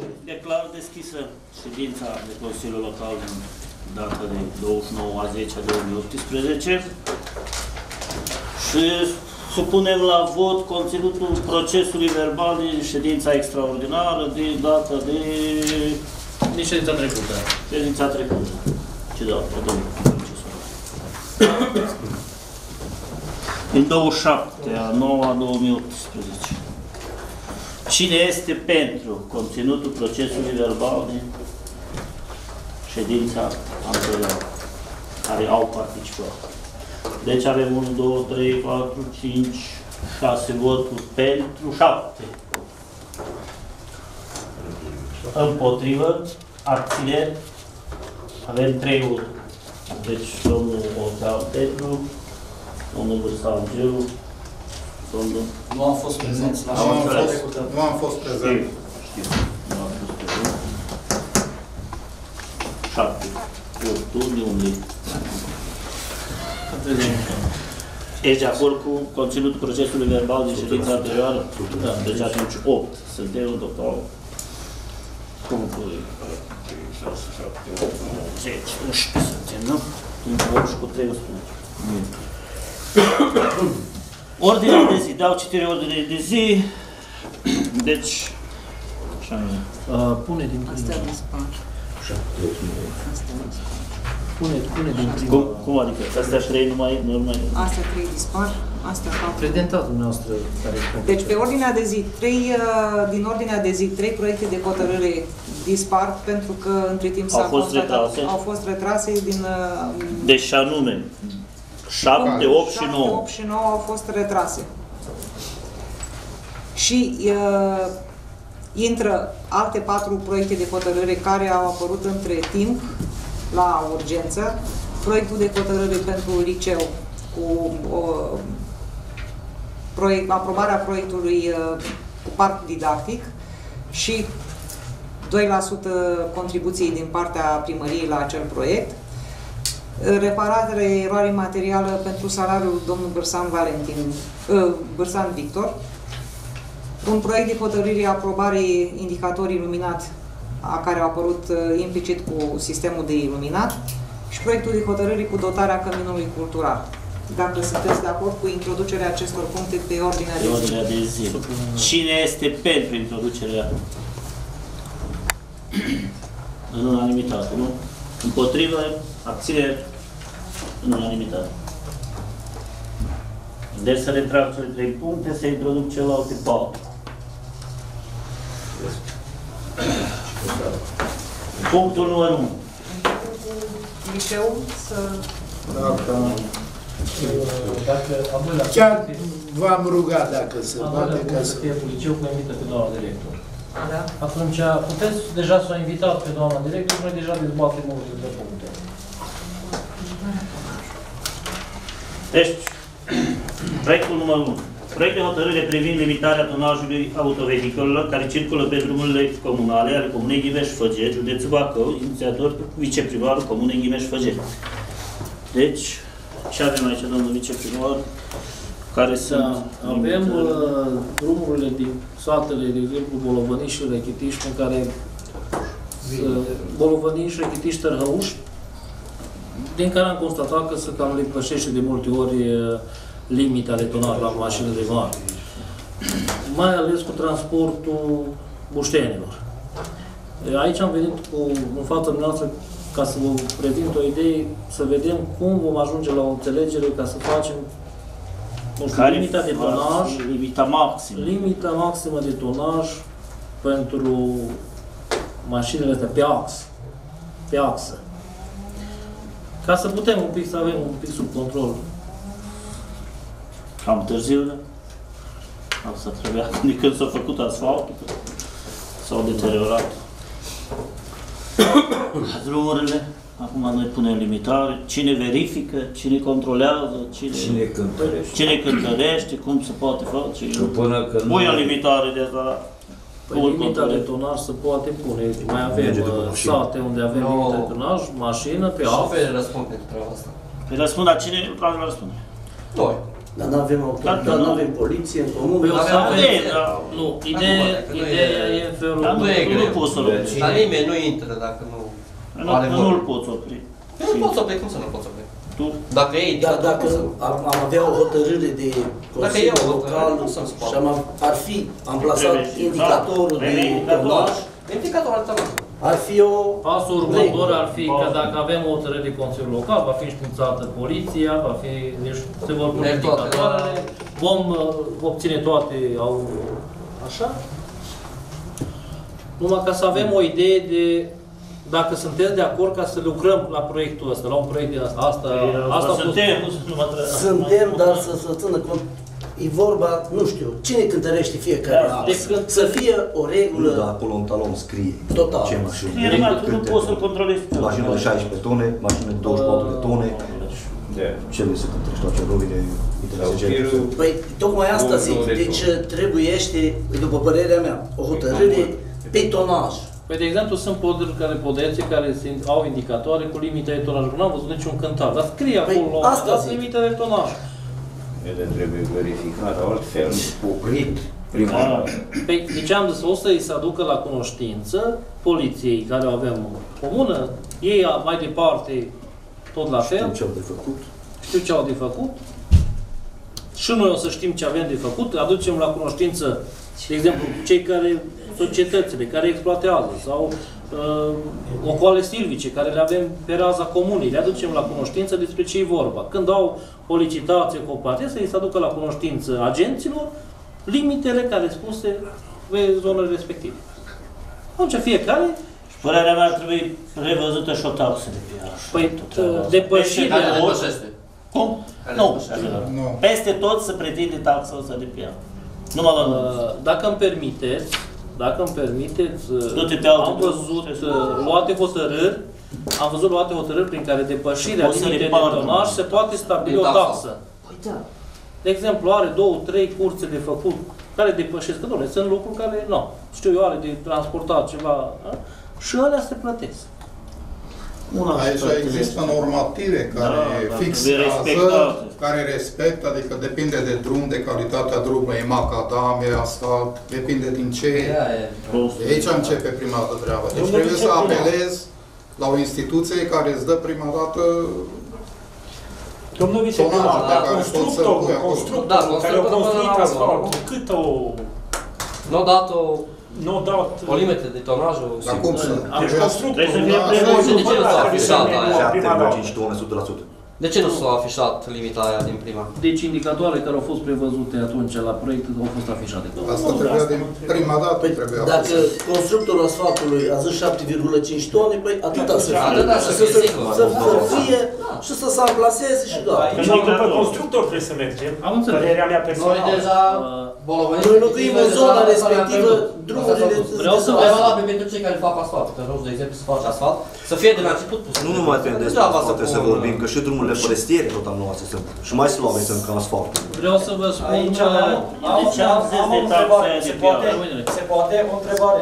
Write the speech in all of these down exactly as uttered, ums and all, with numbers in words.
Declar deschisă ședința de Consiliul Local în data de douăzeci și nouă a zece două mii optsprezece și supunem la vot conținutul procesului verbal din ședința extraordinară de data de... din ședința trecută. Ședința trecută. Ce da, pardon. Din douăzeci și șapte a nouă a două mii optsprezece. Cine este pentru conținutul procesului verbal din ședința anterioară, care au participat? Deci avem unu, doi, trei, patru, cinci, șase voturi pentru, șapte. Împotrivă, abțineri, avem trei voturi. Deci domnul Oțean Petru, domnul Bârsangiu, domnul... Nu am fost prezenți la ședința trecută. Nu am fost prezent. Știu, știu. Nu am fost prezent. Șapte voturi, de unde? Ești de acord cu conținutul procesului verbal din ședința anterioară? Da. Deci atunci opt. Suntem în total. Cum pui? șase, șapte, opt, nouă, zece, unsprezece suntem, nu? Încă opt și cu trei, unsprezece. Ordinea de zi. Dau citire ordinei de zi. Deci, așa nu. Pune din Astea dispar. Pune, pune din Cum, cum adică? Astea trei nu mai... Nu mai... Astea trei dispar, astea patru. Prezentați dumneavoastră care Deci pe ordinea de zi, trei, din ordinea de zi, trei proiecte de hotărâre dispar pentru că între timp s-a constatat, au fost retrase din... Deci anume, șapte, opt și nouă. opt și nouă au fost retrase. Și uh, intră alte patru proiecte de hotărâre care au apărut între timp la urgență. Proiectul de hotărâre pentru liceu cu uh, proiect, aprobarea proiectului uh, cu parc didactic și doi la sută contribuții din partea primăriei la acel proiect. Repararea erorii materială pentru salariul domnului Bârsan Valentin, uh, Bârsan Victor. Un proiect de hotărâre aprobare indicator iluminat, a care a apărut uh, implicit cu sistemul de iluminat, și proiectul de hotărâre cu dotarea căminului cultural. Dacă sunteți de acord cu introducerea acestor puncte pe ordinea de zi. Ordinea de zi. Cine este pentru introducerea? În unanimitate, nu? Împotrivă, abțineri, în unanimitate. Deci să retrag cele trei puncte, să introduc celelalte patru. Punctul numărul unu. Liceu să... Chiar v-am rugat dacă se poate ca să... fie cu liceu, cu invită pe doamna director. Da. Atunci, puteți deja să o invitați pe doamna director, noi deja dezbatem multe de puncte. Deci, proiectul numărul unu. Proiect de hotărâre privind limitarea tonajului autovehiculelor care circulă pe drumurile comunale ale Comunei Ghimeș-Făget, județul Bacău, inițiator viceprimarul Comunei Ghimeș-Făget. Deci, ce avem aici, domnul viceprimar? Care sunt... Da, avem uh, drumurile din satele, de exemplu, Bolovăniș și Rechitiș, în care uh, Bolovăniș, Rechitiș, Tărhăuș, din care am constatat că se cam depășește de multe ori uh, limita ale tonaj la mașinile mari. Mai ales cu transportul buștenilor. Aici am venit cu, în fața noastră ca să vă prezint o idee, să vedem cum vom ajunge la o înțelegere ca să facem nu știu, limita de tonaj, limita maximă. limita maximă de tonaj pentru mașinile astea pe axă. Pe axă. Ca să putem un pic să avem un pic sub control. Cam târziu, da? Asta trebuia de când s-a făcut asfaltul, s-au deteriorat drumurile. Acum noi punem limitare. Cine verifică, cine controlează, cine, cine cântărește, cine cântărește, cum se poate face. Că până că nu... Pui o limitare de asta. Păi limita de tonaj se poate pune. Mai avem sate unde avem no. limita de tonaj, mașină, pe apă. Șoferii răspund pentru treaba asta. Păi răspund, dar cine vreau să răspunde? Noi. Dar nu avem autoritate, nu avem poliție în comun. Păi o să Avem avem, idee, dar nu, ideea, ideea e în felul. Dar nu e greu. Nu poți să-l Și dar nimeni nu intră dacă nu are Nu, voie. nu-l poți opri. Nu poți să plec, cum să nu poți să plec? Tu, Dacă e Dar indicator, dacă cum să nu? am, am avea o hotărâre de Dacă e o Consiliu hotărâre, Local nu să-mi spun. și am, ar fi amplasat Trebuie și- indicatorul da, trebuie de indicator. tonaj, Indicator altă dată. ar fi o Pasul următor ar fi că Pasul. dacă avem o hotărâre de Consiliu Local, va fi înștiințată poliția, va fi, deci se vor pune Merg toate, indicatoarele, vom uh, obține toate, au, așa? Numai ca să avem o idee de, dacă sunteți de acord ca să lucrăm la proiectul ăsta, la un proiect de asta, asta, asta a fost suntem. spus, nu mă trebuie- Suntem, dar să se țină cont. E vorba, nu știu, cine cântărește fiecare Da, an. de când- Să fie o Nu, dar regulă. acolo în talon scrie Total. ce mașină. e numai că nu câte poți să-l tone. controlezi. Mașină de șaisprezece tone, mașină de douăzeci și patru de tone. Ce le se cântărește toate rovile inteligente. Păi, tocmai asta Nu, zic. nu, Deci trebuiește, după părerea mea, o hotărâre pe tonaj. Păi, de exemplu, sunt poduri care, podețe care sunt, au indicatoare cu limite de tonaj. Nu am văzut niciun cântar, dar scrie Păi, acolo la asta dat zic. limite de tonaj. Ele trebuie verificat altfel, oprit prima Da. dată. Păi, deci am zis, o să-i se aducă la cunoștință poliției care o avem comună, ei mai departe tot la fel, Știm ce au de făcut. știu ce au de făcut și noi o să știm ce avem de făcut, aducem la cunoștință, de exemplu, cei care, societățile care exploatează sau uh, ocoale silvice care le avem pe raza comunei, le aducem la cunoștință despre ce e vorba. Când au o licitație cu o parte, să-i se aducă la cunoștință agenților limitele care spuse pe zonele respective. Atunci fiecare, Părerea mea ar trebui revăzută și o taxă de piaș. păi, Care depășirea, depășește. Cum? Care Nu. depășește. Nu. Peste tot se pretinde taxa asta de piaș. Numai la noi. Uh, dacă îmi permiteți, dacă îmi permiteți, uh, Du-te pe alte am drumuri. văzut uh, luate hotărâri, am văzut luate hotărâri prin care depășirea O să le limitei de pară. tonaj se poate stabili Din o taxă. taxă. Păi da. De exemplu, are două, trei curse de făcut care depășesc, că doamne, sunt lucruri care, nu, știu eu, are de transportat ceva, da? Și alea se plătesc. Una Aici stă- există normative care Da, da, trebuie fixează, respectate. care respectă, adică depinde de drum, de calitatea drumului, e macadam, e asfalt, depinde din ce e. Ea e. De aici începe prima dată treaba. Deci Drumul trebuie să disciplinat. apelezi la o instituție care îți dă prima dată Domnul viceprimar, tonajul pe dar care poți să-l constructorul, pui acolo. Da, constructorul care a constructorul construit până la urmă. asfaltul, cât o... Nu au dat o, Nu au dat... o limită de tonajul. Dar cum să? Deci Trebuie să- constructorul... Trebuie să fie da, prevăzut. De ce nu s-a afișat aia? prima șapte virgulă dată? cinci tone, o sută la sută. De ce nu s-a afișat limita aia din prima? Deci indicatoarele care au fost prevăzute atunci la proiect au fost afișate. Asta trebuia din prima dată, Păi, trebuia dacă făcut. constructorul asfaltului a zis șapte virgulă cinci tone, păi atâta să fie. Atâta să fie, să, sigur. să, să fie și să se amplaseze și gata. Aici după constructor trebuie să mergem. Am înțeles. Părerea mea Noi personală. deja bolovănim. Noi locuim în zona respectivă, drumurile... Vreau să Mai valabil pentru cei care fac asfalt, că rost, de exemplu, să faci asfalt, să fie de la început pus. Nu numai trebuie despre Degeaba asfalt, trebuie să pun- vorbim, că și drumurile forestiere tot al noastre sunt și mai slabe sunt ca asfaltul. Vreau să vă spun... Aici uh, am, De ce am zis am de o întrebare. taxe de Se poate, piață? se poate o întrebare.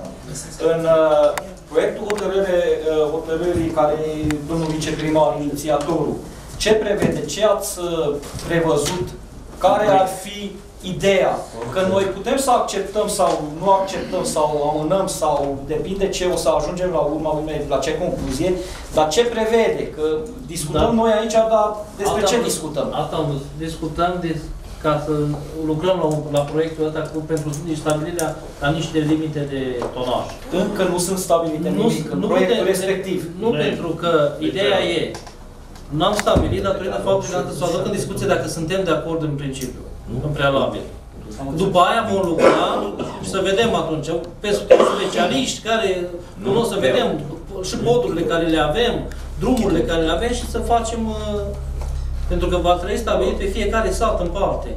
În uh, proiectul hotărâre, uh, hotărârii care e domnul viceprimar, inițiatorul, ce prevede, ce ați uh, prevăzut, care ar fi ideea? Că noi putem să acceptăm sau nu acceptăm sau amânăm sau depinde ce o să ajungem la urma urmei, la ce concluzie, dar ce prevede? Că discutăm Da. noi aici, dar despre Asta ce am- discutăm? Asta am văzut. Discutăm de, ca să lucrăm la, un- la proiectul ăsta cu, pentru stabilirea la niște limite de tonaj. Încă nu sunt stabilite nimic în nu proiectul putem- respectiv. Nu, Nu e. pentru că ideea e, n-am stabilit datorită faptului că să aduc în discuție dacă suntem de acord în principiu, în prealabil. După aia vom lucra și să vedem atunci, pe specialiști care cunosc, să vedem și podurile care le avem, drumurile care le avem și să facem, uh, pentru că va trebui stabilit pe fiecare sat în parte.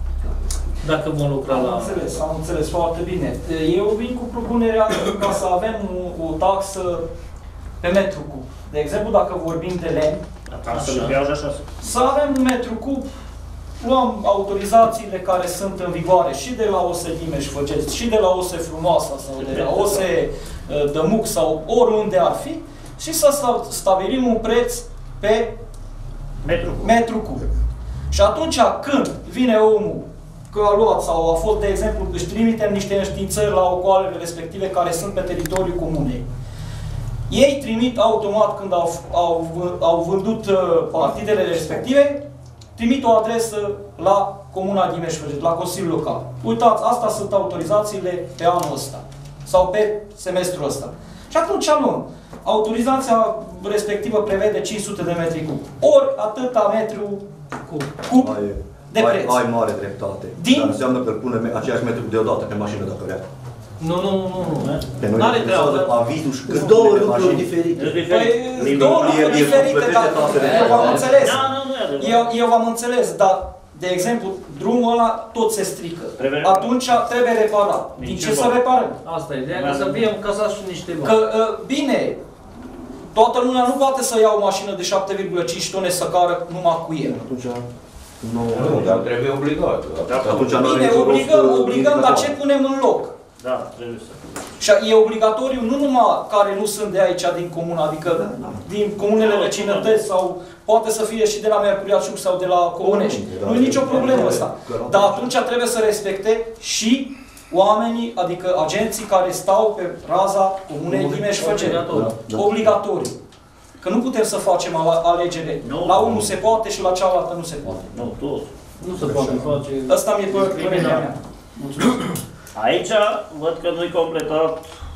Dacă vom lucra Am la... înțeles, am înțeles foarte bine. Eu vin cu propunerea ca să avem o, o taxă pe metru cub. De exemplu, dacă vorbim de lemn, Taxa de piaș așa. să avem un metru cub, luăm autorizațiile care sunt în vigoare și de la O S Dimeș Făgeți, și de la O S Frumoasa sau de la O S uh, Dămuc sau oriunde ar fi și să sta- stabilim un preț pe Metru. metru cub. Și atunci când vine omul că a luat sau a fost, de exemplu, își trimitem niște înștiințări la ocoalele respective care sunt pe teritoriul comunei. Ei trimit automat când au, au, au vândut partidele respective, trimit o adresă la Comuna Dimeș-Făget, la Consiliul Local. Uitați, astea sunt autorizațiile pe anul ăsta sau pe semestrul ăsta. Și atunci luăm. Autorizația respectivă prevede cinci sute de metri cub. Ori atâta metru cub, cub ai, de ai, preț. ai mare dreptate. Din... Dar înseamnă că îl pune aceeași metru deodată pe mașină dacă vrea. Nu, nu, nu, nu. Pe noi N-are treabă. avizul și Sunt două lucruri diferite. Păi, două lucruri diferite, dar eu v-am înțeles. Eu, eu v-am înțeles, dar, de exemplu, drumul ăla tot se strică. Atunci trebuie reparat. Din ce să reparăm? Asta e ideea, ca să fie încasați și niște bani. Că, bine, toată lumea nu poate să ia o mașină de șapte virgulă cinci tone să cară numai cu el. Atunci nu, nu, dar trebuie obligat. Atunci bine, obligăm, obligăm, dar ce punem în loc? Da, trebuie să. Și e obligatoriu nu numai care nu sunt de aici din comună, adică din comunele vecinătăți sau poate să fie și de la Mercuriaciuc sau de la Comunești. Nu e nicio problemă asta. Dar atunci trebuie să respecte și oamenii, adică agenții care stau pe raza comunei Dimeș-Făget. Obligatoriu. Că nu putem să facem alegere. La unul se poate și la cealaltă nu se poate. Nu, tot. Nu se poate face. Asta mi-e părerea mea. Aici văd că nu-i completat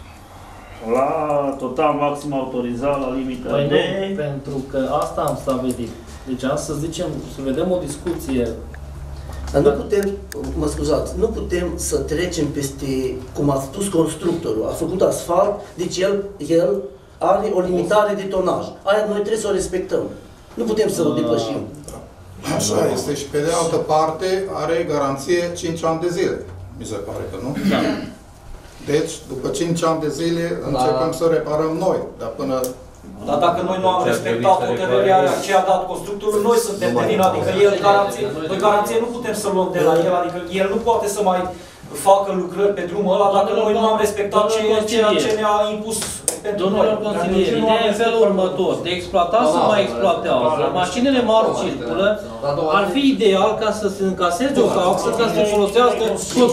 la total maxim autorizat la limită Păi de... nu, pentru că asta am stabilit. Deci am să zicem, să vedem o discuție. Dar nu putem, mă scuzați, nu putem să trecem peste, cum a spus constructorul, a făcut asfalt, deci el, el are o limitare de tonaj. Aia noi trebuie să o respectăm. Nu putem să o depășim. Așa este și pe de altă parte are garanție cinci ani de zile. Mi se pare că nu? Da. Deci, după cinci ani de zile, începem să reparăm noi. Dar până... Dar dacă noi nu am respectat hotărârea ce a dat constructorul, noi suntem de vină. Adică el garanție, noi garanție nu putem să luăm de la el. Adică el nu poate să mai facă lucrări pe drumul ăla dacă noi nu am respectat ceea ce ne-a impus pentru noi. Domnule consilier, ideea e în felul următor. De exploatat să mai exploatează. Mașinile mari circulă. Ar fi ideal ca să se încaseze o taxă ca să se folosească tot.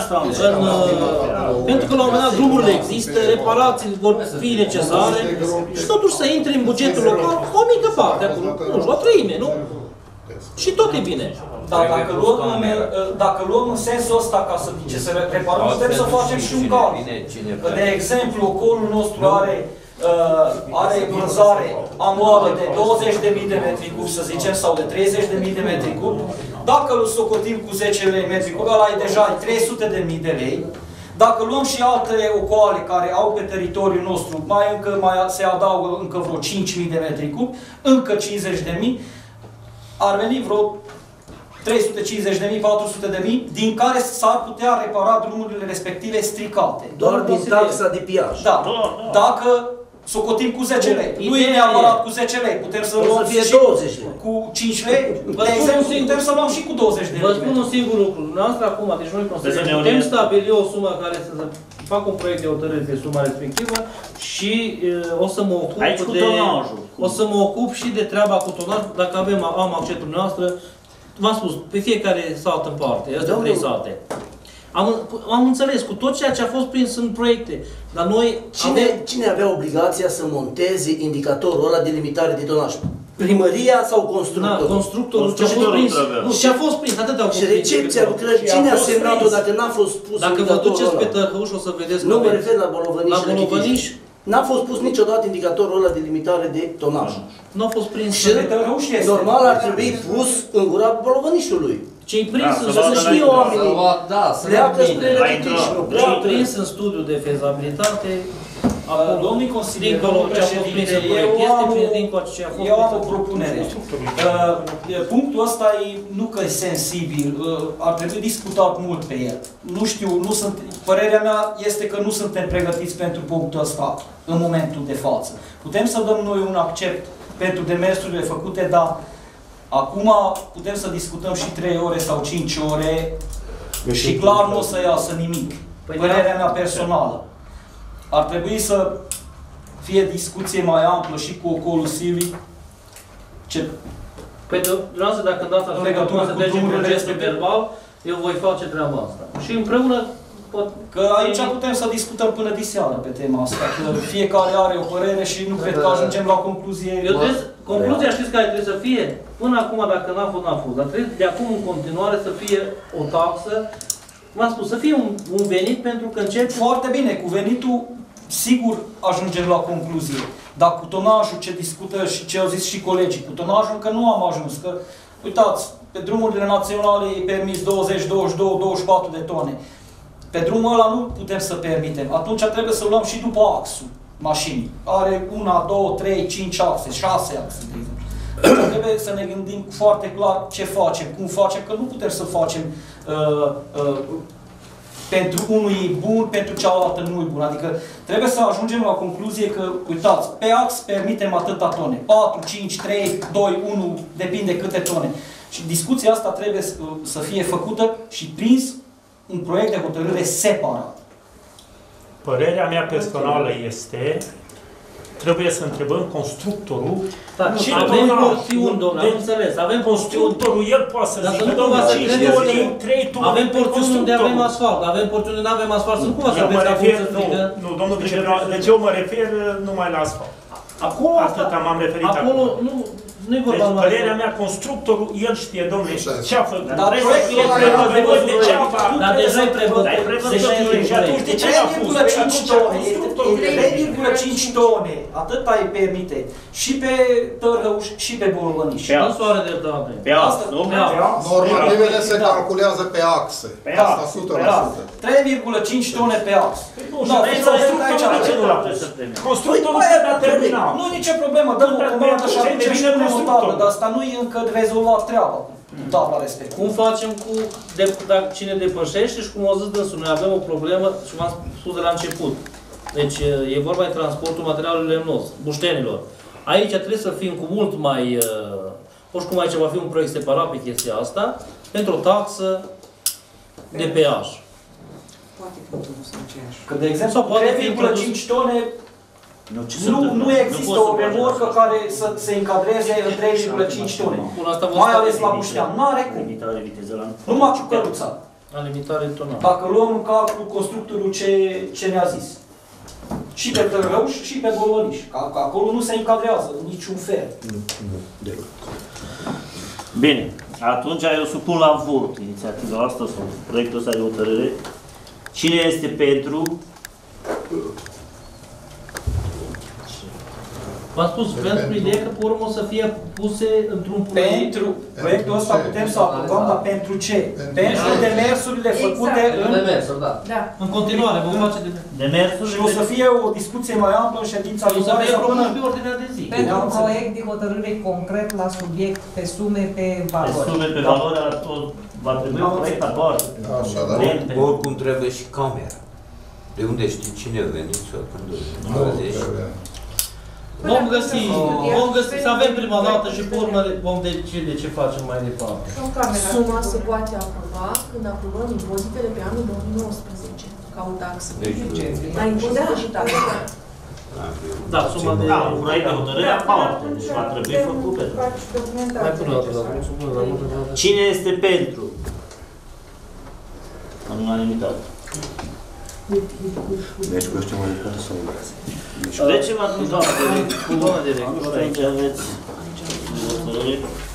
Pentru că la un moment dat drumurile există, reparațiile vor fi necesare și totuși să intre în bugetul local o mică parte, nu știu, o treime, nu? Și tot e bine. Dar dacă luăm, în, dacă luăm în sensul ăsta ca să, ce, să reparăm, putem să facem și un cal. De exemplu, ocolul nostru are, uh, are vânzare anuală de douăzeci de mii de metri cub, să zicem, sau de treizeci de mii de metri cub. Dacă îl socotim cu zece lei metri cub, ăla e deja trei sute de mii de lei. Dacă luăm și alte ocoale care au pe teritoriul nostru, mai încă mai se adaugă încă vreo cinci mii de metri cub, încă cincizeci de mii, ar veni vreo trei sute cincizeci de mii, patru sute de mii, din care s-ar putea repara drumurile respective stricate. Doar din taxa de piaj. Da. Dacă socotim cu zece lei. Nu e neapărat cu zece lei. Putem să luăm fie douăzeci lei. Cu cinci lei. De exemplu, putem să luăm și cu douăzeci de lei. Vă spun un singur lucru. Dumneavoastră acum, deci noi putem stabili o sumă care să fac un proiect de hotărâre pe suma respectivă și uh, o să mă ocup Aici de tonajul. o să mă ocup și de treaba cu tonajul, dacă avem am acceptul noastră. V-am spus, pe fiecare sat în parte, astea trei sate. Am, am înțeles cu tot ceea ce a fost prins în proiecte, dar noi Cine, avem... cine avea obligația să monteze indicatorul ăla de limitare de tonaj? Primăria sau constructorul? Da, constructorul, ce a fost prins. Nu, ce a fost prins, atât au fost Și recepția lucrării, cine a semnat-o dacă n-a fost pus Dacă vă duceți pe Tărhăuș, o să vedeți Nu că mă refer la Bolovăniș. La Bolovăniș n-a fost pus niciodată indicatorul ăla de limitare de tonaj. Nu a fost prins. Și normal ar trebui pus în gura Bolovănișului. Ce-i prins Da, în să studiu, știe oamenii. Da, Pleacă spre Rădătiș, nu Ce-i pleacă. prins în studiu de fezabilitate, Domnul consilier, dincolo domnul ce a fost prins în președinte, proiect, eu este am prins o- dincolo ce a fost eu am prins o în propunere. Uh, Punctul ăsta e, nu că e sensibil, uh, ar trebui discutat mult pe el. Nu știu, nu sunt, părerea mea este că nu suntem pregătiți pentru punctul ăsta în momentul de față. Putem să dăm noi un accept pentru demersurile făcute, dar acum putem să discutăm și trei ore sau cinci ore și clar nu o să iasă nimic. Părerea mea personală. Ar trebui să fie discuție mai amplă și cu ocolul Silvic, ce Păi, dumneavoastră, dacă îmi dați așa legătură să cu trecem drumurile procesul respective. verbal, eu voi face treaba asta. Și împreună pot... Că aici putem să discutăm până diseară pe tema asta, că fiecare are o părere și nu cred că ajungem la concluzie. Eu trebuie, concluzia știți care trebuie să fie? Până acum, dacă n-a fost, n-a fost. Dar trebuie de acum în continuare să fie o taxă, v-am spus, să fie un, un venit pentru că încep... Foarte bine, cu venitul sigur ajungem la concluzie. Dar cu tonajul ce discută și ce au zis și colegii, cu tonajul încă nu am ajuns. Că, uitați, pe drumurile naționale e permis douăzeci, douăzeci și doi, douăzeci și patru de tone. Pe drumul ăla nu putem să permitem. Atunci trebuie să luăm și după axul mașinii. Are una, două, trei, cinci axe, șase axe, de exemplu. Deci trebuie să ne gândim foarte clar ce facem, cum facem, că nu putem să facem uh, uh, pentru unul e bun, pentru cealaltă nu e bun. Adică trebuie să ajungem la concluzie că, uitați, pe ax permitem atâta tone. patru, cinci, trei, doi, unu, depinde câte tone. Și discuția asta trebuie să, să fie făcută și prins un proiect de hotărâre separat. Părerea mea personală este, trebuie să întrebăm constructorul. Da, și avem tonajul. porțiuni, domnule, am înțeles. Avem Constructorul, el poate să Dar zică, să nu domnule, cumva să cinci credeți tone, că trei tone. avem porțiuni unde avem constructorul. asfalt, avem porțiuni unde nu avem asfalt. Să nu cumva să Eu mă aveți refer, acum să nu, zică... nu, domnul viceprimar, deci eu mă refer numai la asfalt. Acolo, Atât m-am referit acolo, acum. nu, nu e vorba Deci, numai părerea de... mea, constructorul, el știe, domnule, ce a făcut. Dar Trebuie să fie proiectul ăla prevăzut de ce a Dar făcut. deja e prevăzut. Dar e prevăzut Deja e și atunci de ce trei l-a pus? virgulă cinci Atunci tone, constructorul trei virgulă cinci tone, atâta îi permite și pe Târhăuș și pe Borovăniș. Pe Nu soare de doamne. Pe asta, nu? Pe asta. Normativele se calculează pe axe. Pe Asta axe, o sută Pe la asta. sută. trei virgule cinci tone pe ax. Nu, Da, și fiți atent aici, constructorul de ce nu l-a trebuie pus? să premie. Constructorul Păi, se a terminat. nu e nicio problemă, dăm o Dar comandă și atunci aducem și devine punem o constructor. tablă, dar asta nu e încă rezolvat treaba cu tabla respectivă. Cum facem cu de, dacă cine depășește și cum o zis dânsul, noi avem o problemă și v-am spus de la început. Deci e vorba de transportul materialului lemnos, buștenilor. Aici trebuie să fim cu mult mai, nu știu cum aici va fi un proiect separat pe chestia asta, pentru o taxă de peaj. Poate fi introdus în aceeași. Că, de exemplu, Sau poate fi trei virgulă cinci tone, Nu, ce se nu, întâmplă? nu există poți o să faci remorcă asta. care să se încadreze în trei virgulă cinci tone. Bun, asta vă Mai spun. ales la Buștean. N-are cum. Limitare de viteză la... Numai cu căruța. La limitare tonală. Dacă luăm în calcul constructorul ce, ce ne-a zis. Și pe Târhăuș și pe Bolovăniș. Că, că acolo nu se încadrează în niciun fel. Bine, atunci eu supun la vot inițiativa asta sau proiectul ăsta de hotărâre. Cine este pentru? V-am spus, pentru ideea că pe urmă o să fie puse într-un proiect. Pentru proiectul ăsta putem să aprobăm, dar pentru ce? Pentru demersurile făcute în... Demersuri, da. Da. În continuare, vom face de... Demersul Și o să fie o discuție mai amplă în ședința O să viitoare fie sau până... propus pe ordinea de zi. Pentru am un înțeles. proiect de hotărâre concret la subiect, pe sume, pe pe valori. sume, pe valoare, la tot, va trebui un proiect aparte. Așa, da. Lente. Oricum trebuie și camera. De unde știi cine a venit sau când a venit? Vom găsi, vom găsi, să avem prima dată și pe urmă vom decide ce facem mai departe. Suma se poate aproba când aprobăm impozitele pe anul două mii nouăsprezece, ca o taxă. La impozite și taxe. Da, suma de... Da, un proiect de hotărâre aparte, deci va trebui făcut pentru. Mai până la la supun la multă dată. Cine este pentru? În unanimitate. Deci cu ăștia mai departe sau... Trecem atunci la proiect. Cu doamna director. Aici aveți hotărâre.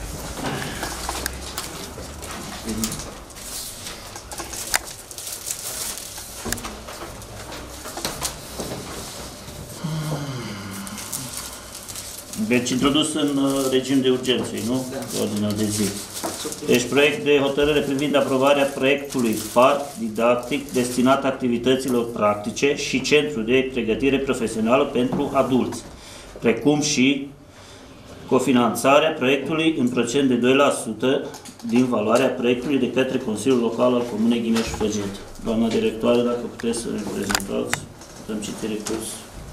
Deci introdus în uh, regim de urgență, nu? Pe ordinea de zi. Deci proiect de hotărâre privind aprobarea proiectului F A R didactic destinat activităților practice și centru de pregătire profesională pentru adulți, precum și cofinanțarea proiectului în procent de doi la sută din valoarea proiectului de către Consiliul Local al Comunei Ghimeș-Făget. Doamna directoare, dacă puteți să ne prezentați, putem citi recurs.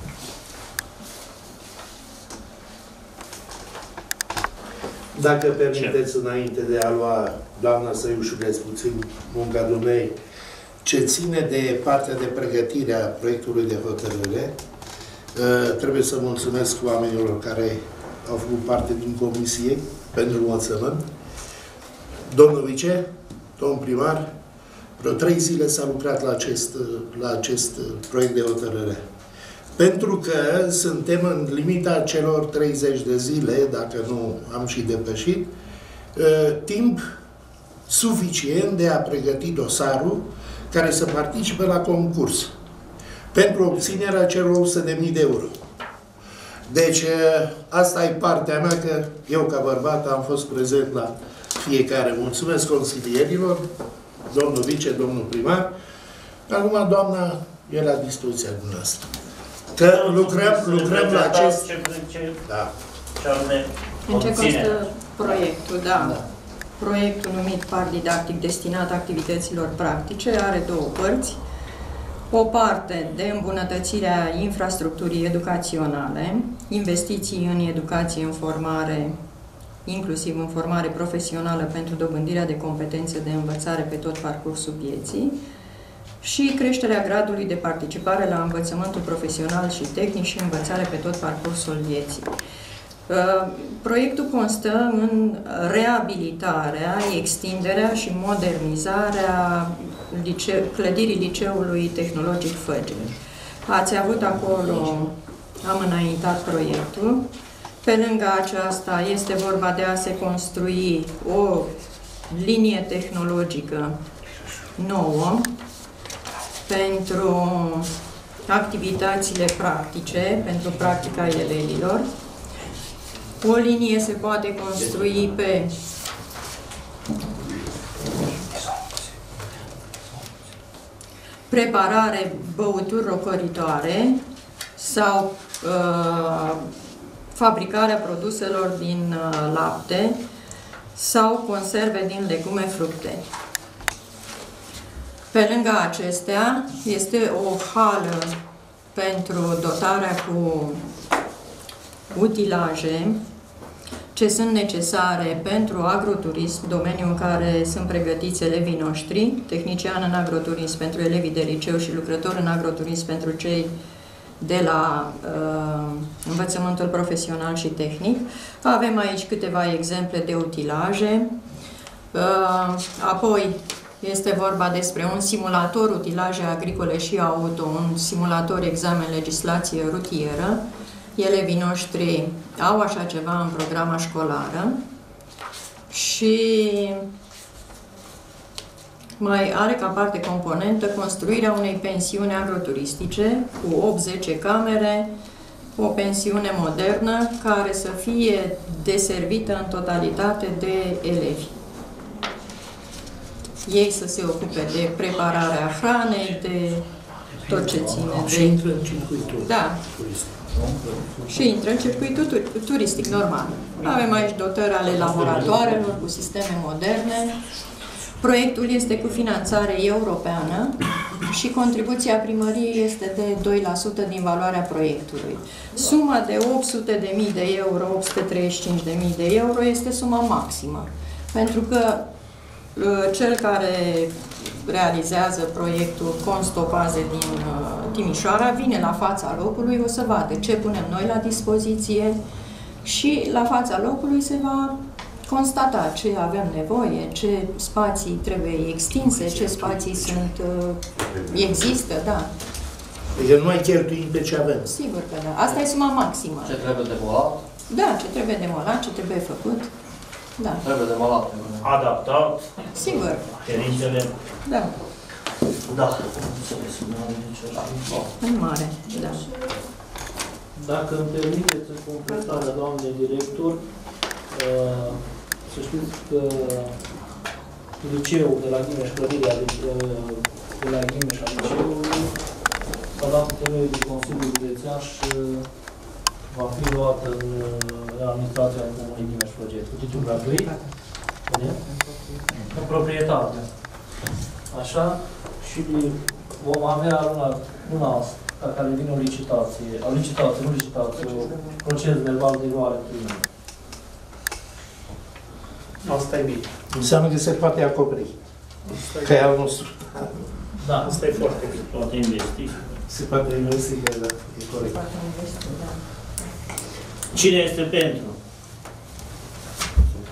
Dacă permiteți, înainte de a lua, doamna, să ușurez puțin munca dumnei, ce ține de partea de pregătire a proiectului de hotărâre, trebuie să mulțumesc oamenilor care au făcut parte din comisie pentru învățământ. Domnul vice, domnul primar, vreo trei zile s-a lucrat la acest, la acest proiect de hotărâre. Pentru că suntem în limita celor treizeci de zile, dacă nu am și depășit, timp suficient de a pregăti dosarul care să participe la concurs pentru obținerea celor o sută de mii de euro. Deci, asta e partea mea, că eu, ca bărbat, am fost prezent la fiecare. Mulțumesc consilierilor, domnul vice, domnul primar. Acum, doamna, e la dispoziția dumneavoastră. Că lucrăm, lucrăm la acest... Da. În ce constă proiectul, da. da. Proiectul numit Parc Didactic destinat activităților practice are două părți. O parte de îmbunătățirea infrastructurii educaționale, investiții în educație, în formare, inclusiv în formare profesională pentru dobândirea de competențe de învățare pe tot parcursul vieții, și creșterea gradului de participare la învățământul profesional și tehnic și învățare pe tot parcursul vieții. Proiectul constă în reabilitarea, extinderea și modernizarea lice clădirii Liceului Tehnologic Făgeri. Ați avut acolo, am înaintat proiectul. Pe lângă aceasta este vorba de a se construi o linie tehnologică nouă pentru activitățile practice, pentru practica elevilor. O linie se poate construi pe preparare băuturi răcoritoare sau uh, fabricarea produselor din uh, lapte sau conserve din legume, fructe. Pe lângă acestea, este o hală pentru dotarea cu utilaje ce sunt necesare pentru agroturism, domeniul în care sunt pregătiți elevii noștri, tehnician în agroturism pentru elevii de liceu și lucrător în agroturism pentru cei de la uh, învățământul profesional și tehnic. Avem aici câteva exemple de utilaje. Uh, apoi este vorba despre un simulator utilaje agricole și auto, un simulator examen legislație rutieră. Elevii noștri au așa ceva în programa școlară și mai are ca parte componentă construirea unei pensiuni agroturistice cu opt zece camere, o pensiune modernă care să fie deservită în totalitate de elevi. Ei să se ocupe de prepararea hranei, de tot ce ține de... Și intră în circuitul da. turistic. Și intră în circuitul turistic normal. Avem aici dotări ale laboratoarelor cu sisteme moderne. Proiectul este cu finanțare europeană și contribuția primăriei este de doi la sută din valoarea proiectului. Suma de opt sute de mii de euro, opt sute treizeci și cinci de mii de euro este suma maximă. Pentru că cel care realizează proiectul Constopaze din Timișoara vine la fața locului, o să vadă ce punem noi la dispoziție și la fața locului se va constata ce avem nevoie, ce spații trebuie extinse, ce spații sunt, există, da. Deci nu mai cheltuim pe ce avem. Sigur că da. Asta e suma maximă. Ce trebuie demolat? Da, ce trebuie demolat, ce trebuie făcut. Da. Trebuie demolat. Adaptat. Sigur. Cerințele. Da. Da. În mare, da. Dacă îmi permiteți în completarea, doamne director, să știți că liceul de la Ghimeș, clădirea de la Ghimeș a liceului, a dat temeiul de Consiliul Județean și va fi luată în administrația Comunei Ghimeș-Făgeri. Cu titlu gratuit, în proprietate. Așa, și vom avea luna, luna asta, ca care vine o licitație, o licitație, nu licitație, o proces verbal de luare primă. Asta e bine. Înseamnă că se poate acoperi. Că e al nostru. Da, asta e foarte bine. Poate investi. Se poate investi, da, e corect. Cine este pentru?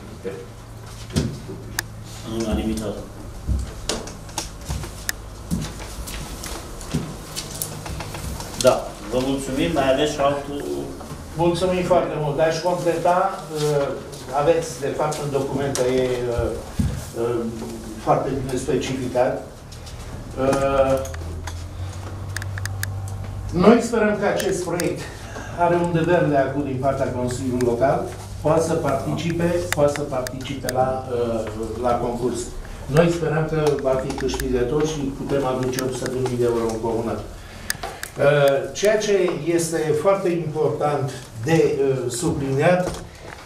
mulțumim, mai aveți și altul... Mulțumim foarte mult. Aș completa, aveți, de fapt, în documente e foarte bine specificat. Noi sperăm că acest proiect are un de verde acum din partea Consiliului Local, poate să participe, poate să participe la, la concurs. Noi sperăm că va fi câștigător și putem aduce o sută de mii de euro în comună. Ceea ce este foarte important de subliniat,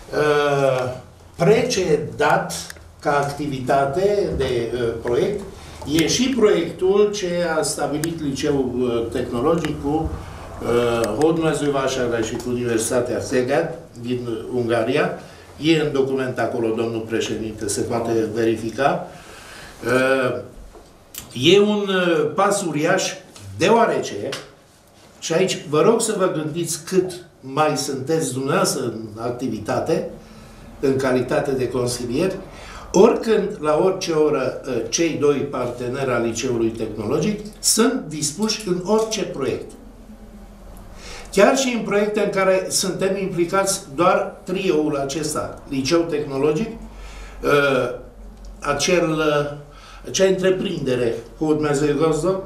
precedat ca activitate de proiect, e și proiectul ce a stabilit Liceul Tehnologic cu Hódmezővásárhely și cu Universitatea Szeged din Ungaria. E în document acolo, domnul președinte, se poate verifica. E un pas uriaș, deoarece, și aici vă rog să vă gândiți cât mai sunteți dumneavoastră în activitate, în calitate de consilieri, oricând, la orice oră, cei doi parteneri al Liceului Tehnologic sunt dispuși în orice proiect. Chiar și în proiecte în care suntem implicați doar trioul acesta, Liceu Tehnologic, acel, acea întreprindere Hódmezőgazda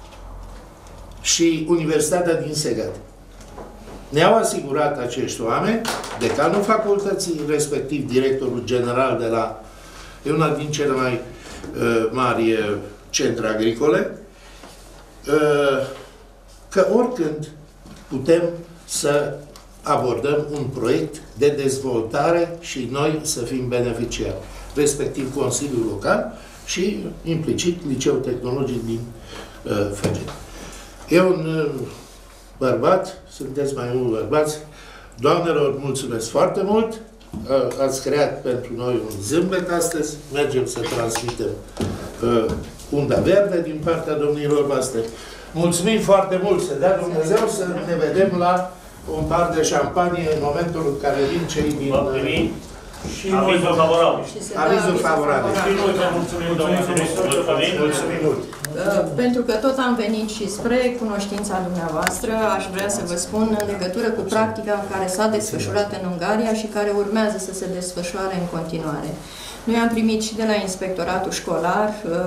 și Universitatea din Szeged. Ne-au asigurat acești oameni, decanul facultății, respectiv directorul general de la e una din cele mai uh, mari uh, centre agricole, uh, că oricând putem să abordăm un proiect de dezvoltare și noi să fim beneficiari, respectiv Consiliul Local și implicit Liceul Tehnologic din uh, Feged. E un uh, bărbat, sunteți mai mulți bărbați, doamnelor, mulțumesc foarte mult, uh, ați creat pentru noi un zâmbet astăzi, mergem să transmitem uh, unda verde din partea domnilor voastre. Mulțumim foarte mult, să dea Dumnezeu să ne vedem la un par de șampanie în momentul în care vin cei din... Și avizul favorabil. Avizul favorabil. Și noi vă mulțumim, domnule ministru. Mulțumim mult. Pentru că tot am venit și spre cunoștința dumneavoastră, aș vrea să vă spun în legătură cu practica care s-a desfășurat în Ungaria și care urmează să se desfășoare în continuare. Noi am primit și de la Inspectoratul Școlar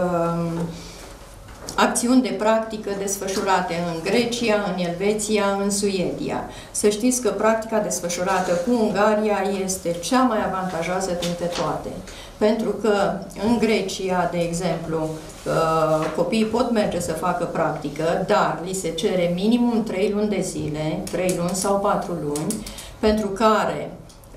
acțiuni de practică desfășurate în Grecia, în Elveția, în Suedia. Să știți că practica desfășurată cu Ungaria este cea mai avantajoasă dintre toate. Pentru că în Grecia, de exemplu, copiii pot merge să facă practică, dar li se cere minimum trei luni de zile, trei luni sau patru luni, pentru care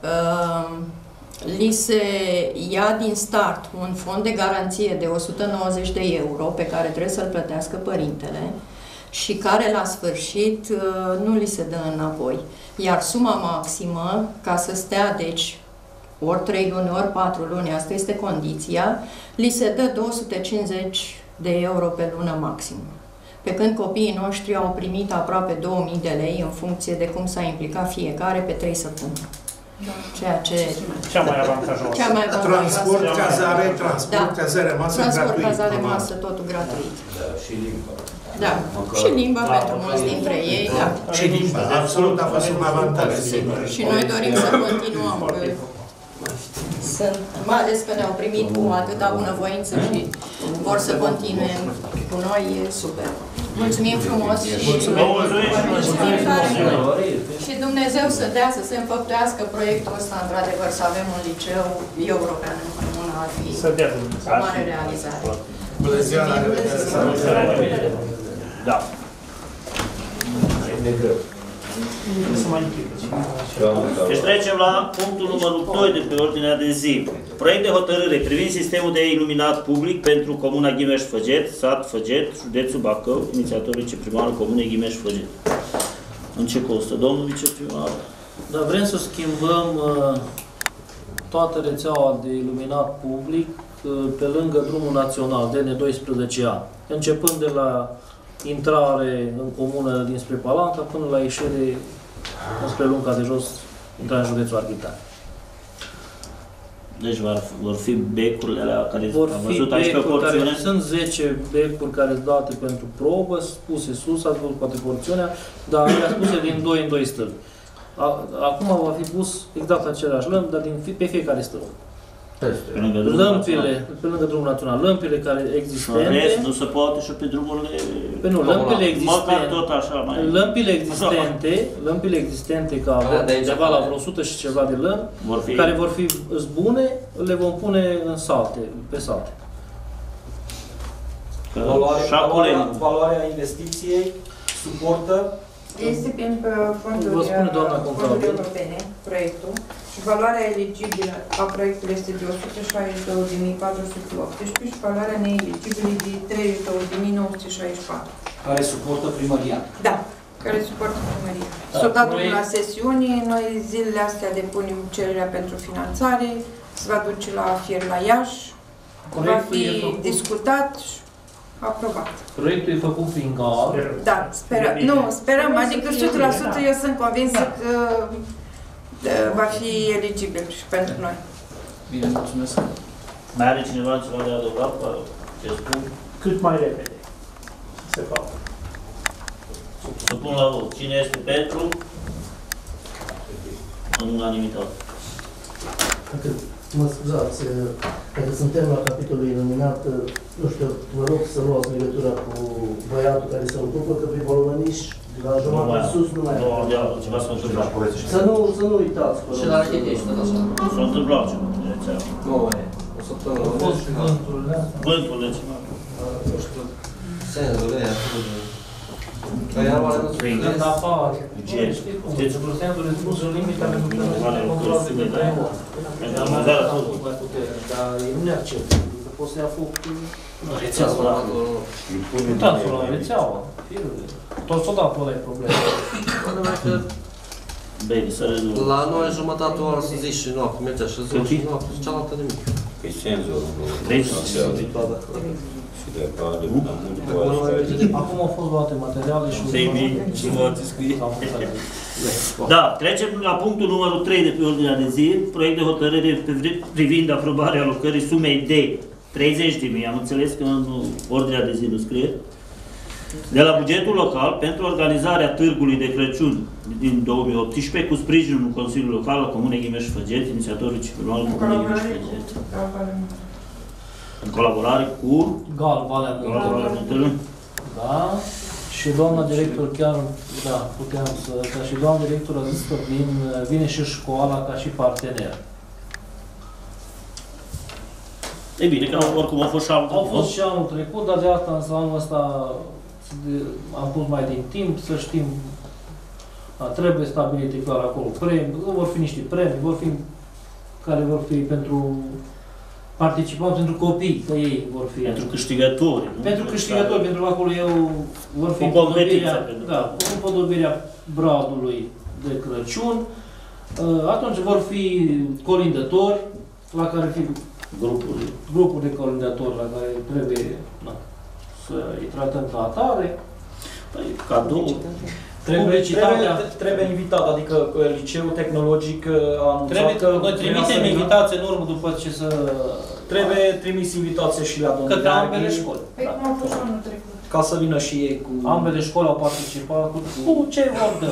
li se ia din start un fond de garanție de o sută nouăzeci de euro pe care trebuie să-l plătească părintele și care la sfârșit nu li se dă înapoi. Iar suma maximă, ca să stea, deci, ori trei luni, ori patru luni, asta este condiția, li se dă două sute cincizeci de euro pe lună maxim. Pe când copiii noștri au primit aproape două mii de lei în funcție de cum s-a implicat fiecare pe trei săptămâni. Ceea ce... Cea mai avantajoasă. Cea mai avantajoasă. Transport, cazare, transport, da. cazare, masă transport, gratuit. Transport, cazare, masă, totul gratuit. Da, și limba. Da, și limba da, pentru mulți dintre ei, da. Și limba, absolut a fost un avantaj. Și noi dorim să continuăm. Sunt, mai ales că ne-au primit cu atâta bunăvoință și vor să continue cu noi, e super. Mulțumim frumos și, mulțumim tare mult. Și Dumnezeu să dea să se înfăptuiască proiectul ăsta, într-adevăr, să avem un liceu european în comună, ar fi o mare realizare. Bună ziua, la revedere! Da. Deci trecem la punctul numărul doi de pe ordinea de zi. Proiect de hotărâre privind sistemul de iluminat public pentru Comuna Ghimeș-Făget, sat Făget, județul Bacău, inițiatorul viceprimarul Comunei Ghimeș-Făget. În ce costă, domnul viceprimar? Da, vrem să schimbăm uh, toată rețeaua de iluminat public uh, pe lângă drumul național, D N doisprezece A, începând de la intrare în comună dinspre Palanca până la ieșire înspre Lunca de Jos, intrarea în județul Arghitan. Deci vor, vor fi becurile alea care Vor am fi văzut aici pe becuri care, porțiune? sunt zece becuri care sunt date pentru probă, spuse sus, ați văzut poate porțiunea, dar le-a spuse din doi în doi stâlpi. A- Acum va fi pus exact același lămpi, dar din, fi- pe fiecare stâlp. Pe lângă drumul Lămpile, național. pe lângă drumul național, lămpile care În rest, existente, nu se poate și pe drumurile... pe nu, lămpile Măcar existente, tot așa mai... lămpile existente, lămpile existente, ca avem de aici undeva la apare. vreo o sută și ceva de lămpi, Vor fi... care vor fi bune, le vom pune în salte, pe salte. Că Valoarea, și acolo e- valoarea, valoarea investiției suportă Este prin uh, fonduri, Vă spune doamna uh, contabil. fonduri europene, proiectul, și valoarea eligibilă a proiectului este de o sută șaizeci și două de mii patru sute optsprezece și valoarea neeligibile de treizeci și două de mii nouă sute șaizeci și patru. care suportă primăria. Da, care suportă primăria. Da, S-a dat noi- la sesiuni, noi zilele astea depunem cererea pentru finanțare, se va duce la fier la Iași, va Proiectul fi e făcut. discutat și aprobat. Proiectul e făcut prin G A L. Da, sperăm. Nu, sperăm, adică o sută la sută eu sunt convinsă că da, va fi eligibil și pentru noi. Bine, mulțumesc. Mai are cineva ceva de adăugat? Vă rog, ce spun? Cât mai repede se facă. Să pun la vot. Cine este pentru? În unanimitate. Dacă mă scuzați, dacă suntem la capitolul iluminat, nu știu, vă rog să luați legătura cu băiatul care se ocupă, că pe Bolovăniș, de la jumătate în sus, nu mai Nu, de altă, ceva s-a întâmplat. Să nu, să nu uitați. vă Și rog. la arhitecți, tot așa. S-a întâmplat ceva de rețeaua. Nu, e. O săptămână. Au fost vânturile astea. Vântul de ceva. Nu știu. Senzul ăia, acolo de... Că ea oare nu Prin- Când apar, Ce? știi cum, Știți? pentru sensul spus în limita pentru că nu Vale, se controlează lucruri de de trei aia. ori. Pentru Dar că mai am avea avea tot. tot mai putere, dar ei nu ne acceptă, pentru că poți să ia foc cu rețeaua. transformatorul. Nu transformă rețeaua, firurile. Tot s-o dat pe ăla e problema. Problema e că Bine, să rezolvă. la noi jumătate oră să zici și noapte, mergea și zi și noapte și cealaltă nimic. Păi senzor, Deci, și de acolo, de la multe Acum nu mai merge nimic. Acum au fost luate materiale și... Să-i bine și vă scrie. S-au făcut. Da, trecem la punctul numărul trei de pe ordinea de zi, proiect de hotărâre pri- privind aprobarea alocării sumei de treizeci de mii, am înțeles că în ordinea de zi nu scrie, de la bugetul local pentru organizarea Târgului de Crăciun din două mii optsprezece cu sprijinul Consiliului Local al Comunei Ghimeș-Făget, inițiatorul civil Comunei Ghimeș-Făget, în colaborare cu Gal, Valea Muntelui. Muntelui. Da. Și doamna director chiar, da, puteam să, ca și doamna director a zis că vin, vine și școala ca și partener. E bine, că oricum au fost și anul Au trecut. fost și anul trecut, dar de asta în anul ăsta de- am pus mai din timp să știm, a, trebuie stabilite clar acolo premii, vor fi niște premii, vor fi care vor fi pentru participanți, pentru copii, că ei vor fi. Pentru câștigători. nu? Pentru câștigători, pentru că acolo eu vor fi O competiție împodobire- pentru- da, împodobirea bradului de Crăciun. Uh, Atunci vor fi colindători, la care fi Grupuri. grupuri de colindători la care trebuie na, să îi tratăm ca atare. Păi, cadou. Trebuie, Publicitatea. trebuie, trebuie invitat, adică uh, liceul tehnologic uh, a anunțat Trebuie că că noi trimitem vrea să invitație în urmă după ce să... Trebuie trimis invitație și la domnul Către ambele Gheorghe, școli. Păi cum a fost anul trecut? ca să vină și ei cu... Ambele școli au participat cu, cu ce vor dă.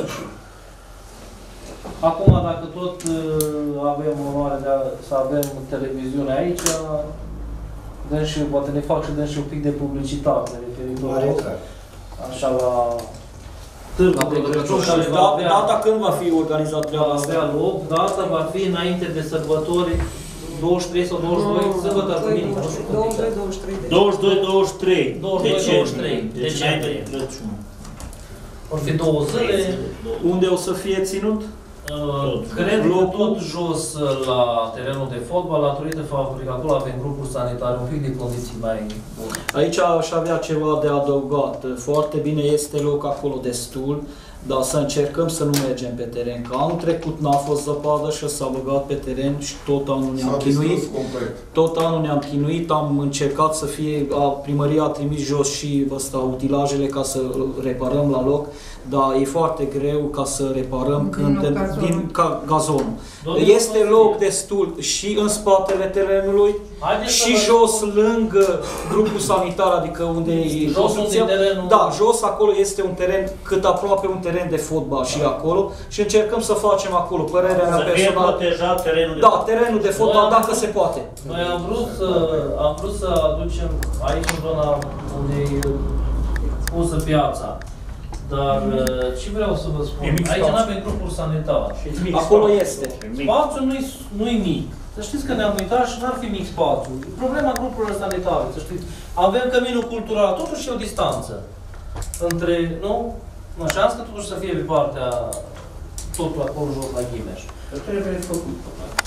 Acum, dacă tot uh, avem onoare de a, să avem televiziune aici, dăm și, poate ne fac și dăm și un pic de publicitate referitor așa la târgul de Crăciun care va Da, avea, data când va fi organizat va treaba avea asta? loc, data va fi înainte de sărbători douăzeci și trei sau douăzeci și doi, sâmbătă, duminică, nu știu când douăzeci și doi exact. douăzeci și trei de douăzeci și doi douăzeci și trei. douăzeci și doi douăzeci și trei. Deci înainte de Crăciun. Vor fi două zile. Unde o să fie ținut? Uh, Cred că tot jos uh, la terenul de fotbal, datorită faptului că acolo avem grupuri sanitare, un pic de condiții mai bune. Aici aș avea ceva de adăugat. Foarte bine, este loc acolo destul, dar să încercăm să nu mergem pe teren. Că anul trecut n-a fost zăpadă și s-a băgat pe teren și tot anul ne-am S-a chinuit. distrus complet. Tot anul ne-am chinuit, am încercat să fie, a, primăria a trimis jos și ăsta, utilajele ca să reparăm la loc, dar e foarte greu ca să reparăm Din când, nou gazonul. din ca, gazonul. Domnul Este consilier. loc destul și în spatele terenului Haideți și să vă- jos lângă grupul sanitar, adică unde e Jos construcția. unde e terenul. Da, jos acolo este un teren, cât aproape un teren de fotbal și acolo și încercăm să facem acolo. Părerea mea Să fie personală. protejat terenul de Da, terenul de fotbal, Noi am- dacă se poate. Noi am vrut să, am vrut să aducem aici în zona unde e pusă piața. Dar ce vreau să vă spun, E mic aici spațiu. nu avem grupul sanitar. Acolo este. Spațiul nu-i nu-i mic. Să știți că ne-am uitat și n-ar fi mic spațiu. Problema grupurilor sanitare, să știți. Avem căminul cultural, totuși e o distanță între, nu? Mă șans că totuși să fie pe partea, totul acolo jos la Ghimeș. Trebuie făcut.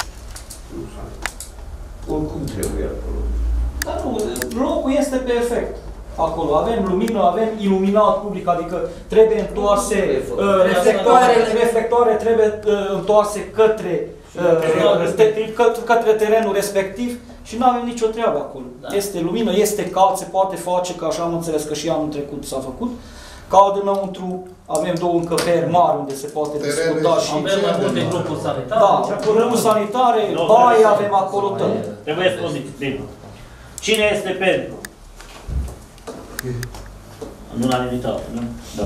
Oricum trebuie acolo. Dar nu, locul este perfect. Acolo avem lumină, avem iluminat public, adică trebuie întoarse uh, reflectoare, reflectoare trebuie uh, întoarse către, uh, te, că, către terenul respectiv și nu avem nicio treabă acolo. Da. Este lumină, este cald, se poate face, că așa am înțeles că și anul trecut s-a făcut. Cald înăuntru, avem două încăperi mari unde se poate discuta și... Avem mai multe grupuri sanitare. Da, grupuri sanitare, baie avem acolo tot. Trebuie să spun disciplină. Cine este pentru? În unanimitate, nu? Da.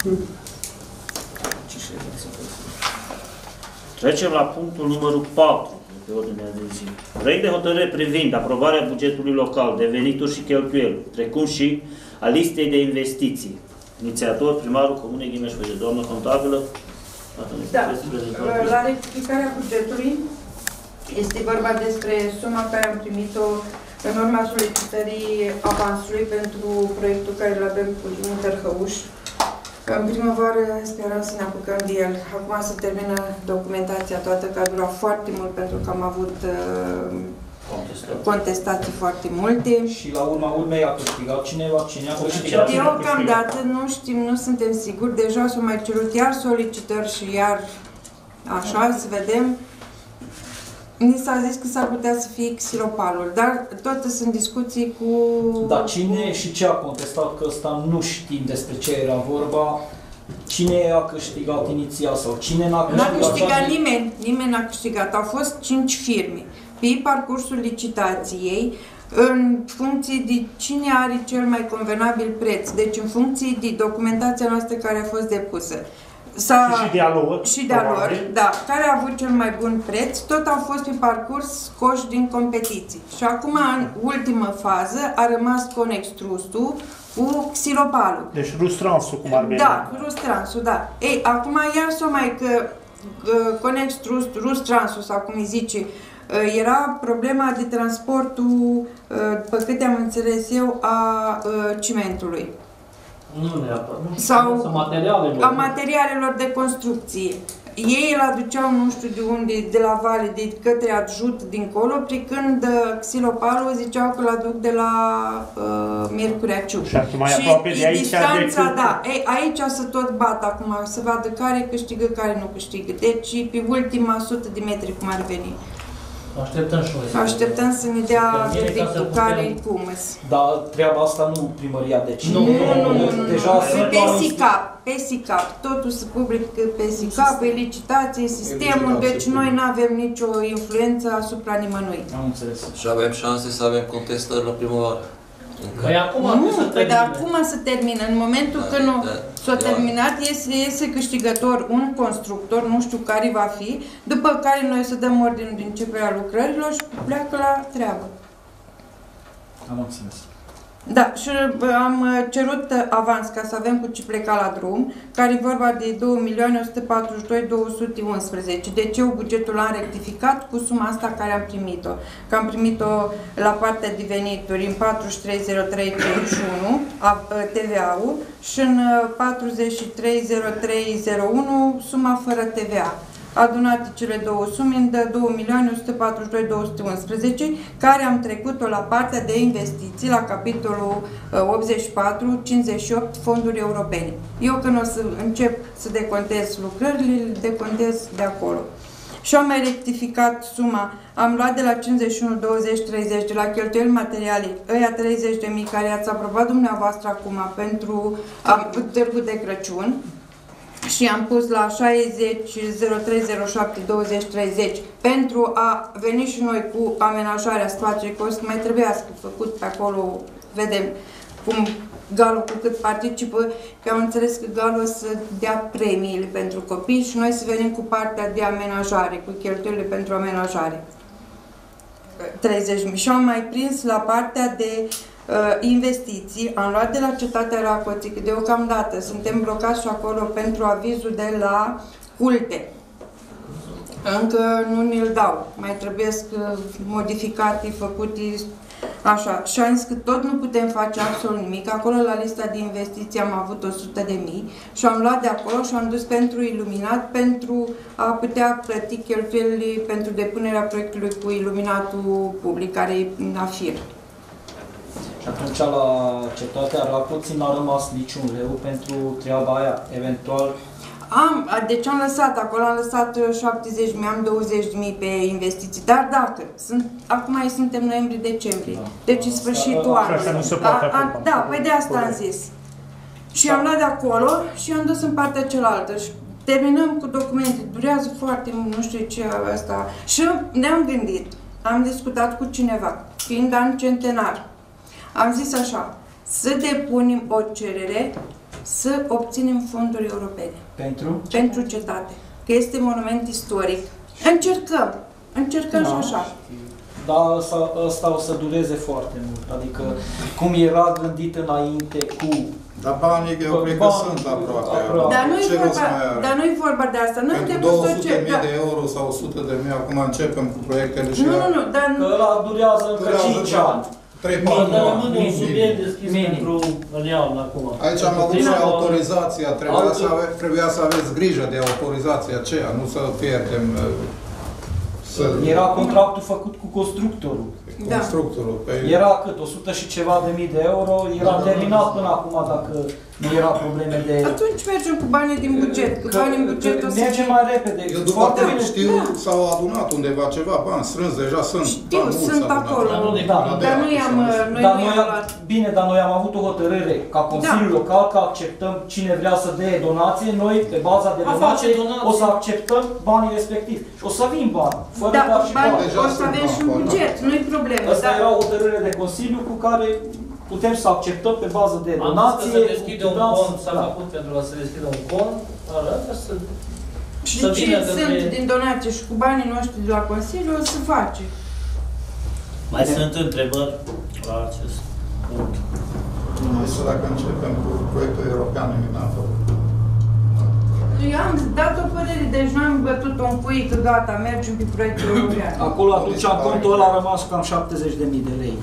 Trecem la punctul numărul patru de ordinea de zi. Proiect de hotărâre privind aprobarea bugetului local de venituri și cheltuieli, precum și a listei de investiții. Inițiator, primarul Comunei Ghimeș-Făget. Doamnă contabilă, Da, la rectificarea bugetului este vorba despre suma care am primit-o în urma solicitării avansului pentru proiectul care îl avem cu drumul Tărhăuș. În primăvară speram să ne apucăm de el. Acum se termină documentația toată, că a durat foarte mult pentru că am avut uh, contestații. contestații foarte multe. Și la urma urmei a câștigat cineva, cine a câștigat? Deocamdată nu știm, nu suntem siguri. Deja s-au mai cerut iar solicitări și iar așa, să vedem. Ni s-a zis că s-ar putea să fie xilopalul, dar tot sunt discuții cu... Dar cine și ce a contestat, că ăsta nu știm despre ce era vorba, cine a câștigat inițial sau cine n-a câștigat? N-a câștigat nimeni, nimeni n-a câștigat. Au fost cinci firme. Pe parcursul licitației, în funcție de cine are cel mai convenabil preț, deci în funcție de documentația noastră care a fost depusă. Și de a lor. Și de a lor, da. Care a avut cel mai bun preț, tot au fost pe parcurs scoși din competiții. Și acum, în ultimă fază, a rămas Conex Trustul cu xilopalul. Deci Rustransul, cum ar veni. Da, Rustransul, da. Ei, acum iar s-o mai că uh, Conex Trust, Rustransul, sau cum îi zice, uh, era problema de transportul, uh, pe câte am înțeles eu, a uh, cimentului. Nu neapărat. Sau Sau materialelor. a materialelor de construcție. Ei îl aduceau nu știu de unde, de la vale, de către adjut dincolo, prin când uh, xilopalul ziceau că îl aduc de la uh, Miercurea Ciuc. Și acum mai aproape de aici distanța, decât... da, ei, aici să tot bat acum, să vadă care câștigă, care nu câștigă. Deci pe ultima sută de metri cum ar veni. Așteptăm și noi. Așteptăm să ne dea verdictul care e cum. Dar treaba asta nu primăria decide. Nu, nu, nu, nu. Deja sunt Pe SICAP, pe SICAP. Totul se publică pe SICAP, pe licitație, sistemul, deci noi nu avem nicio influență asupra nimănui. Am înțeles. Și avem șanse să avem contestări la primăvară. Păi acum nu, să păi dar acum se termină. În momentul Da, când da, s-a da. terminat, iese, iese câștigător un constructor, nu știu care va fi, după care noi să dăm ordinul de începere a lucrărilor și pleacă la treabă. Am înțeles. Da, și am cerut avans ca să avem cu ce pleca la drum, care e vorba de două milioane o sută patruzeci și doi mii două sute unsprezece. Deci eu bugetul l-am rectificat cu suma asta care am primit-o. Că am primit-o la partea de venituri în patruzeci și trei mii trei sute treizeci și unu T V A-ul și în patruzeci și trei mii trei sute unu suma fără T V A. Adunate cele două sume în două milioane o sută patruzeci și doi mii două sute unsprezece, care am trecut-o la partea de investiții, la capitolul optzeci și patru cincizeci și opt fonduri europene. Eu când o să încep să decontez lucrările, le decontez de acolo. Și am mai rectificat suma, am luat de la cincizeci și unu douăzeci treizeci, de la cheltuieli materiale, ăia treizeci de mii care ați aprobat dumneavoastră acum pentru Târgul de Crăciun. și am pus la șaizeci zero trei zero șapte douăzeci treizeci pentru a veni și noi cu amenajarea spațiului, că o să mai trebuiască făcut pe acolo, vedem cum Galul cu cât participă, că am înțeles că Galul o să dea premiile pentru copii și noi să venim cu partea de amenajare, cu cheltuielile pentru amenajare. treizeci de mii. Și am mai prins la partea de uh, investiții, am luat de la Cetatea Racoții, că deocamdată suntem blocați și acolo pentru avizul de la culte. Încă nu ne-l dau, mai trebuie modificate, făcute, așa. Și am zis că tot nu putem face absolut nimic. Acolo la lista de investiții am avut o sută de mii și am luat de acolo și am dus pentru iluminat, pentru a putea plăti cheltuielile pentru depunerea proiectului cu iluminatul public, care e în afir. Și atunci la Cetatea Racoții n-a rămas niciun leu pentru treaba aia, eventual. Am, deci am lăsat, acolo am lăsat șaptezeci de mii, am douăzeci de mii pe investiții, dar dacă, sunt, acum mai suntem noiembrie-decembrie, da. Deci în sfârșitul anului. Da, păi de asta am zis. Și am luat de acolo și am dus în partea cealaltă. Și terminăm cu documente, durează foarte mult, nu știu ce asta. Și ne-am gândit, am discutat cu cineva, fiind an centenar, am zis așa, să depunem o cerere să obținem fonduri europene. Pentru? Pentru cetate. Că este monument istoric. Încercăm. Încercăm da. Și așa. Dar asta, asta o să dureze foarte mult. Adică, cum era gândit înainte cu... Dar banii, eu cred că sunt aproape. aproape. Dar nu-i vorba, dar nu-i vorba de asta. Noi pentru două sute de mii de euro sau o sută de mii, acum începem cu proiectele și... Nu, nu, nu. Dar... Că ăla durează încă cinci ani. Dar rămâne un subiect deschis pentru Leon acum. Aici am avut și autorizația, trebuia să, ave, trebuia să aveți grijă de autorizația aceea, nu să pierdem... Să... Era contractul făcut cu constructorul. Da. Constructorul. Pe... Era cât? o sută și ceva de mii de euro, era da, terminat până acum dacă nu era probleme de... Atunci mergem cu banii din buget, cu banii din buget o să... Mergem mai repede. Eu după cât știu, s-au adunat undeva ceva bani strâns, deja sunt. Știu, sunt acolo, dar nu i-am luat. Bine, dar noi am avut o hotărâre ca Consiliul da. Local că acceptăm cine vrea să dea donație, noi pe baza de donație o să acceptăm banii respectivi. Și o să vin bani, fără da, ca și bani. O să avem și un buget, nu-i problemă. Asta da. Era o hotărâre de Consiliu cu care putem să acceptăm pe bază de donație. Am să deschide un cont, s-a făcut pentru a se deschide un cont, arată să... Și ce sunt din donație și cu banii noștri de la Consiliu, o să face. Mai sunt întrebări la acest punct? Nu știu dacă începem cu proiectul european, n-am făcut. Eu am dat o părere, deci nu am bătut-o în cui că gata, mergem pe proiectul european. Acolo atunci în contul ăla a rămas cam șaptezeci de mii de lei.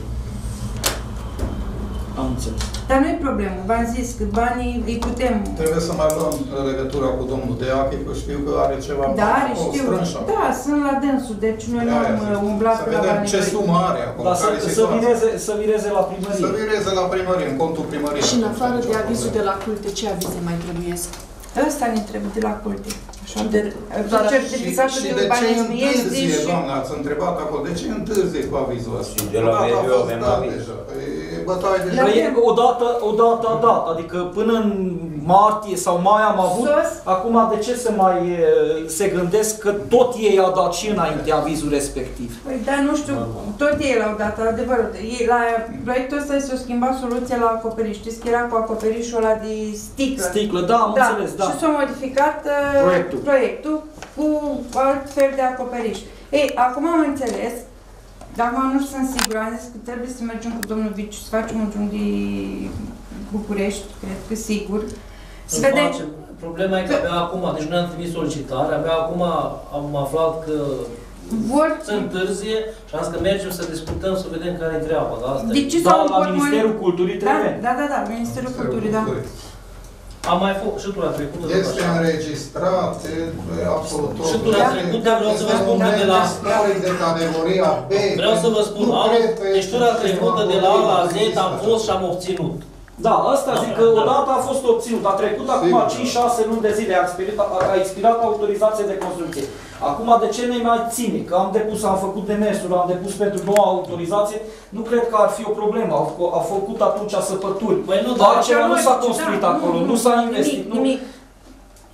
Am înțeles. Dar nu e problemă, v-am zis că banii îi putem... Trebuie să mai luăm legătura cu domnul Deachi, că știu că are ceva... Da, are, știu. Da, sunt la dânsul, deci noi nu am umblat pe la banii. Să vedem ce sumă are acum, da, care să, vireze, să vireze la primărie. Să vireze la primărie, în contul primăriei. Și în afară de avizul de la culte, ce avize mai trebuiesc? Ăsta ne trebuie de la culte. Și de, certificatul de urbanism este și... Doamne, ați întrebat acolo, de ce întârzie cu avizul ăsta? Și de la mediu avem aviz. Bătaie de... Odată, odată a dat, adică până în martie sau mai am avut, acum de ce se mai se gândesc că tot ei au dat și înainte avizul respectiv? Păi da, nu știu, tot ei l-au dat, adevărul. La proiectul ăsta s-a schimbat soluția la acoperiș. Știți că era cu acoperișul ăla de sticlă. Sticlă, da, am da. înțeles, da. Și s-a modificat proiectul. proiectul cu alt fel de acoperiș. Ei, acum am înțeles, dar acum nu sunt sigură, am zis că trebuie să mergem cu domnul Viciu, să facem un drum de București, cred că sigur. Să vedem... Problema e că abia acum, deci noi am trimis solicitare, abia acum am aflat că vor să întârzie și am zis că mergem să discutăm, să vedem care e treaba. Da, asta de ce da, la Ministerul Culturii trebuie. Da, da, da, Ministerul Culturii, da. Am mai fost și tura trecută. Este înregistrat, absolut tot. Și tura trecută vreau să vă spun că de la... de categoria B. Vreau să vă spun, deci tura trecută de la A la Z am fost și am obținut. Da, asta zic că odată a fost obținut, a trecut acum cinci șase luni de zile, a expirat, a expirat autorizația de construcție. Acum de ce ne mai ține? Că am depus, am făcut demersuri, am depus pentru noua autorizație, nu cred că ar fi o problemă. Au, au făcut atunci săpături. Păi nu, dar altceva nu s-a construit da, acolo, nu, nu s-a investit. Nimic, nimic.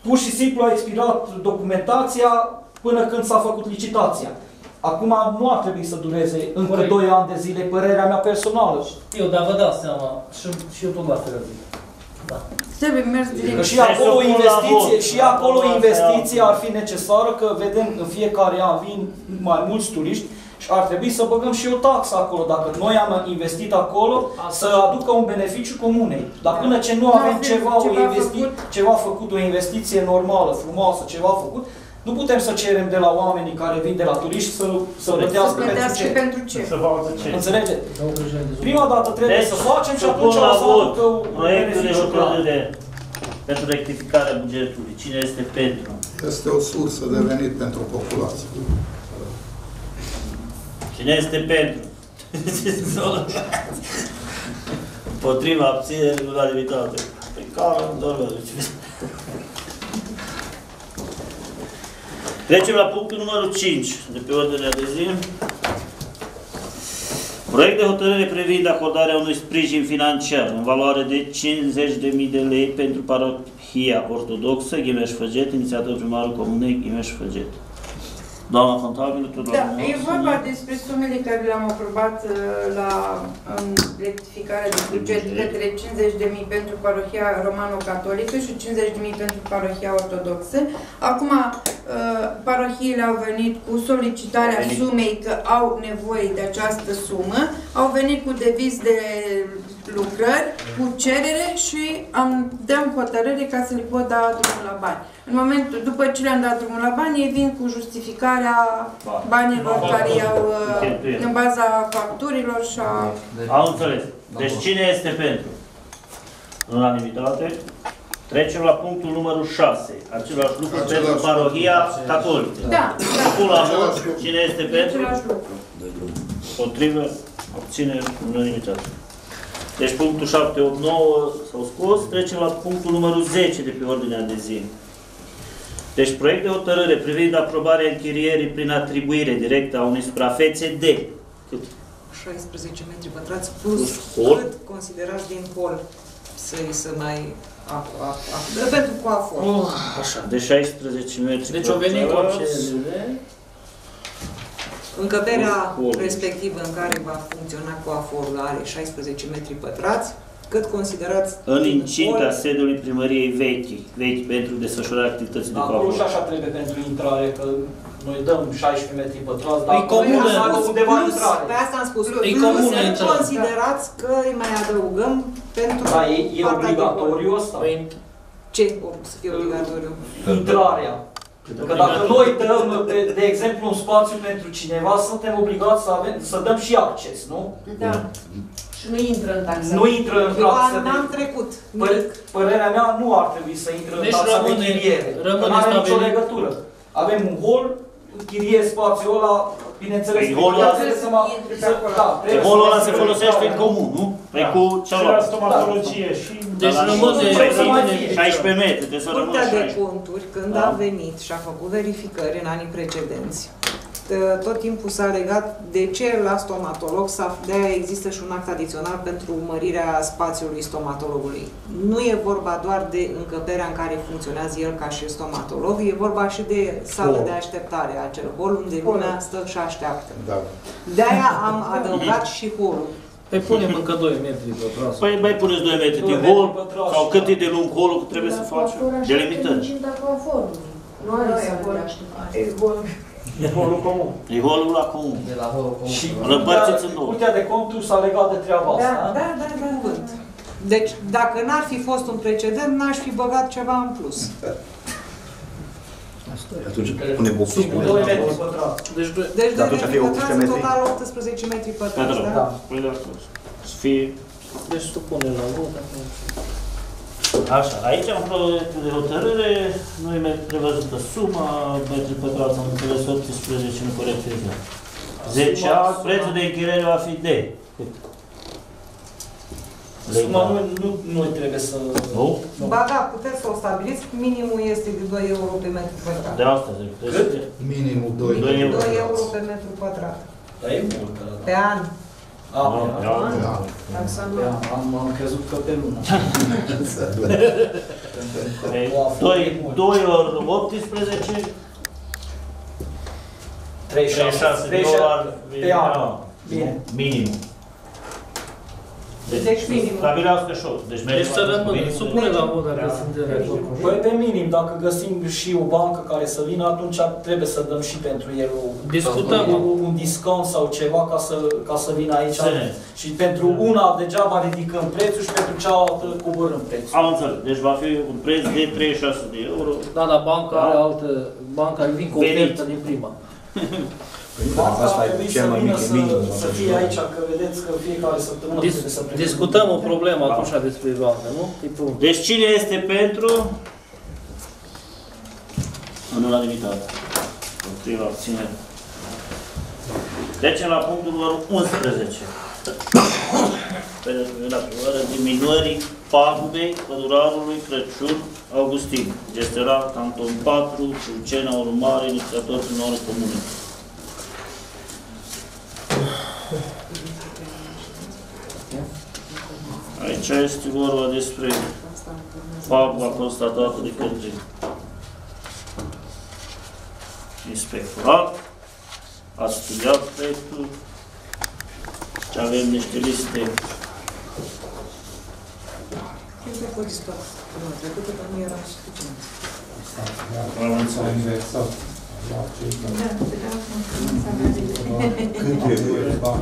pur și simplu a expirat documentația până când s-a făcut licitația. Acum nu ar trebui să dureze încă Corect. doi ani de zile, părerea mea personală. Eu, dar vă dați seama, și, și eu tot la fel zic. Da. Trebuie mers Că direct. și acolo investiție, și acolo investiție ar fi necesară, că vedem în fiecare an vin mai mulți turiști și ar trebui să băgăm și o taxă acolo. Dacă noi am investit acolo, să aducă un beneficiu comunei. Dar până ce nu avem ceva, o investi- ceva făcut, o investiție normală, frumoasă, ceva făcut, nu putem să cerem de la oamenii care vin de la turiști să, să plătească pentru plătească ce. pentru ce? Să facă ce. Înțelegeți? Prima dată trebuie Deci, să facem și să atunci pun la să vot aducă un proiectul de beneficiu clar. hotărâre pentru rectificarea bugetului. Cine este pentru? Este o sursă de venit pentru populație. Cine este pentru? Împotriva abținere, unanimitate. Pe care doar Trecem la punctul numărul cinci de pe ordinea de zi. Proiect de hotărâre privind acordarea unui sprijin financiar în valoare de cincizeci de mii de lei pentru parohia ortodoxă Ghimeș-Făget, inițiator primarul comunei Ghimeș-Făget. Doamna contabilă, tot Da, e vorba despre sumele care le-am aprobat uh, la um, rectificarea de buget către cincizeci de mii pentru parohia romano-catolică și cincizeci de mii pentru parohia ortodoxă. Acum, uh, parohiile au venit cu solicitarea sumei că au nevoie de această sumă, au venit cu deviz de lucrări, cu cerere și am dăm hotărâre ca să le pot da drumul la bani. În momentul, după ce le-am dat drumul la bani, ei vin cu justificarea banilor care i-au în baza facturilor și a... Am înțeles. Deci cine este pentru? Unanimitate. Trecem la punctul numărul șase. Același lucru Același pentru lucru. parohia catolică. Da, da. Pun la vot. Cine este pentru? Același lucru. Potrivă, obținere, unanimitate. Deci punctul șapte, opt, nouă s-au scos. Trecem la punctul numărul zece de pe ordinea de zi. Deci proiect de hotărâre privind aprobarea închirierii prin atribuire directă a unei suprafețe de cât? șaisprezece metri pătrați plus hol. cât considerați din hol să-i să mai acordă pentru coafor. Oh, așa, de șaisprezece metri. Deci o venit cu pătrați. cerere. Încăperea Hol. respectivă în care va funcționa coaforul are șaisprezece metri pătrați. Cât considerați În din incinta hol? sediului primăriei vechi, vechi pentru desfășurarea activității de Acolo și coafor. așa trebuie pentru intrare, că noi dăm șaisprezece metri pătrați, dar E comună. să aibă undeva Plus, intrare. pe asta am spus, E plus, comună să intrare. considerați că îi mai adăugăm pentru Da, e, e partea de obligatoriu hol. asta. Păi, Ce o să fie obligatoriu? Intrarea. Că dacă noi dăm, de, de exemplu, un spațiu pentru cineva, suntem obligați să, avem, să dăm și acces, nu? Da. Și nu intră în taxa. Nu intră în Eu taxă de... n-am trecut Păre, nimic. părerea mea nu ar trebui să intre în Deci taxa de rămâne- închiriere. rămâne Nu are nicio stabilit. legătură. Avem un hol, închirie spațiul ăla, bineînțeles. Păi holul ăla- trebuie să mă- să- da, Deci trebuie holul să- ăla se folosește în comun, nu? Păi cu cealaltă. stomatologie și... Deci Dar la rămâne- nivel- Trebuie să mai Păi, fie. șaisprezece metri, trebuie să rămână Curtea de șaisprezece. conturi, când Da. a venit și a făcut verificări în anii precedenți, t- tot timpul s-a legat de ce la stomatolog, s-a- de-aia există și un act adițional pentru mărirea spațiului stomatologului. Nu e vorba doar de încăperea în care funcționează el ca și stomatolog, e vorba și de sală de așteptare, acel hol unde lumea stă și așteaptă. Da. De-aia am adăugat și holul. Păi punem încă doi metri pătrați. Păi mai puneți doi metri de doi hol, metri pătrați, sau cât da. e de lung holul, că trebuie să faci delimitări. Incinta coaforului. Nu are sală de așteptare. E holul comun. E holul la comun. De la holul comun. Și Rămpărțiți în două. Curtea de conturi s-a legat de treaba Da, asta. da, da, da, cuvânt. Deci, dacă n-ar fi fost un precedent, n-aș fi băgat ceva în plus. Atunci punem optsprezece doi metri. metri pătrați. Deci doi. Deci, Dar de atunci ar metri fi pătrați, optsprezece în metri? total optsprezece metri pătrați, Da, da? Păi de asta. Să fie... Deci supunem la vot. acum. Așa, aici am proiectul de hotărâre, nu e mai prevăzută suma, metri pătrați, am înțeles optsprezece, nu corectezăm. zece ani, prețul de închiriere va fi de... cât? Suma nu, nu, nu trebuie să... Nu? Ba da, puteți să o stabiliți, minimul este de doi euro pe metru pătrat. De asta zic. Cât? Minimul doi doi euro. doi euro pe metru pătrat. Dar e mult. că- Pe an. A, Da, pe da. an. Taxa Pe an. Am, am crezut că pe lună. doi ori optsprezece, treizeci și șase de dolari pe an. Bine. Minim. Deci minim. Stabilească și o. Deci Deci să rămână, supune la vot dacă sunt de acord. Păi pe minim, dacă găsim și o bancă care să vină, atunci trebuie să dăm și pentru el Discutăm. un, un discount sau ceva ca să, ca să vină aici. Și pentru una degeaba ridicăm prețul și pentru cealaltă coborâm prețul. Am înțeles. Deci va fi un preț de treizeci și șase de euro. Da, dar banca are altă, banca vin cu ofertă din prima. Banca ar trebui să vină să, să fie aici, că vedeți că fiecare săptămână Dis trebuie să pregătim. Discutăm o problemă atunci despre bancă, nu? Deci cine este pentru? În unanimitate. Împotriva abținere. Trecem la punctul numărul unsprezece. Pentru diminuării pagubei pădurarului Crăciun Augustin, gestionat Canton patru, Tulcena, urmare, inițiator primarul comune. Aici este vorba despre paguba constatată de către inspectorat. Ați studiat proiectul și avem niște liste. Am înțeles. Cât e bani?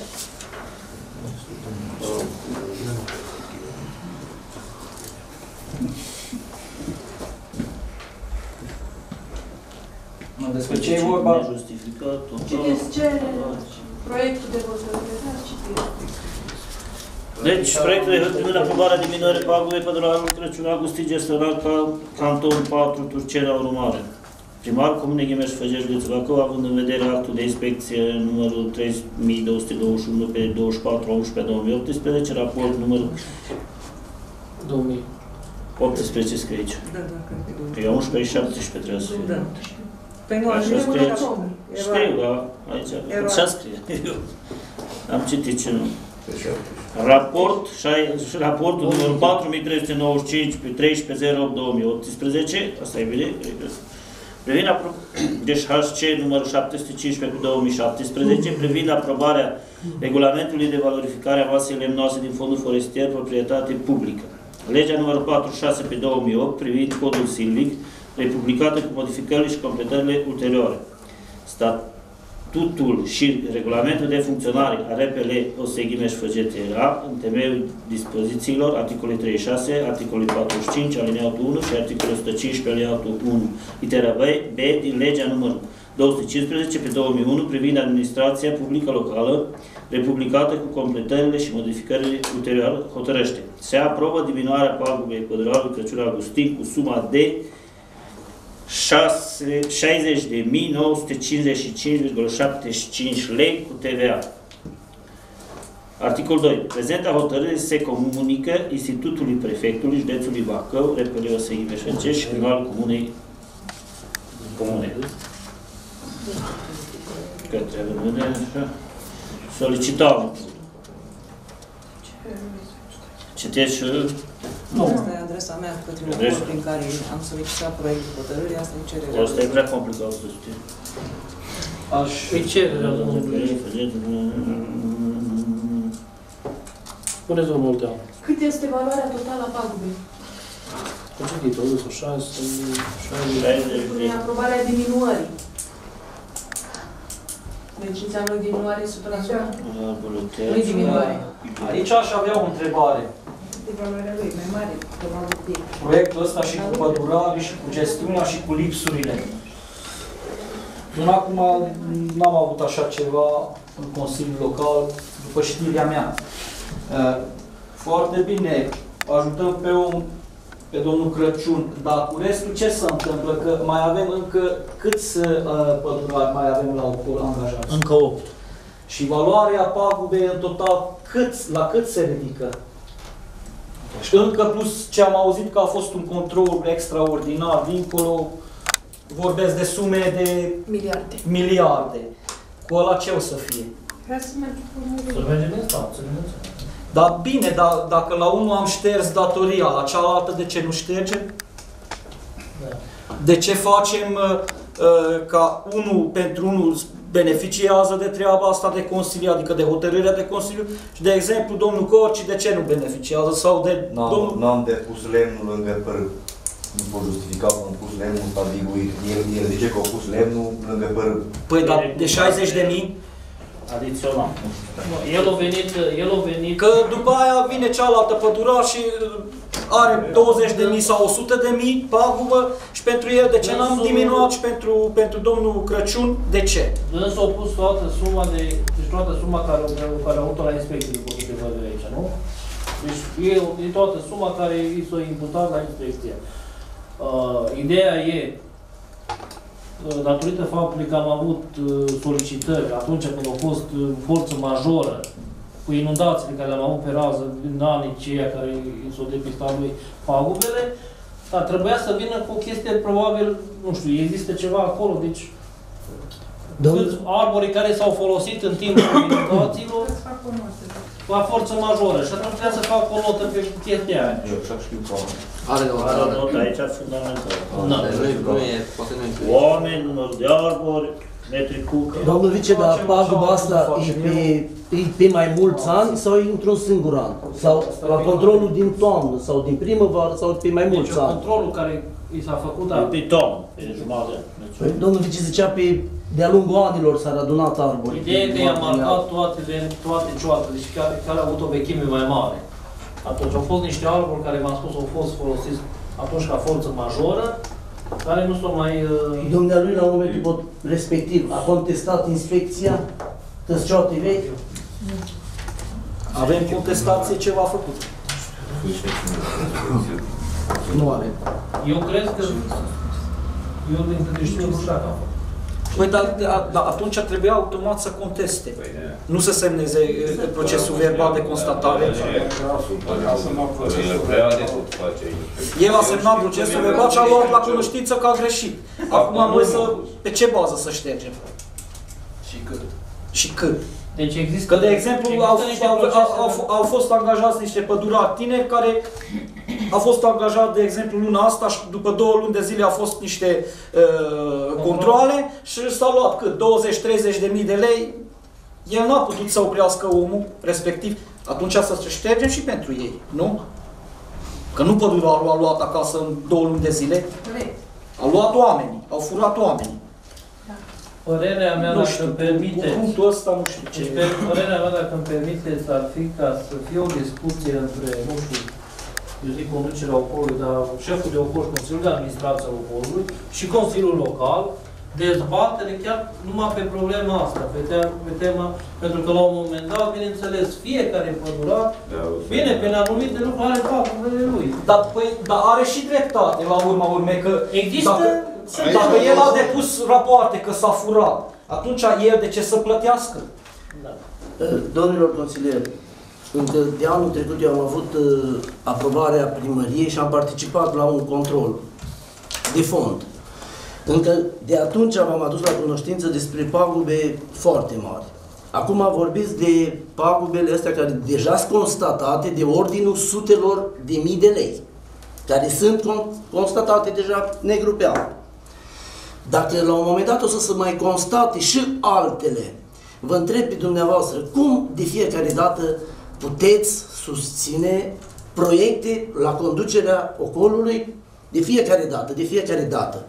Despre ce e vorba? Nejustificat, Citiți ce proiectul de hotărâre, citiți. Deci, proiectul de hotărâre în aprobarea diminuării pagubei pădurarului Crăciun Augustin, gestionat ca Canton patru, Turcena, urmare. Primarul Comunei Ghimeș Făgești, județul Bacău, având în vedere actul de inspecție numărul trei mii două sute douăzeci și unu pe douăzeci și patru a unsprezece două mii optsprezece, raport numărul două mii optsprezece scrie aici. Da, da, cred că Că e unsprezece și șaptesprezece trebuie să fie. Da. Păi nu, Așa așa scrie aici. scrie. Scriu, da, aici. Așa scrie. Am citit ce nu. Raport, raportul numărul patru mii trei sute nouăzeci și cinci pe treisprezece zero opt două mii optsprezece, asta e bine, privind deci H C numărul șapte sute cincisprezece pe două mii șaptesprezece, privind aprobarea regulamentului de valorificare a masei lemnoase din fondul forestier, proprietate publică. Legea numărul patruzeci și șase pe două mii opt, privind codul silvic, republicată cu modificările și completările ulterioare. Statutul și regulamentul de funcționare a R P L O S Ghimeș Făget era, în temeiul dispozițiilor, articolului treizeci și șase, articolului patruzeci și cinci, alineatul unu și articolul o sută cincisprezece, alineatul unu, litera B, B din legea numărul două sute cincisprezece pe două mii unu privind administrația publică locală, republicată cu completările și modificările ulterioare, hotărăște. Se aprobă diminuarea pagubei pădurarului Crăciun Augustin cu suma de șaizeci de mii nouă sute cincizeci și cinci virgulă șaptezeci și cinci lei cu T V A. Articolul doi. Prezenta hotărâre se comunică Institutului Prefectului Județului Bacău, R P L O S Ghimeș Făget și primarul Comunei Comune. Către rămâne solicităm. Citeți și... Nu. Asta e adresa mea către locul prin care am solicitat proiectul hotărârii, asta e cererea. Asta e prea complicat să știi. Aș... E cererea domnului. Spuneți-vă multe ani. Cât este valoarea totală a pagubei? Am citit, o dus șase, șaizeci. Spune aprobarea diminuării. Deci înseamnă diminuare o sută la sută? Nu-i diminuare. Aici aș avea o întrebare. De valoarea lui, mai mare, de valoare. Proiectul ăsta și cu pădurarii, și cu gestiunea, și cu lipsurile. Până acum n-am avut așa ceva în Consiliul Local, după știrea mea. Foarte bine, ajutăm pe om, pe domnul Crăciun, dar cu restul ce se întâmplă? Că mai avem încă câți uh, pădurari mai avem la ocol angajați? Încă opt. Și valoarea pagubei în total, cât, la cât se ridică? Și încă plus ce am auzit că a fost un control extraordinar dincolo, vorbesc de sume de miliarde. miliarde. Cu ăla ce o să fie? Hai să mergem cu Să mergem în stat, să Dar bine, dar dacă la unul am șters datoria, la cealaltă de ce nu ștergem? Da. De ce facem uh, uh, ca unul pentru unul beneficiază de treaba asta de Consiliu, adică de hotărârea de Consiliu, și de exemplu domnul Corci de ce nu beneficiază? Sau de domnul... N-am depus lemnul lângă păr. Nu pot justifica că am pus lemnul în padiguit. El, el zice că a pus lemnul lângă păr. Păi, dar de șaizeci de mii? Adițional. El a venit, el a venit... Că după aia vine cealaltă pădura și are douăzeci de mii sau o sută de mii pagubă și pentru el de ce n-am diminuat și pentru, pentru domnul Crăciun, de ce? Însă au pus toată suma de, deci toată suma care, care a avut la inspecție, după câte văd de aici, nu? Deci e, e toată suma care i s-a imputat la inspecție. Uh, ideea e, uh, datorită faptului că am avut uh, solicitări atunci când a fost uh, forță majoră cu inundațiile care le-am avut pe rază în anii ceia care i s-au depistat lui pagubele, dar trebuia să vină cu o chestie, probabil, nu știu, există ceva acolo, deci câți arbori care s-au folosit în timpul inundațiilor la forță majoră și atunci trebuia să fac o notă pe chestia aia. Eu așa știu că are o notă aici fundamentală. Da. Oameni, număr de arbori, metri cub. Domnul Vice, dar paguba asta e pe, e pe mai mulți ani sau e într-un singur an? Sau la controlul din toamnă sau din primăvară sau pe mai mulți deci, ani? controlul care i s-a făcut, da. Pe toamnă, pe jumătate. Păi, domnul Vice zicea pe de-a lungul anilor s-a adunat arbori. Ideea e că i-am marcat toate, toate cioatele, deci care, care au avut o vechime mai mare. Atunci au fost niște arbori care, v-am spus, au fost folosiți atunci ca forță majoră, care nu s-au mai... Uh... Dumnealui, la momentul respectiv, a contestat inspecția că-s cioate vechi? Avem contestație ce v-a făcut. Nu are. Eu cred că... Eu, din câte știu, nu știu dacă am făcut. Păi, dar, dar atunci trebuia automat să conteste. Nu să semneze procesul verbal de constatare. El a semnat procesul verbal și a luat la cunoștință că a greșit. Acum noi să, pe ce bază să ștergem? Și cât? Și cât? Deci există... Că, de exemplu, au, au, au, au fost angajați niște pădurari tineri care au fost angajați, de exemplu, luna asta și după două luni de zile au fost niște uh, controale și s-au luat cât? douăzeci treizeci de mii de lei. El n-a putut să oprească omul respectiv. Atunci să ștergem și pentru ei, nu? Că nu pădurarul a luat acasă în două luni de zile. Au luat oamenii, au furat oamenii. Părerea mea, nu dacă știu, îmi permite... Cu punctul ăsta nu știu ce... Deci, părerea mea, dacă îmi permite, ar fi ca să fie o discuție între, nu știu, eu zic conducerea ocolului, dar șeful de ocol și Consiliul de Administrație al ocolului și Consiliul Local, dezbatere chiar numai pe problema asta, pe, te pe tema, pentru că la un moment dat, bineînțeles, fiecare pădurar, bine, pe anumite lucruri are facultele lui. Dar, păi, dar are și dreptate, la urma urmei, că există... Dacă, dacă el a depus rapoarte că s-a furat, atunci el de ce să plătească? Da. Domnilor consilieri, încă de anul trecut eu am avut uh, aprobarea primăriei și am participat la un control de fond. Încă de atunci v-am adus la cunoștință despre pagube foarte mari. Acum vorbiți de pagubele astea care deja sunt constatate de ordinul sutelor de mii de lei, care sunt constatate deja negru pe alb. Dacă la un moment dat o să se mai constate și altele, vă întreb pe dumneavoastră, cum de fiecare dată puteți susține proiecte la conducerea ocolului de fiecare dată, de fiecare dată?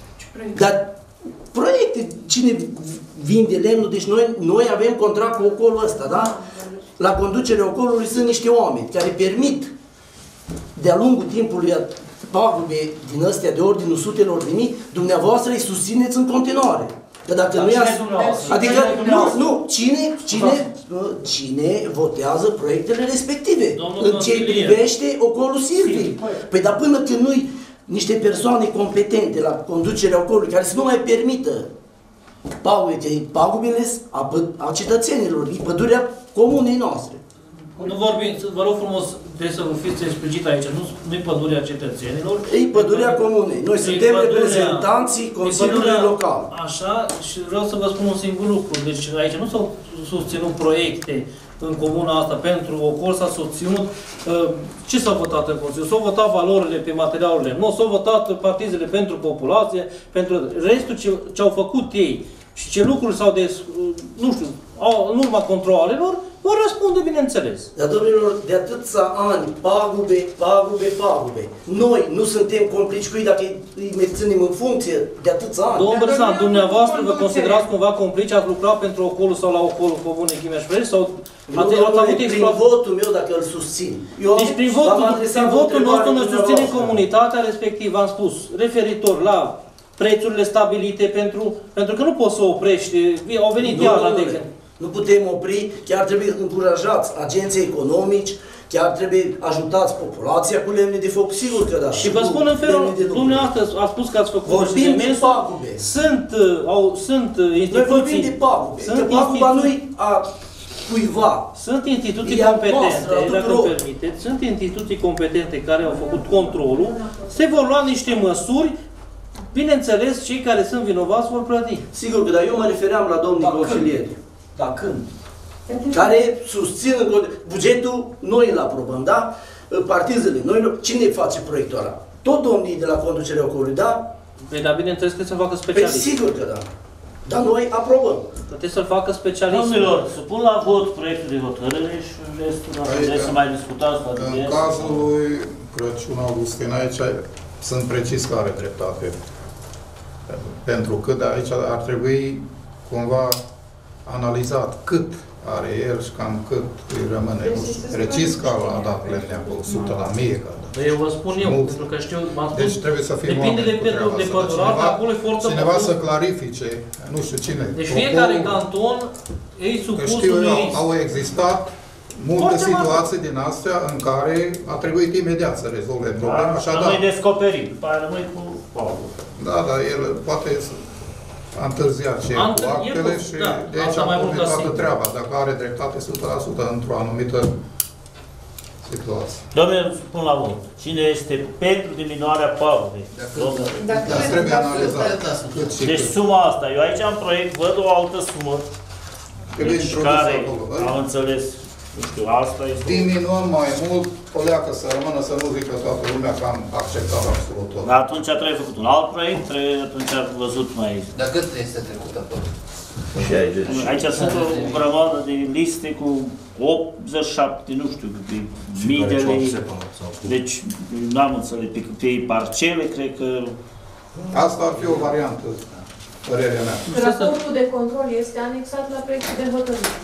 Dar proiecte, cine vinde lemnul, deci noi, noi avem contract cu ocolul ăsta, da? La conducerea ocolului sunt niște oameni care permit de-a lungul timpului pagube din astea de ordinul sutelor de mii, dumneavoastră îi susțineți în continuare. Că dacă nu ia... Adică, nu, nu, cine, cine, cine votează proiectele respective? În ce privește ocolul Silviei. Păi, dar până când nu-i niște persoane competente la conducerea ocolului, care să nu mai permită pagubele a, a cetățenilor, pădurea comunei noastre. Nu vorbim, vă rog frumos, trebuie să vă fiți explicit aici, nu nu e pădurea cetățenilor. E pădurea comunei. Noi e suntem pădurea- reprezentanții e Consiliului pădurea- Local. Așa, și vreau să vă spun un singur lucru. Deci aici nu s-au susținut proiecte în comuna asta pentru Ocol, s-a susținut uh, ce s-a votat în Consiliu? S-au votat valorile pe materialele, nu, s-au votat partizele pentru populație, pentru restul ce, ce au făcut ei și ce lucruri s-au des, uh, nu știu, au, în urma controlelor, vor răspunde, bineînțeles. Dar, domnilor, de atâția ani, pagube, pagube, pagube. Noi nu suntem complici cu ei dacă îi mai ținem în funcție de atâția ani. Domnul Bărsan, dumneavoastră vă considerați cumva complici, ați lucrat pentru Ocolul sau la Ocolul Comune Chimeș-Freș sau Nu, ați, ați avut prin exploat... votul meu, dacă îl susțin. Eu Deci prin v-am votul, adresat prin o votul întrebare nostru ne susține dumneavoastră. comunitatea respectivă, am spus, referitor la prețurile stabilite pentru, pentru că nu poți să oprești, au venit Nu, iarna de domnule, când. Nu putem opri, chiar trebuie încurajați agenții economici, chiar trebuie ajutați populația cu lemne de foc, sigur că da. Și vă cu spun în felul, lemne de lucru. dumneavoastră a spus că ați făcut Vorbim de demersul, pagube. sunt, uh, au, sunt uh, instituții... Noi vorbim de pagube, sunt că paguba instituții- nu-i a cuiva. Sunt instituții E a competente, noastră, a dacă tuturor. îmi permiteți, sunt instituții competente care au făcut controlul, se vor lua niște măsuri, bineînțeles, cei care sunt vinovați vor plăti. Sigur că, dar eu mă refeream la domnul consilier. Dar când? Care susțin în cont- bugetul, noi îl aprobăm, da? Partizele, noi, cine face proiectul ăla? Tot domnii de la conducerea Ocolului, da? Păi, dar bineînțeles că să facă Păi specialiști. sigur că da. Dar noi aprobăm. Trebuie să-l facă specialiști. Domnilor, supun la vot proiectul de hotărâre și restul, dacă Aici, vreți să mai discutați, poate În de cazul lui Crăciun Augustin, aici sunt precis că are dreptate. Pentru că de aici ar trebui cumva analizat cât are el și cam cât îi rămâne. Nu știu, precis că a dat lemne acolo, o sută la mie. Că a dat. Păi eu vă spun eu, Mult. pentru că știu, m-am spus, Deci trebuie să fim depinde de, oameni cu pe, treaba de asta. pădurar, Cineva- acolo e forță Cineva pădure. să clarifice, nu știu cine. Deci fiecare Ocolul, canton e că supus știu unui eu, risc. au existat multe Foarte situații din astea în care a trebuit imediat să rezolve problema. Da, Așadar, rămâi descoperit, după aia rămâi cu pauză. da, dar el poate să a întârziat și A cu întâr- actele el- și da, de aici asta a mai mult pornit ca toată sigur. treaba. Dacă are dreptate o sută la sută într-o anumită situație. Domnule, spun la vot. Cine este pentru diminuarea pagubei? Domnule. Dacă Dar trebuie analizat cât și Deci cât. suma asta, eu aici am proiect, văd o altă sumă. Trebuie Deci introdusă care, acolo, da? am înțeles, nu știu, asta este... Diminuăm mai mult, o leacă să rămână, să nu zică toată lumea că am acceptat absolut tot. Dar atunci trebuie făcut un alt proiect, trebuie atunci văzut mai... Dar cât este trecut acolo? Aici sunt o grămadă de liste cu optzeci și șapte, nu știu, de mii de lei. Deci, n-am înțeles, pe câte parcele, cred că... Asta ar fi o variantă, părerea mea. Raportul de control este anexat la proiectul de hotărâre.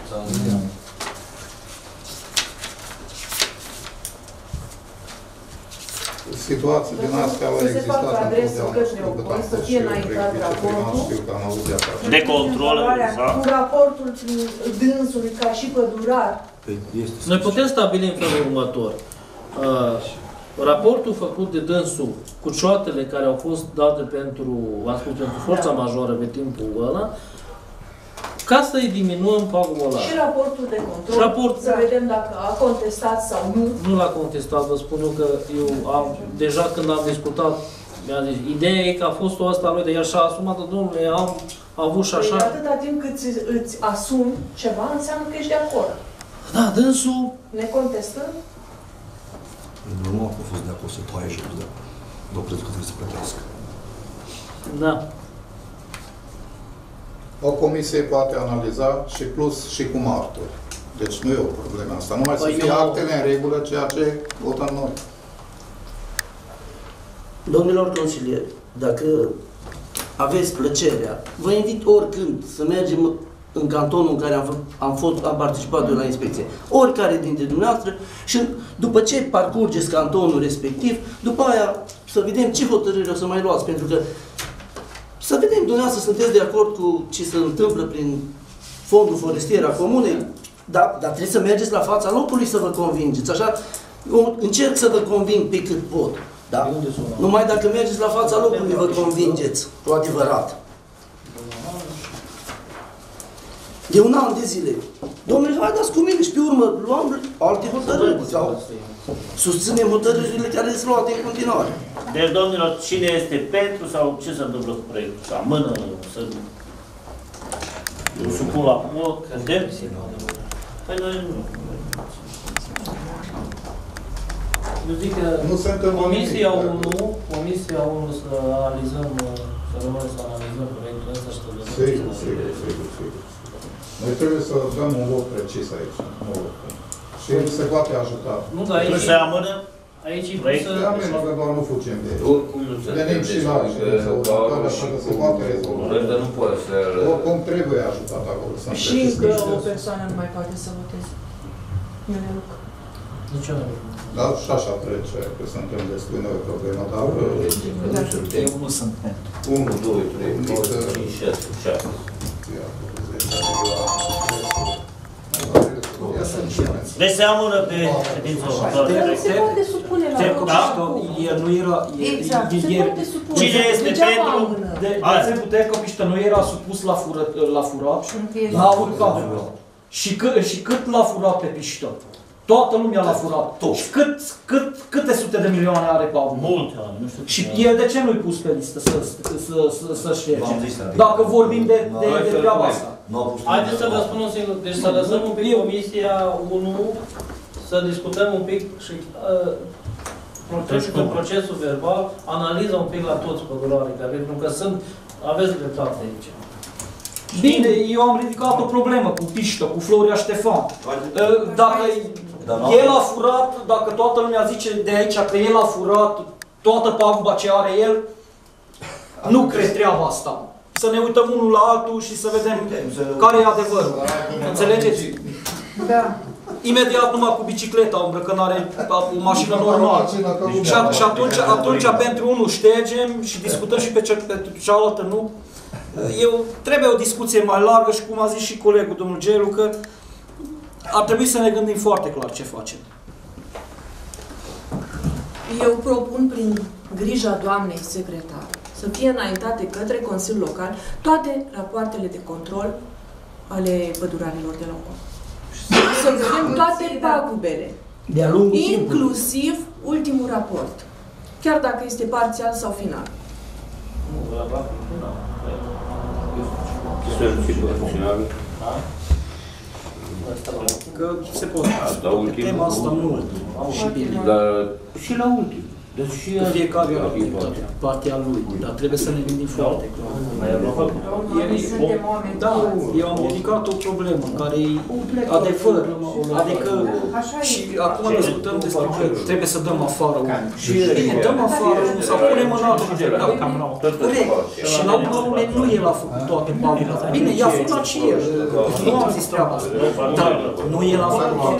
Situații din astea au Să se existat facă adresă întotdeauna. către Știu cât Ocol, am să fost fie și eu înaintat viceprimar, raportul. știu că am avut de acasă. De control, exact. Cu raportul dânsului ca și pădurar. Noi putem stabili în felul următor. Uh, raportul făcut de dânsul cu cioatele care au fost date pentru, am spus, pentru forța Da. majoră pe timpul ăla, ca să-i diminuăm pagubul ăla. Și raportul de control, Și raport- să vedem dacă a contestat sau nu. Nu l-a contestat, vă spun eu că eu am, deja când am discutat, mi-a zis, ideea e că a fost o asta lui, de el și-a asumat, domnule, am avut și așa. Păi, atâta timp cât îți, îți asumi ceva, înseamnă că ești de acord. Da, dânsul, Ne contestăm? Normal că a fost de acord să taie și a fost de acord. Dar cred că trebuie să plătească. da. O comisie poate analiza și plus și cu martori. Deci nu e o problemă asta. Numai să Păi fie eu- actele în regulă, ceea ce votăm noi. Domnilor consilieri, dacă aveți plăcerea, vă invit oricând să mergem în cantonul în care am, fă- am, fost, am participat eu la inspecție. Oricare dintre dumneavoastră și după ce parcurgeți cantonul respectiv, după aia să vedem ce hotărâri o să mai luați, pentru că să vedem, dumneavoastră, sunteți de acord cu ce se întâmplă prin fondul forestier a comunei, dar, dar trebuie să mergeți la fața locului să vă convingeți. Așa, eu încerc să vă conving pe cât pot. Da? Numai dacă mergeți la fața locului vă convingeți cu adevărat. De un an de zile Domnule, haideți cu mine și pe urmă luăm alte hotărâri sau susținem hotărârile care sunt luate în continuare. Deci, domnilor, cine este pentru sau ce se întâmplă cu proiectul? Să amână, să nu supun la vot, putem? Păi noi nu. Eu zic că Nu se întâmplă Comisia nimic, unu, Comisia unu să analizăm, să rămâne să analizăm proiectul ăsta și să vedem. Sigur, sigur, sigur, sigur. Noi trebuie să dăm un vot precis aici. Un vot. Și se poate ajuta. Nu, dar aici... Nu se amână? Aici e Proiect? pusă... Da, bine, dar doar nu fugim de aici. Oricum nu se venim și la aici, să se poate rezolva. Ăsta nu poate să... Oricum trebuie ajutat acolo. Și că o persoană nu mai poate să voteze. Iuneluc. Nici eu nu. Dar și așa trece, că suntem destui noi problema, dar... Eu nu sunt pentru. unu, doi, trei, patru, cinci, șase, șapte. Deci se amână pe ședința următoare. Se poate supune la vot. El nu era... Exact, se poate supune. Cine este pentru? De exemplu, Tecopiștă nu era supus la furat, la furat, l-a urcat. Și cât, și cât l-a furat pe piștă? Toată lumea l-a furat. Tot. Și cât, cât, câte sute de milioane are Paul? Multe, nu știu. Și el de ce nu-i pus pe listă să, să, să, să șterge? Dacă vorbim de, de, de treaba asta. Haideți să vă spun un singur. Deci să lăsăm un pic Comisia unu, să discutăm un pic și uh, procesul, procesul verbal, analiza un pic la toți pădurorii, pentru că sunt, aveți dreptate aici. Bine, eu am ridicat o problemă cu Piștă, cu Floria Ștefan. Dacă el a furat, dacă toată lumea zice de aici că el a furat toată paguba ce are el, nu cred treaba asta. Să ne uităm unul la altul și să vedem care e adevărul. Înțelegeți? Da. Imediat numai cu bicicleta umbră, că n-are o mașină normală. Și atunci, atunci pentru unul ștergem și discutăm și pe cealaltă nu. Eu, trebuie o discuție mai largă și cum a zis și colegul domnul Gelu, că ar trebui să ne gândim foarte clar ce facem. Eu propun prin grija doamnei secretar să fie înaintate către Consiliul Local toate rapoartele de control ale pădurarilor de la Ocol. Să vedem toate pagubele, de-a lungul inclusiv ultimul raport, chiar dacă este parțial sau final. Că se poate. Pe tema asta mult. Și bine. Și la ultim. Deci și fiecare are partea lui, dar trebuie să ne gândim foarte clar. Da, eu am ridicat o problemă care e adevăr. Adică și acum discutăm despre că trebuie să dăm afară unul. Bine, dăm afară unul sau punem în altul. Și la urmă nu el a făcut toate pagurile. Bine, i-a făcut și el. Nu am zis treaba asta. Dar nu el a făcut toate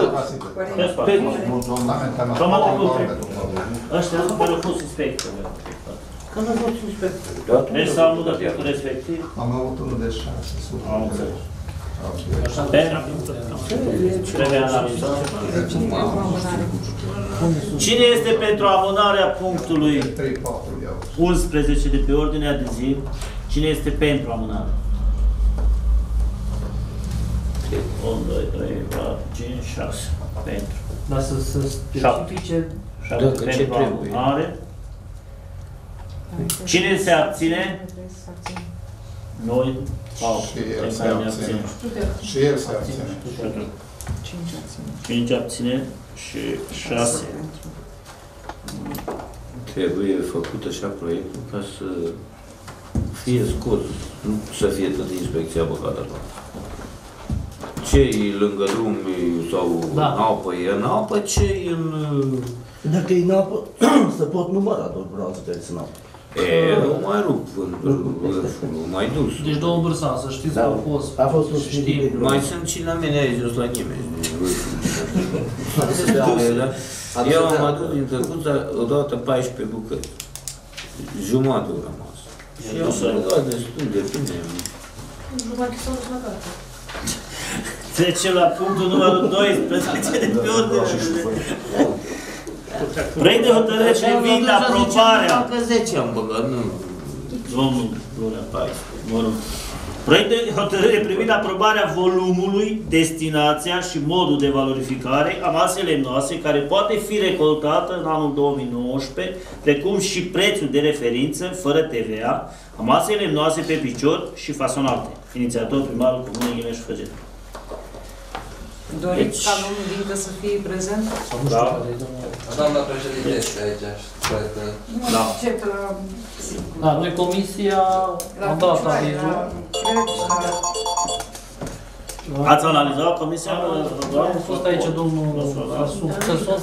pagurile. Ăștia nu care au fost inspectori. Când au fost inspectori? Deci s-au mutat punctul respectiv? Am avut unul de șase. Am înțeles. Trebuie analizat. Cine este pentru amânarea punctului unsprezece de pe ordinea de zi? Cine este pentru amânare? unu, doi, trei, patru, cinci, șase. Pentru. Dar să se specifice... șapte pentru amânare. Cine se abține? Noi. Și el se abține. Și el se abține. cinci abține și șase. Trebuie făcut așa proiectul ca să fie scos, nu să fie tot inspecția băgată acolo. Ce-i lângă drum sau da. În apă, e în apă, ce-i în... Dacă e în apă, să pot număra doar brațul trebuie să n-apă. E, nu mai rup vârful, mai dus. Deci două bârsan, să știți că au fost. A fost un știm. Mai sunt și la mine aici, jos la nimeni. Eu am adus din tăcuța odată paisprezece bucăți. Jumătate au rămas. Și eu s-a luat destul de bine. Jumătate s-au dus la carte. Trece la punctul numărul doisprezece de pe ordine. Proiect de hotărâre privind aprobarea. Dacă zece am băgat, nu. Domnul Gloria paisprezece, mă rog. Proiect de hotărâre privind aprobarea volumului, destinația și modul de valorificare a masei lemnoase care poate fi recoltată în anul două mii nouăsprezece, precum și prețul de referință, fără T V A, a masei lemnoase pe picior și fasonate. Inițiator primarul Comunei Ghimeș-Făget. Doriți Deci- ca domnul Vincă să fie prezent? Da. Doamna președinte este aici, cred că... Da. Ce, că... Da, noi comisia La am dat picioare, avizul. la... cred că... Ați analizat comisia? A fost aici domnul Asu, Căsos.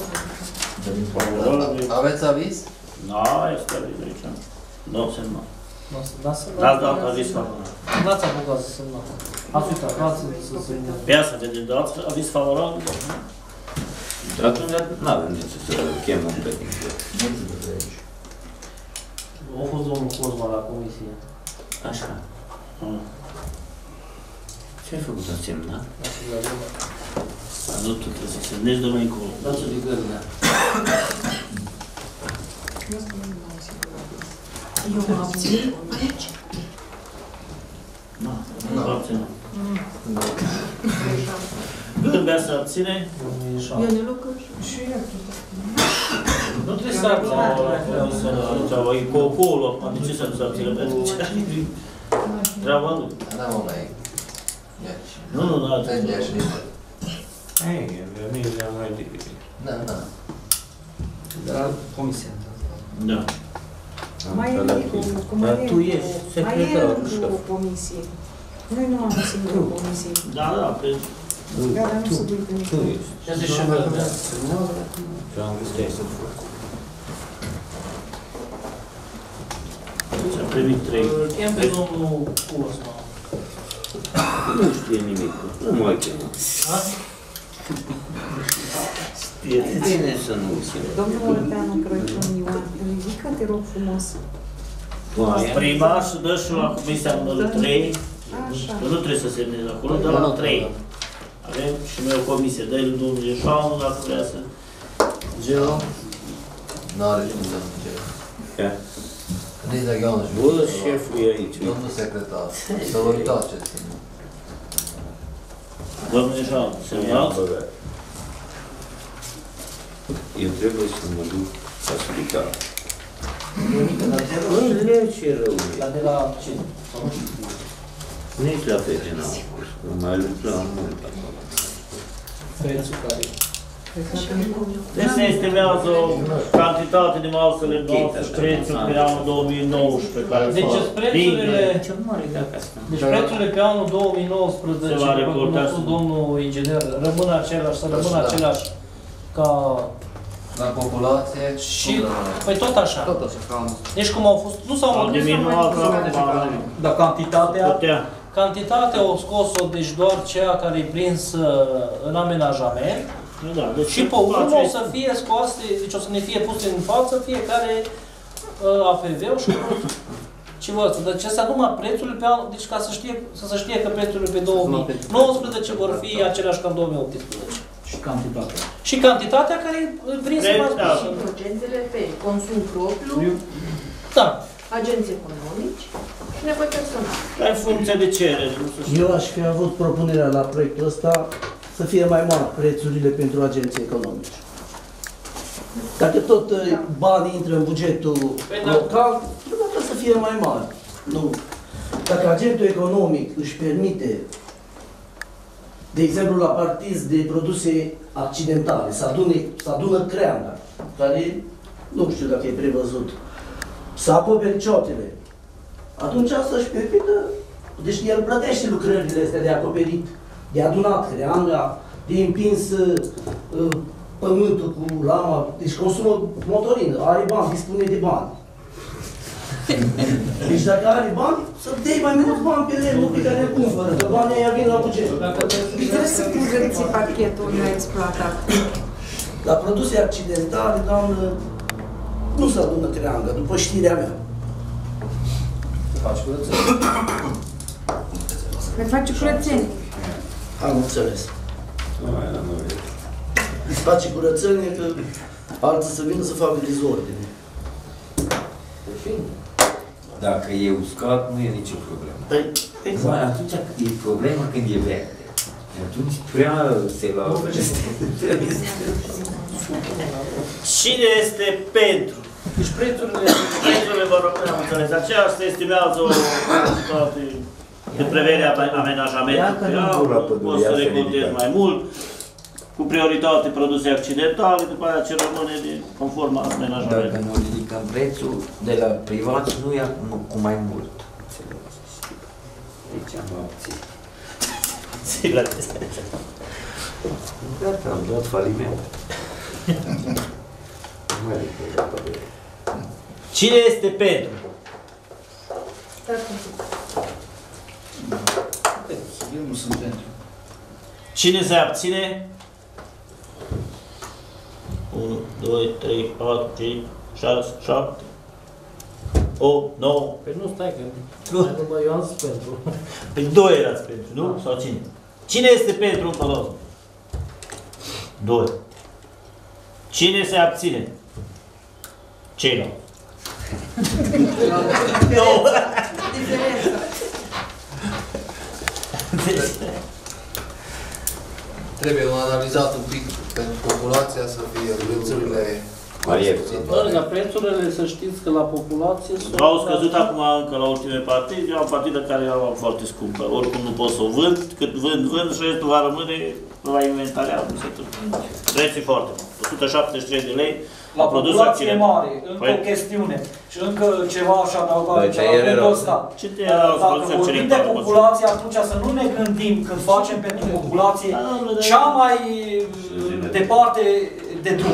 Aveți aviz? Da, este aviz aici. Nu, semnat. N-ați N-ați dat aviz favorabil. N-ați apucat să semnați. Ați uitat, n-ați să semnați. Pe asta vedeți, dați aviz favorabil? Atunci nu avem de ce să chemăm pe timp. A fost domnul Cosma la comisie. Așa. Ce ai făcut? Ați semnat? Nu tu trebuie să semnezi, domnule încolo. Dați-o de gârdea. Eu mă abțin aici. Nu, nu abține. Gârbea să abține. Ione Lucăș. Și eu. Nu trebuie să abține. E cocolo acum, de ce să nu se abține? Pentru ce? Treaba lui. Da, mă, mai... Nu, nu, nu. Tăgea și nici. Ei, eu le-am mai decât. Da, da. De la comisia. Da. Mai e cu, cum mai Dar tu e ești cu, mai e secretarul, cu șef. comisie. Noi nu am singură comisie. Da, da, pe... Care nu se duce nici. Tu ești. Ce zici și gârdea? Și am găsit aici să fac. S-a primit trei. Chem pe domnul Cosma. Nu știe nimic. Nu mai chemă. Bine să nu simt. Domnul Olteanu Crăciun Ioan, ridică, te rog frumos. Prima și dă și la comisia numărul trei. Așa. Nu trebuie să semnezi acolo, dar la trei. Avem și noi o comisie. Dă-i lui domnul Ieșanu, dacă vrea să... Geo? N-are cum să nu Geo. Ce? Nici de gheaună și... Bă, șeful e aici. Domnul secretar. Să-l uitați ce ține. Domnul Ieșanu, semnați? Eu trebuie să mă duc la spital. Nu ce rău e. La de la ce? Nici la fete n-am fost. Mai lucram mult acolo. Prețul care Deci se estimează o cantitate de masă lemnoasă și prețul pe anul două mii nouăsprezece care Deci prețurile, deci prețurile pe anul două mii nouăsprezece, Se va după cum a reporta spus și- domnul inginer, rămân același, să rămână Da. același ca... La populație... Și, păi tot așa. Tot așa, cam... Deci cum au fost, nu s-au Au mărit, diminuat dar cantitatea, putea. cantitatea au scos-o, deci doar ceea care e prins uh, în amenajament. Da, deci Și pe urmă o să fie scoase, deci o să ne fie puse în față fiecare uh, A P V-ul și ce vă spun, deci asta numai prețurile pe anul, deci ca să știe, să se știe că prețurile pe două mii nouăsprezece vor fi aceleași ca în două mii optsprezece. Și cantitatea. Și cantitatea care e prinsă Preț, mai da. Și procentele pe consum propriu, Da. agenți economici și nevoi personale. În funcție de cerere. nu se știe. Eu aș fi avut propunerea la proiectul ăsta să fie mai mari prețurile pentru agenții economici. Dacă tot uh, banii intră în bugetul local, trebuie să fie mai mari. Nu. Dacă agentul economic își permite, de exemplu, la partiz de produse accidentale, să, adune, să adună creanga, care nu știu dacă e prevăzut, să acopere ciotele, atunci să-și permită, deci el plătește lucrările astea de acoperit, de adunat creanga, de împins uh, pământul cu lama, deci consumă motorină, are bani, dispune de bani. Deci dacă are bani, să dai mai mulți bani pe lemnul pe care îl cumpără, că banii aia vin la buget. Trebuie să curăți parchetul neexploatat. La produse accidentale, doamnă, nu se adună creangă, după știrea mea. Faci curățenie. Le face curățenie. Am înțeles. Face curățenie că alții să vină să facă dezordine. Dacă e uscat, nu e nicio problemă. Păi, Exact. Atunci e problema când e verde. Atunci prea se la... Cine este pentru? Deci prețurile... Prețurile vor rămâne, am înțeles. Aceea se estimează o cantitate de prevede amenajamentului, poți să recontezi mai mult, cu prioritate produse accidentale, după aceea ce rămâne de conform amenajamentului. Dacă nu ridicăm prețul de la privați, nu ia cu, cu mai mult. Deci am opții. Gata, am dat faliment. Cine este pentru? Eu nu sunt pentru. Cine se abține? unu, doi, trei, patru, cinci, șase, șapte, opt, nouă. Păi nu, stai că... Nu, eu am zis pentru. Păi doi erați pentru, nu? Sau cine? Cine este pentru încă o dată? Doi. Cine se abține? Ceilalți. Nouă. Trebuie analizat un pic pentru populația să fie prețurile mai ieftine. Dar prețurile, să știți că la populație sunt... Au scăzut acum încă la ultimele partide, eu am partidă care au foarte scumpă. Oricum nu pot să o vând, cât vând, vând și restul va rămâne la inventarea. Prețul foarte mult. o sută șaptezeci și trei de lei. La populație mare, încă păi... o chestiune și încă ceva așa adăugat Păi, la punctul ăsta. Dacă vorbim de populație, atunci să nu ne gândim când facem pentru populație cea mai departe de drum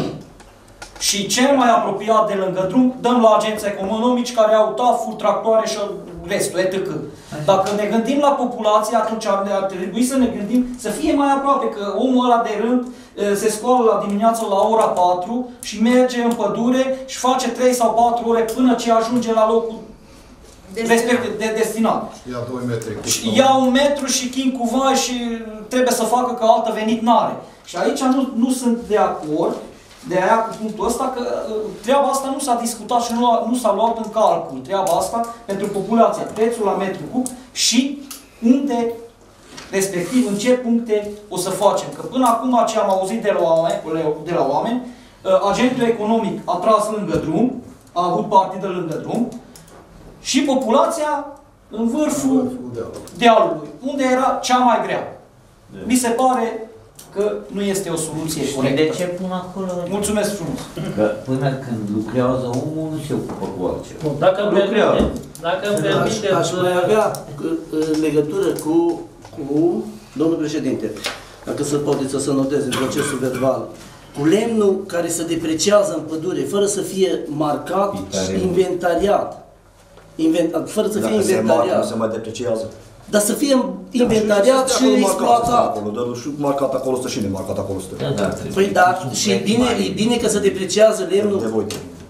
și cel mai apropiat de lângă drum, dăm la agenții economici care au tafuri, tractoare și restul, et cetera. Dacă ne gândim la populație, atunci ar trebui să ne gândim să fie mai aproape, că omul ăla de rând se scoală la dimineață la ora patru și merge în pădure și face trei sau patru ore până ce ajunge la locul respectiv de destinat. Ia doi metri. Și ia un metru și chin cu vai și trebuie să facă că altă venit n-are. Și aici nu, nu sunt de acord de aia cu punctul ăsta, că treaba asta nu s-a discutat și nu, nu s-a luat în calcul. Treaba asta pentru populația, prețul la metru cub și unde, respectiv în ce puncte o să facem. Că până acum ce am auzit de la oameni, de la oameni agentul economic a tras lângă drum, a avut partidă lângă drum și populația în vârful dealului, unde era cea mai grea. Mi se pare că nu este o soluție corectă. De ce pun acolo? Mulțumesc frumos. Că până când lucrează omul, nu se ocupă cu altceva. Bun, dacă îmi permite, dacă îmi permite... Aș mai avea în legătură cu, cu domnul președinte, dacă se poate să se noteze în procesul verbal, cu lemnul care se depreciază în pădure, fără să fie marcat și inventariat. Invent, fără să dacă fie inventariat. Se marcă, nu se mai depreciază. Dar să fie inventariat și exploatat. Dar și marcat acolo stă și nemarcat acolo stă. Da, da, păi da, și e bine, e bine că se depreciază lemnul. De voi.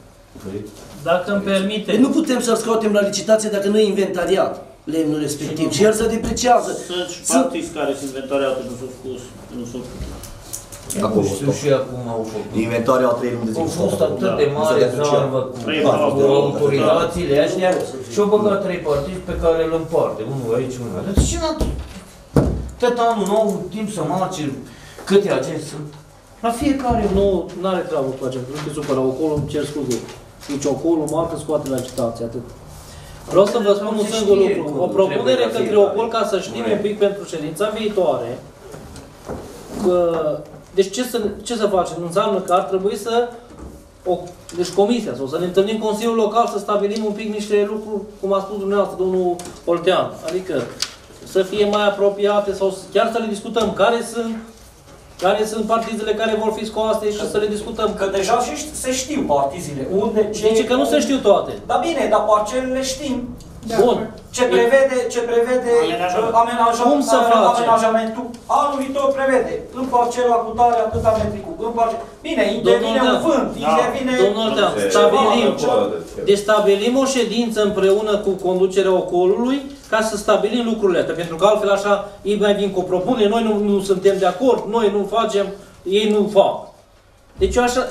Dacă îmi permite... Păi nu putem să-l scoatem la licitație dacă nu e inventariat lemnul respectiv. Și el se depreciază. Sunt partiți care sunt inventariate și nu sunt scos. Nu sunt acolo știu și acum au făcut. Inventarea a trei luni de zi. Au fost atât de mare zarvă cu autorizațiile astea și au băgat trei partizi pe care îl împarte. Unul aici, unul aici. De ce n-a... Tot anul nu au avut timp să marce câte agenți sunt? La fiecare. Nu, nu are treabă cu acest lucru, că supără acolo, îmi cer scuze. Deci acolo, marcă, scoate la citație, atât. Vreau să vă spun un singur lucru. O propunere către Ocol ca să știm un pic pentru ședința viitoare. Că, deci ce să, ce să facem? Înseamnă că ar trebui să, o, deci comisia, sau să ne întâlnim Consiliul Local, să stabilim un pic niște lucruri, cum a spus dumneavoastră, domnul Oltean. Adică să fie mai apropiate sau chiar să le discutăm care sunt, care sunt partizele care vor fi scoase și să le discutăm. Că deja se știu partizile. Unde, ce... Deci că nu se știu toate. Da bine, dar parcelele știm. Bun. Ce prevede, ce prevede amenajamentul, amenajamentul anul viitor prevede. În parcela cu tare atâta metri cub. În parcela... Bine, intervine un vânt, intervine... Domnul Dean, stabilim, deci stabilim o ședință împreună cu conducerea Ocolului ca să stabilim lucrurile astea. Pentru că altfel așa ei mai vin cu o propunere, noi nu, nu suntem de acord, noi nu facem, ei nu fac. Deci eu așa...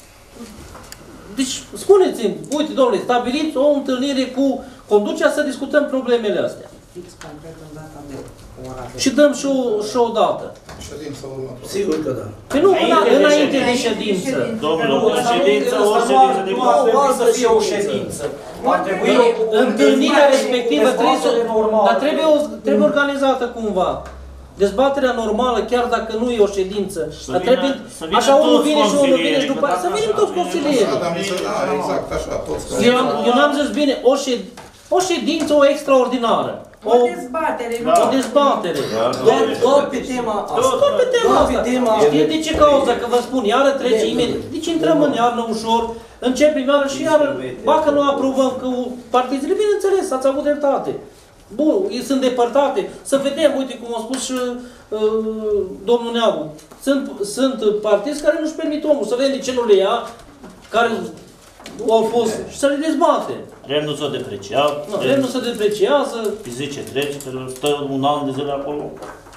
Deci spuneți-mi, uite domnule, stabiliți o întâlnire cu conducerea să discutăm problemele astea. fix concret în data de ora de... Și dăm și o, și o dată. Ședința următoare. Sigur că da. Păi nu, înainte, înainte de ședință. Domnul, o ședință, o ședință de Nu ar trebui să fie o ședință. Ar trebui o Întâlnirea respectivă trebuie, să, normală. dar trebuie, o, trebuie organizată cumva. Dezbaterea normală, chiar dacă nu e o ședință, dar vină, trebuie, așa unul vine și unul vine și după să venim toți consilierii. Exact, așa, toți. Eu, eu n-am zis bine, o, șed, o ședință, o extraordinară. O dezbatere, nu? O dezbatere. Doar, doar pe tema asta. Doar pe tema Doar asta. pe tema Știi de ce cauză? Că vă spun, iară trece imediat. Deci intrăm în iarnă ușor, începem iară și iară, ba că nu aprobăm, că partidele, bineînțeles, ați avut dreptate. Bun, ei sunt depărtate. Să vedem, uite cum a spus și uh, domnul Neagu. Sunt, sunt partizi care nu-și permit omul. Să vedem de ce nu le ia, care au fost, și să le dezbate. Remnul s-o depreciat. Nu, remnul se depreciază. Zice trece, că stă un an de zile acolo.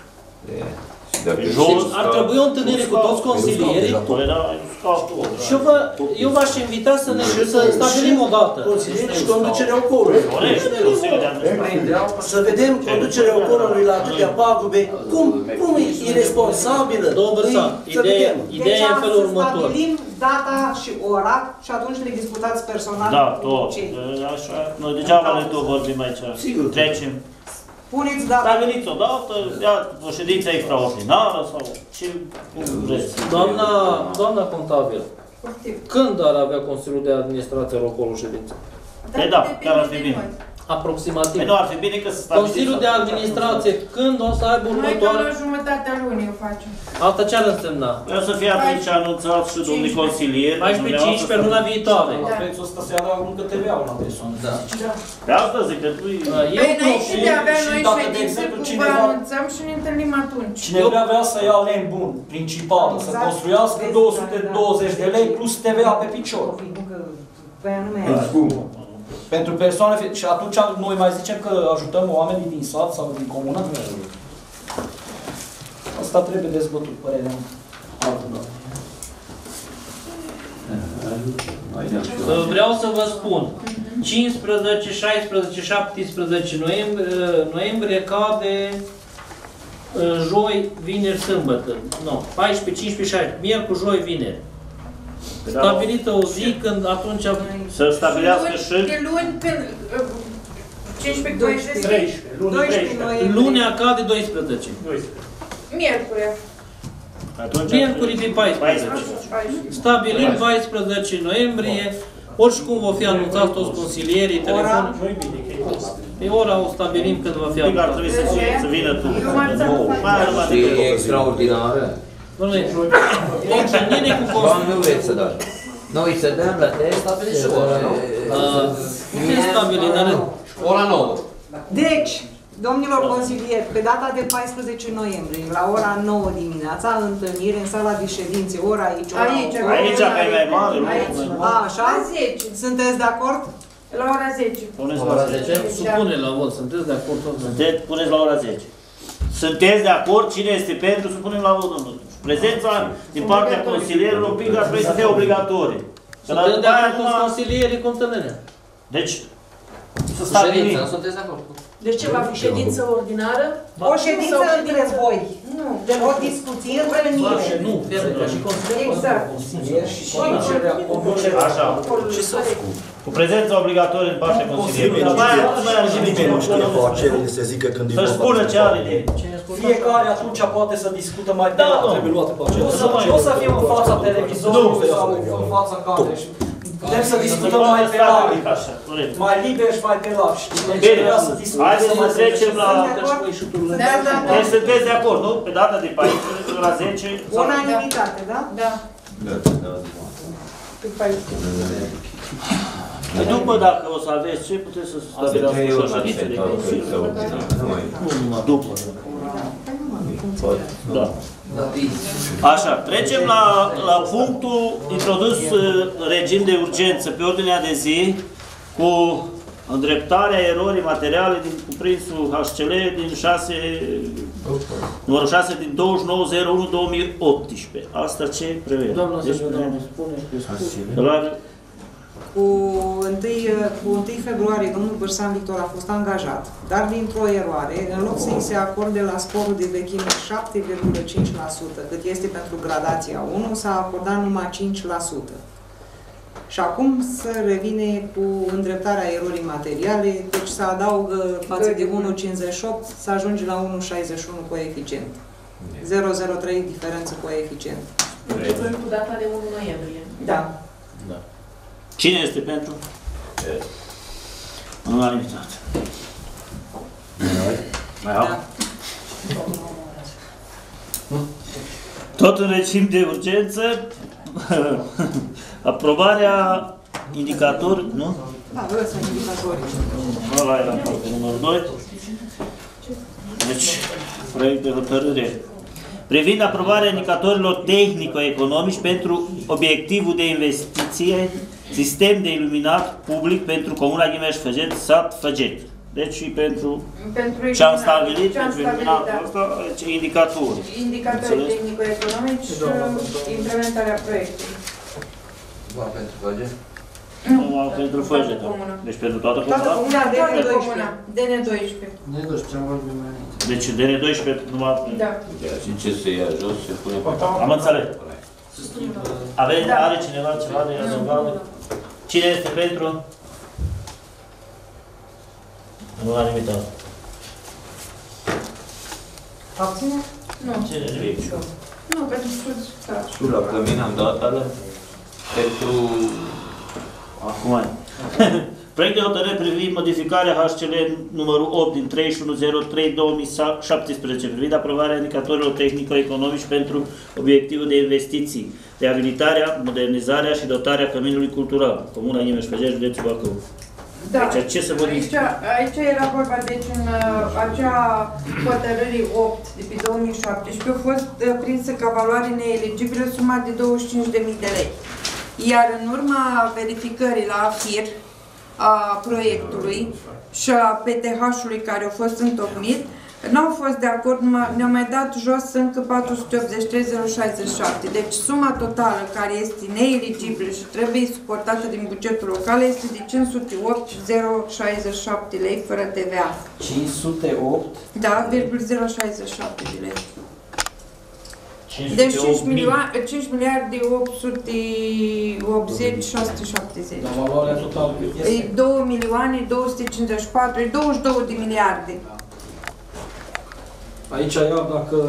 Jos, ar trebui o întâlnire cu toți consilierii. Și eu, vă, eu v-aș invita să ne să stabilim o dată. Consilierii și conducerea ocorului. Să vedem conducerea ocorului la atâtea pagube. Cum, cum e irresponsabilă? Domnul Bărsan, ideea, ideea e în felul următor. Stabilim data și ora și atunci le discutați personal Da, cu tot. cei. Așa, noi degeaba ne tot vorbim aici. Sigur. Trecem. Puneți data. Stabiliți o dată, ia o ședință extraordinară sau ce vreți. Doamna, doamna contabil, când ar avea Consiliul de Administrație Rocolul ședință? Păi da, chiar ar fi bine. Aproximativ. Păi nu, ar fi bine că să stabiliți. Consiliul de Administrație, când o să aibă Noi doar următoare? la jumătatea lunii o facem. Asta ce ar însemna? Vreau să fie atunci anunțat și domnul consilier. paisprezece cincisprezece luna viitoare. La prețul ăsta se adaugă încă T V-ul la persoană. Da. Pe asta zic că tu... Păi înainte de a avea și noi dacă, de ședințe, exemplu, vă cineva- anunțăm și ne întâlnim atunci. Cineva vrea să ia lemn bun, principal, să construiască două sute douăzeci de lei plus T V A pe picior. Păi anume. Pentru persoane, și atunci noi mai zicem că ajutăm oamenii din sat sau din comună? Asta trebuie dezbătut, părerea mea. Vreau să vă spun, cincisprezece, șaisprezece, șaptesprezece noiembrie, noiembrie cade joi, vineri, sâmbătă. Nu, paisprezece, cincisprezece, șaisprezece, miercuri, joi, vineri. Stabilită o zi când atunci... Să stabilească și... De luni, când... cincisprezece, doisprezece, treisprezece. Lunea cade doisprezece. Miercurea. Miercuri pe paisprezece. Stabilim paisprezece noiembrie. Oricum vor fi anunțați toți consilierii, telefon. Pe ora o stabilim când va fi anunțat. Ar trebui să, să vină tu. E extraordinară. Dom'le, întâlnire cu Bani nu vreți să dați. Noi să dăm la test, stabiliți și ora. Nu e stabilit, dar... Ora nouă. Deci, domnilor consilieri, pe data de paisprezece noiembrie, la ora nouă dimineața, întâlnire în sala de ședințe, ora aici, ora Aici, opt. Aici, că e mai mare, A, așa? La zece. Sunteți de acord? La ora zece. Puneți la ora zece? Supune la vot, sunteți de acord toți? Puneți la ora zece. Sunteți de acord? Cine este pentru? Supunem la vot, domnul. Prezența din partea consilierilor, un pic ar trebui să fie obligatorie. Sunteți de acord cu consilierii cu întâlnirea? Deci, să stabilim. Nu sunteți de acord. Deci ce va fi ședință ordinară? O ședință între voi. Nu. Deci o discuție, întâlnire. Nu, ferm, ca și consilier. Exact. Așa. Cu prezența obligatorie din partea consilierului. Să spună ce are de Fiecare atunci poate să discută mai departe. Nu să fim în fața televizorului sau în fața camerei. Putem să discutăm mai pe larg, mai liber și mai pe larg. Bine, hai să mai trecem la... Da, da, da. Deci sunteți de acord, nu? Pe data de paisprezece la zece... Unanimitate, da? Da. După, dacă o să aveți ce, puteți să stabilească și o ședință de consiliu. După. Da. Așa, trecem la, la punctul introdus regim de urgență pe ordinea de zi cu îndreptarea erorii materiale din cuprinsul H C L din șase, numărul șase din douăzeci și nouă zero unu două mii optsprezece. Asta ce prevede? Doamna deci, să-mi spune, spune. cu întâi februarie domnul Bărsan Victor a fost angajat, dar dintr-o eroare, în loc să-i se acorde la sporul de vechime șapte virgulă cinci la sută, cât este pentru gradația unu, s-a acordat numai cinci la sută. Și acum se revine cu îndreptarea erorii materiale, deci se adaugă față de unu virgulă cincizeci și opt, se ajunge la unu virgulă șaizeci și unu coeficient. zero virgulă zero trei diferență coeficient. Începând cu data de unu noiembrie. Da. Da. Cine este pentru? Unanimitate. Mai au? Da. Tot în regim de urgență, aprobarea indicator, nu? Da, vreau să indicatori. Ăla era numărul doi. Deci, proiect de hotărâre privind aprobarea indicatorilor tehnico-economici pentru obiectivul de investiție, sistem de iluminat public pentru Comuna Ghimeș-Făget, sat Făget. Deci și pentru, pentru ce am stabilit, ce am pentru iluminatul da. ăsta, deci indicatori. Indicatori tehnico-economici și implementarea proiectului. Doar pentru Făget? Nu, pentru Făget. Deci pentru toată comuna? Toată comuna, D N doisprezece. D N doisprezece. D N doisprezece, am vorbit mai înainte. Deci D N doisprezece numai... Da. Și ce se ia jos, se pune pe... Am înțeles. Aveți, are cineva ceva de adăugat? Cine este pentru? Nu la limitat. Abține? Nu. Cine nimic? Nu, pentru studiu. Și la Cămin am dat ală pentru... Acum ai. Proiect de hotărâre privind modificarea H C L numărul opt din treizeci și unu zero trei două mii șaptesprezece privind aprobarea indicatorilor tehnico-economici pentru obiectivul de investiții, reabilitarea, modernizarea și dotarea căminului cultural, Comuna Ghimeș-Făget, județul Bacău. Da. Deci, ce să vă aici, aici era vorba, deci în uh, acea hotărârii opt de pe două mii șaptesprezece a fost uh, prinsă ca valoare neeligibilă suma de douăzeci și cinci de mii de lei. Iar în urma verificării la AFIR a proiectului și a P T H-ului care a fost întocmit, nu au fost de acord, ne-au mai dat jos încă patru sute optzeci și trei mii șaizeci și șapte. Deci suma totală care este neeligibilă și trebuie suportată din bugetul local este de cinci sute opt mii șaizeci și șapte lei fără T V A. cinci sute opt? Da, virgulă zero șaizeci și șapte de lei. Deci cinci miliarde opt sute optzeci șase sute șaptezeci. Dar valoarea totală este? E două milioane două sute cincizeci și patru, e douăzeci și două de miliarde. Aici, iar dacă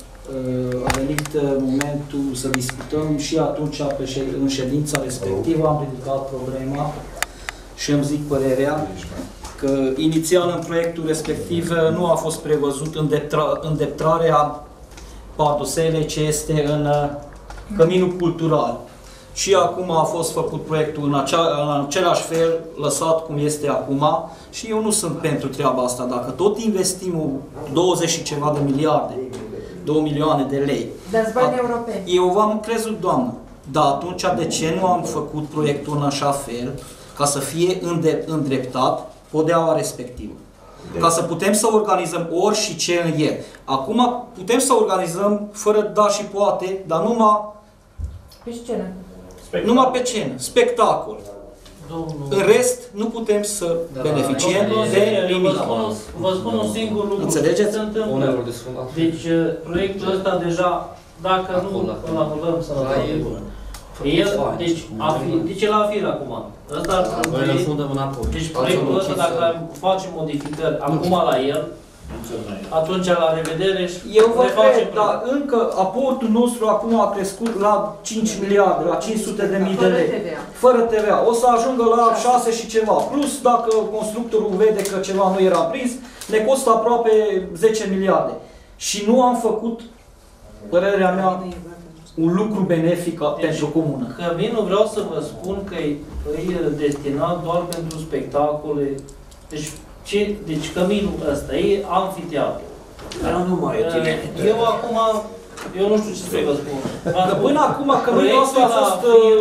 uh, a venit momentul să discutăm și atunci pe în ședința respectivă am ridicat problema și îmi zic părerea că inițial în proiectul respectiv nu a fost prevăzut îndeptrarea padosele ce este în căminul cultural. Și acum a fost făcut proiectul în, acea, în același fel, lăsat cum este acum, și eu nu sunt pentru treaba asta. Dacă tot investim douăzeci și ceva de miliarde, două milioane de lei. Dați bani europeni. Eu v-am crezut, doamnă, dar atunci de ce nu am făcut proiectul în așa fel ca să fie îndreptat podeaua respectivă? Ca să putem să organizăm ori și ce în el. Acum putem să organizăm fără da și poate, dar numai pe scenă. Spectacol. Numai pe scenă, spectacol. Domnul. În rest, nu putem să da, beneficiem de nimic. Vă spun un singur lucru. Înțelegeți? Se întâmplă. Deci, proiectul ăsta deja, dacă nu îl anulăm sănătate bună, el, deci, afi, deci el afir acum. Ăsta ar trebui. Deci proiectul ăsta, dacă facem modificări acum la el, atunci la revedere și eu vă cred, dar încă aportul nostru acum a crescut la cinci miliarde, la cinci sute de mii de lei. Fără T V A. O să ajungă la șase și ceva. Plus, dacă constructorul vede că ceva nu era prins, ne costă aproape zece miliarde. Și nu am făcut, părerea mea, un lucru benefic deci, pentru comună. Căminul vreau să vă spun că e, e destinat doar pentru spectacole. Deci, Ce, deci căminul ăsta e amfiteatru. Dar nu mai e tine. Eu acum, eu nu știu ce să vă spun. Că până acum căminul ăsta a fost,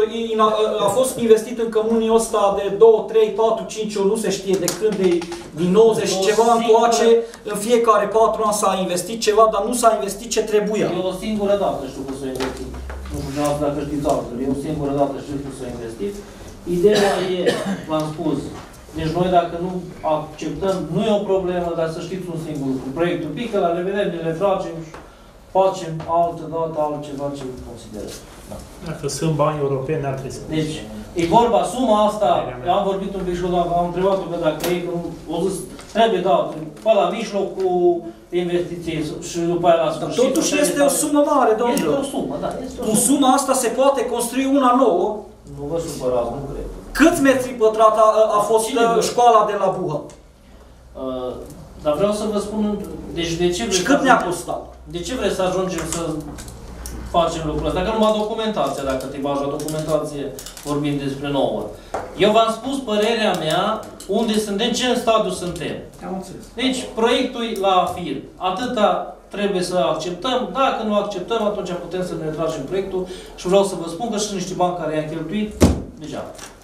a fost investit în căminul ăsta de două, trei, patru, cinci ori, nu se știe de când, de, din nouăzeci și ceva încoace, în fiecare patru ani s-a investit ceva, dar nu s-a investit ce trebuia. Eu o singură dată știu cum s-a investit. Nu știu dacă știți altfel. Eu o singură dată știu cum s-a investit. Ideea e, v-am spus, deci noi dacă nu acceptăm, nu e o problemă, dar să știți un singur lucru. Proiectul pică, la revedere, ne le tragem și facem altă dată altceva ce considerăm. Da. Dacă sunt bani europeni, n-ar trebui să... Deci, e vorba, suma asta, eu am vorbit un pic și am întrebat-o că dacă e, o zis, trebuie dat, pe la mijloc cu investiții și după aia la sfârșit. Totuși este o sumă mare, domnilor. Este o sumă, da. Este o Cu suma asta se poate construi una nouă. Nu vă supărați, nu cred. Câți metri pătrați a, a fost Cine școala de la Buha? Uh, dar vreau să vă spun, deci de ce vreți și cât ne-a costat? De ce vreți să ajungem să facem lucrul ăsta? Dacă numai documentația, dacă te bagi la documentație, vorbim despre nouă. Eu v-am spus părerea mea, unde suntem, ce în stadiu suntem. Deci, proiectul la fir. Atâta trebuie să acceptăm. Dacă nu acceptăm, atunci putem să ne tragem proiectul și vreau să vă spun că și niște bani care i-am cheltuit, deja.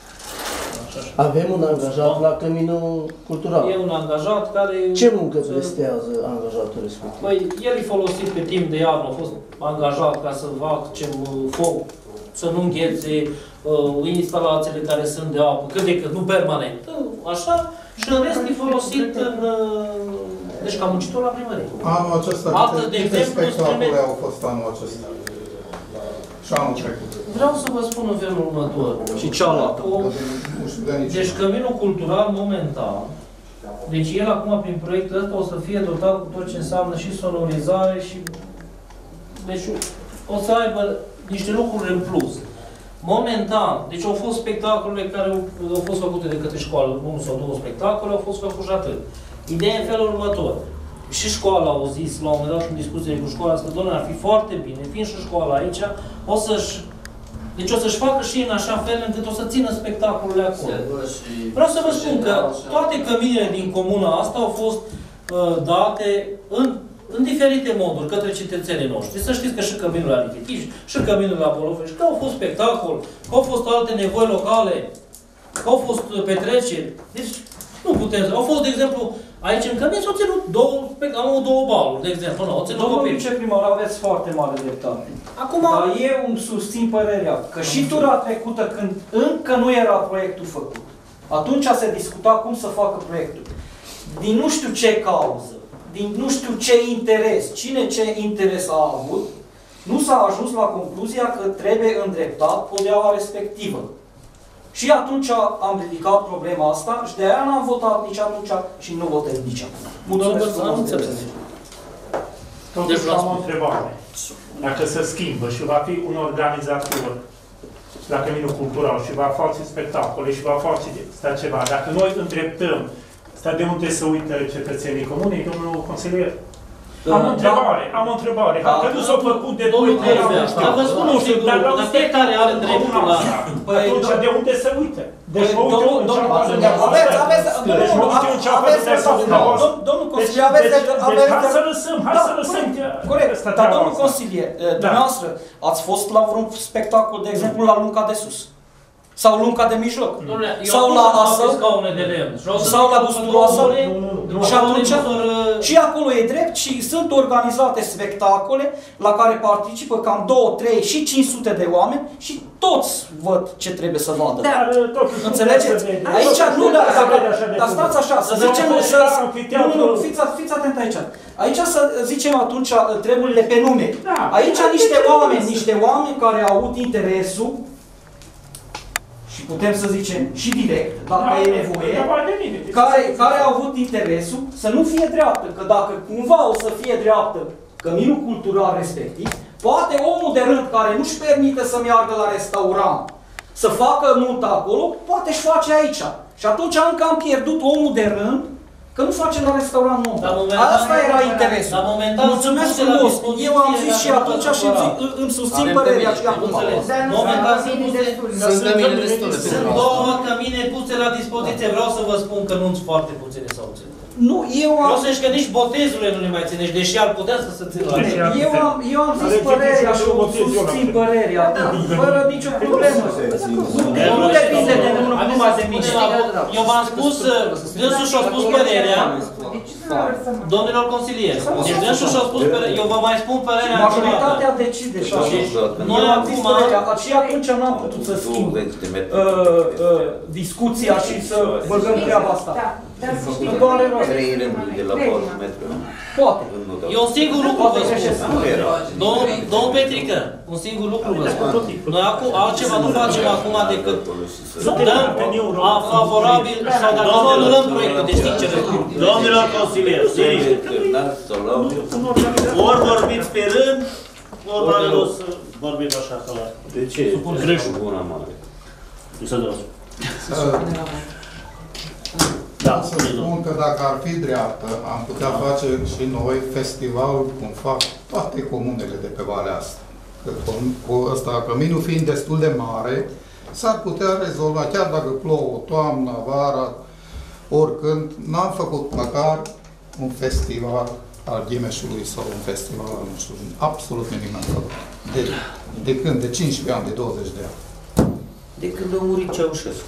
Avem un angajat la Căminul Cultural. E un angajat care... Ce muncă prestează angajatul respectiv? Păi, el e folosit pe timp de iarnă, a fost angajat ca să facem foc, să nu înghețe uh, instalațiile care sunt de apă, cât de cât, nu permanent. Așa, și în rest e folosit în... Uh, deci ca muncitor la primărie. Anul acesta, Astăzi, de câte exemplu, spectacole trebuie... au fost anul acesta? Și anul trecut. Vreau să vă spun în felul următor. Și cealaltă. Deci Căminul Cultural, momentan, deci el acum, prin proiectul ăsta, o să fie dotat cu tot ce înseamnă și sonorizare și... Deci o să aibă niște lucruri în plus. Momentan, deci au fost spectacolele care au, au fost făcute de către școală, unul sau două spectacole, au fost făcute și atât. Ideea e în felul următor. Și școala au zis, la un moment dat, în discuție cu școala, că, doamne, ar fi foarte bine, fiind și școala aici, o să-și... Deci o să-și facă și în așa fel încât o să țină spectacolele acolo. Vreau să vă spun că toate căminele din comuna asta au fost uh, date în, în diferite moduri către cetățenii noștri. Să știți că și căminul la Lichitiș, și căminul la Bolovăș, că au fost spectacol, că au fost alte nevoi locale, că au fost petreceri. Deci nu putem să... Au fost, de exemplu, aici în Cămin s-au ținut două, am două baluri, de exemplu, nu, au ținut Domnul copii. viceprimar, aveți foarte mare dreptate. Acum... Dar eu îmi susțin părerea că și tura trecută, când încă nu era proiectul făcut, atunci se discuta cum să facă proiectul. Din nu știu ce cauză, din nu știu ce interes, cine ce interes a avut, nu s-a ajuns la concluzia că trebuie îndreptat podeaua respectivă. Și atunci am ridicat problema asta și de aia n-am votat nici atunci și nu votez nici acum. Mulțumesc frumos. Totuși am o întrebare. Dacă se schimbă și va fi un organizator la Căminul Cultural și va face spectacole și va face asta ceva, dacă noi îndreptăm, asta de unde se uită cetățenii comunei, domnul consilier? Am o întrebare, am o întrebare. Că nu s-au făcut de doi ani. Dar vă spun un singur lucru, dar fiecare are dreptul la... Atunci de unde se uită? Deci mă uită în cealaltă. Aveți, aveți, Deci mă uită în cealaltă. Domnul consilier, aveți... Deci hai să lăsăm, hai să lăsăm. Corect, dar domnul consilier, dumneavoastră, ați fost la vreun spectacol, de exemplu, la Lunca de Sus? Sau Lunca de Mijloc? Sau la Asăl? Sau la Busturoasă? Și atunci, și acolo e drept și sunt organizate spectacole la care participă cam două, trei și cinci sute de oameni și toți văd ce trebuie să vadă. Dar înțelegeți? Aici nu, dar stați așa, să zicem, nu, nu, fiți atent aici. Aici să zicem atunci treburile pe nume. Aici niște oameni, niște oameni care au avut interesul și putem să zicem și direct, dacă da, e nevoie, care, care au avut interesul să nu fie dreaptă, că dacă cumva o să fie dreaptă Căminul Cultural respectiv, poate omul de rând care nu-și permite să meargă la restaurant, să facă nuntă acolo, poate și face aici. Și atunci încă am pierdut omul de rând, că nu face la restaurant nuntă. Asta era interesul. Mulțumesc frumos. Eu am zis și atunci și îmi susțin părerea și acum. Momentan sunt cămine destule. Sunt două cămine puse la dispoziție. Vreau să vă spun că nu sunt foarte puține sau puține. Nu, eu am... Vreau să zici că nici botezurile nu le mai ținești, deși ar putea să se țină la eu am, eu am zis părerea și susțin părerea, fără nicio problemă. Nu depinde de numai de mine. Eu v-am spus, dânsul și-a spus părerea, De ce să nu lăsăm? Domnilor consilieri, deci dânsul și-au spus, eu vă mai spun părerea Majoritatea decide. Noi acum, și atunci n-am putut să schimb discuția și să băgăm treaba asta. Nu doare rău. Trei rânduri de la patru metri. Poate. E un singur lucru vă spun. Domnul Petrică, un singur lucru vă spun. Noi acum, altceva nu facem acum decât să dăm a favorabil sau dacă nu anulăm proiectul, deci sincer. Domnilor consilieri, ori vorbiți pe rând, ori mai ales să vorbiți așa ca la... De ce? Greșul. Să dă Da, să spun că dacă ar fi dreaptă, am putea face și noi festivalul cum fac toate comunele de pe Valea asta. Că cu ăsta, căminul fiind destul de mare, s-ar putea rezolva, chiar dacă plouă, toamna, vara, oricând, n-am făcut măcar un festival al Ghimeșului sau un festival al nu știu, absolut nimic n-am făcut. De, de când? De cincisprezece ani, de douăzeci de ani. De când a murit Ceaușescu.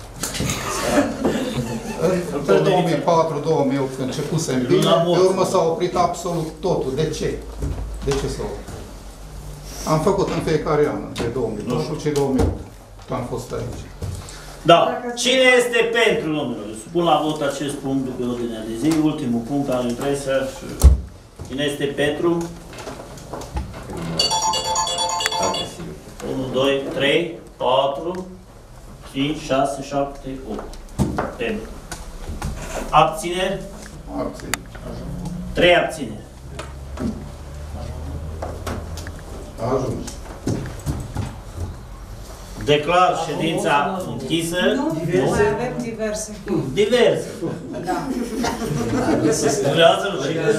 Între două mii patru două mii opt, când începusem bine, pe urmă s-a oprit absolut totul. De ce? De ce s-a oprit? Am făcut în fiecare an, între două mii doi și două mii opt, că am fost aici. Da. Cine este pentru, domnilor? Supun la vot acest punct de pe ordinea de zi, ultimul punct al impresia și... Cine este pentru? unu, doi, trei, patru, cinci, șase, șapte, opt. Pentru. Abțineri? Abțineri. trei abțineri. Ajuns. Declar ședința închisă. Nu, mai avem diverse. Diverse. Da. Vreau să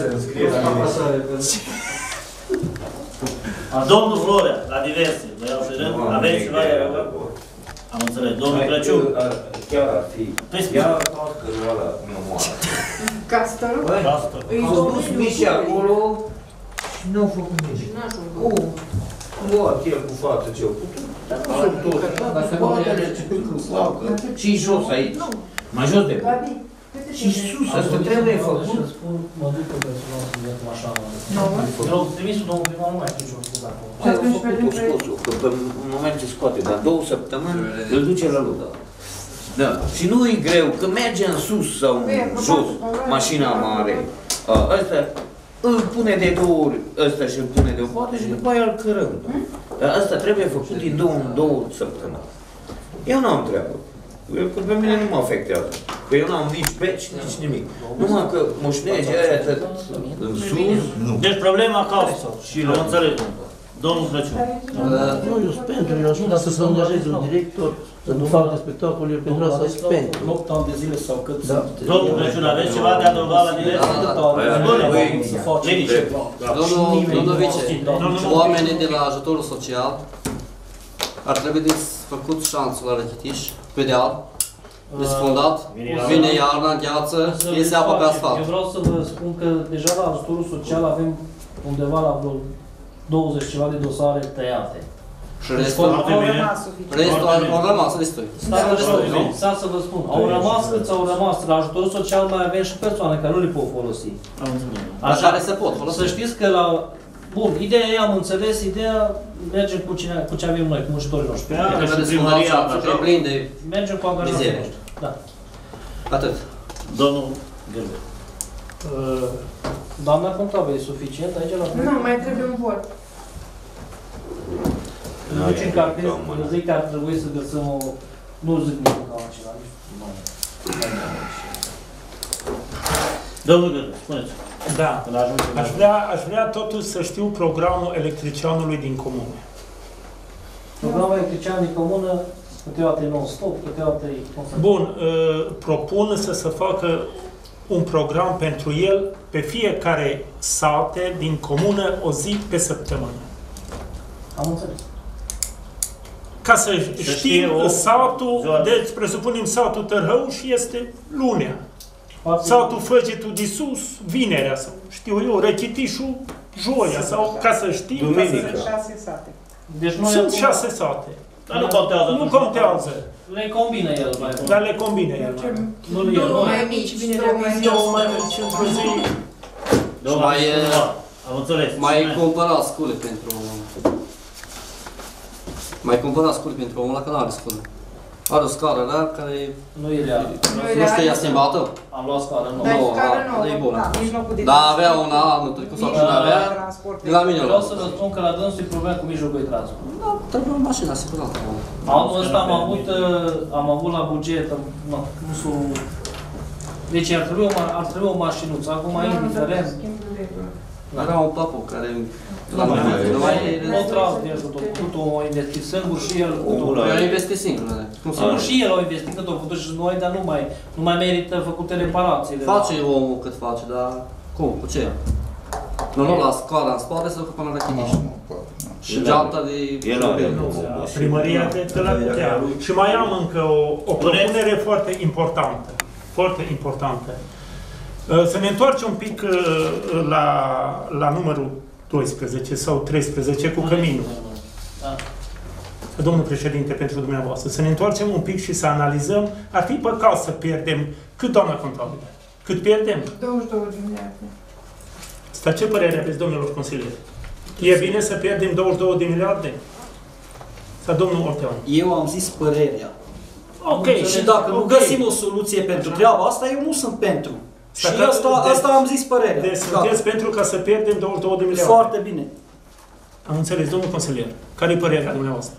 Domnul Florea, la diverse. Vă iau pe rând. Aveți ceva de rău? Am înțeles. Domnul Crăciun. Chiar ar fi. Chiar toată ăla nu moară. Castorul? Au dus mici acolo și nu au făcut nimic. Cum? Moară el cu față ce-au putut. Dar nu sunt toți. Dacă nu are început cu slavă. Și jos aici. Mai jos de bun. Și sus, asta trebuie făcut. Mă duc pe personal să vedem cum așa am Eu trimisul domnul primar nu mai știu ce-o spus acolo. Au făcut-o scosul, că pe moment ce scoate, dar două săptămâni îl duce la luptă. Da. Și nu e greu, că merge în sus sau în jos, mașina mare. Ăsta îl pune de două ori, ăsta și îl pune de o parte și după aia îl cărăm. Dar asta trebuie făcut din două în două săptămâni. Eu n-am treabă. Că pe mine nu mă afectează. Că eu n-am nici peci, nici nimic. Numai că moșnege aia atât în sus. Deci problema cauză. Și l-am înțeles. Domnul Crăciun. Nu, eu sunt pentru, eu aș putea să se angajeze un director, să nu facă spectacole, eu pentru asta sunt pentru. opt ani de zile sau cât? Domnul Crăciun, aveți ceva de adăugat la diverse? Domnul vice, oamenii de la ajutorul social ar trebui desfăcut șanțul la Rechitiș, pe deal, desfundat, vine iarna, gheață, iese apa pe asfalt. Eu vreau să vă spun că deja la ajutorul social avem undeva la vreo douăzeci ceva de dosare tăiate. Și restul au rămas destui. Stai să vă spun, au rămas câți au rămas. La ajutorul social mai avem și persoane care nu le pot folosi. Dar care se pot folosi. Să știți că la... Bun, ideea e, am înțeles, ideea mergem cu, cine, cu ce avem noi, cu muncitorii noștri. Mergem cu angajații noștri. Da. Atât. Domnul Gârbe. Doamna contabilă, e suficient aici la... Nu, mai trebuie un vot. Zic că, zic că ar trebui să găsim o... Nu zic nimic ca altceva. Domnul Gârbe, spuneți. Da. Aș vrea, aș vrea totuși să știu programul electricianului din comună. Programul electrician din comună, câteodată e non-stop, câteodată e... Bun, propun să se facă un program pentru el pe fiecare sate din comună o zi pe săptămână. Am înțeles. Ca să știm satul, deci presupunem satul Tărhăuș este lunea. Satul Făgetul de sus, vinerea, sau știu eu, Rechitișul, joia, sau ca să știm. Duminică. Sunt șase sate. Deci noi sunt acum... șase sate. Dar nu contează. Nu contează. Le combină el mai mult. Dar le combină el mai mult. Nu le el. mai mici, vine de mai Eu mai mici într-o zi. Și mai, am înțeles. mai cumpăra scule pentru... Mai cumpăra scule pentru omul ăla, că n-are scule. Are o scară rea care... Nu e rea. Nu știu, ea schimbată? Am luat scară nouă. Nu, a, e bună. Dar avea una anul trecut sau când avea, de la mine. Vreau să vă spun că la dânsul e problema cu mijlocul de transport. Da, trebuie o mașină asigurată. Anul ăsta am avut, am avut la buget, nu, nu sunt... Deci ar trebui o, ar trebui o mașinuță, acum indiferent. Era un papu care... Nu mai e tras de el tot făcut, o investit singur și el cu tot. El a investit singur, nu, și el a investit cât a făcut și noi, dar nu mai, nu mai merită făcute reparațiile. Face omul cât face, dar cum, cu ce? Nu, nu, la scoala în spate se ducă până la chiniști. Și geanta de... Primăria cred că la putea. Și mai am încă o, o propunere foarte importantă. Foarte importantă. Să ne întoarcem un pic la, la numărul doisprezece sau treisprezece cu căminul. Domnul președinte, pentru dumneavoastră, să ne întoarcem un pic și să analizăm. Ar fi păcat să pierdem, cât, doamna contabilă? Cât pierdem? douăzeci și două de miliarde. Asta ce părere aveți, domnilor consilieri? E bine să pierdem douăzeci și două de miliarde? Sau domnul Ortean? Eu am zis părerea. Ok. Și dacă nu găsim o soluție pentru treaba asta, eu nu sunt pentru. Și asta, asta am zis părerea. Deci sunteți pentru ca să pierdem douăzeci și două de miliarde? Foarte bine. Am înțeles, domnul consilier. Care e părerea dumneavoastră?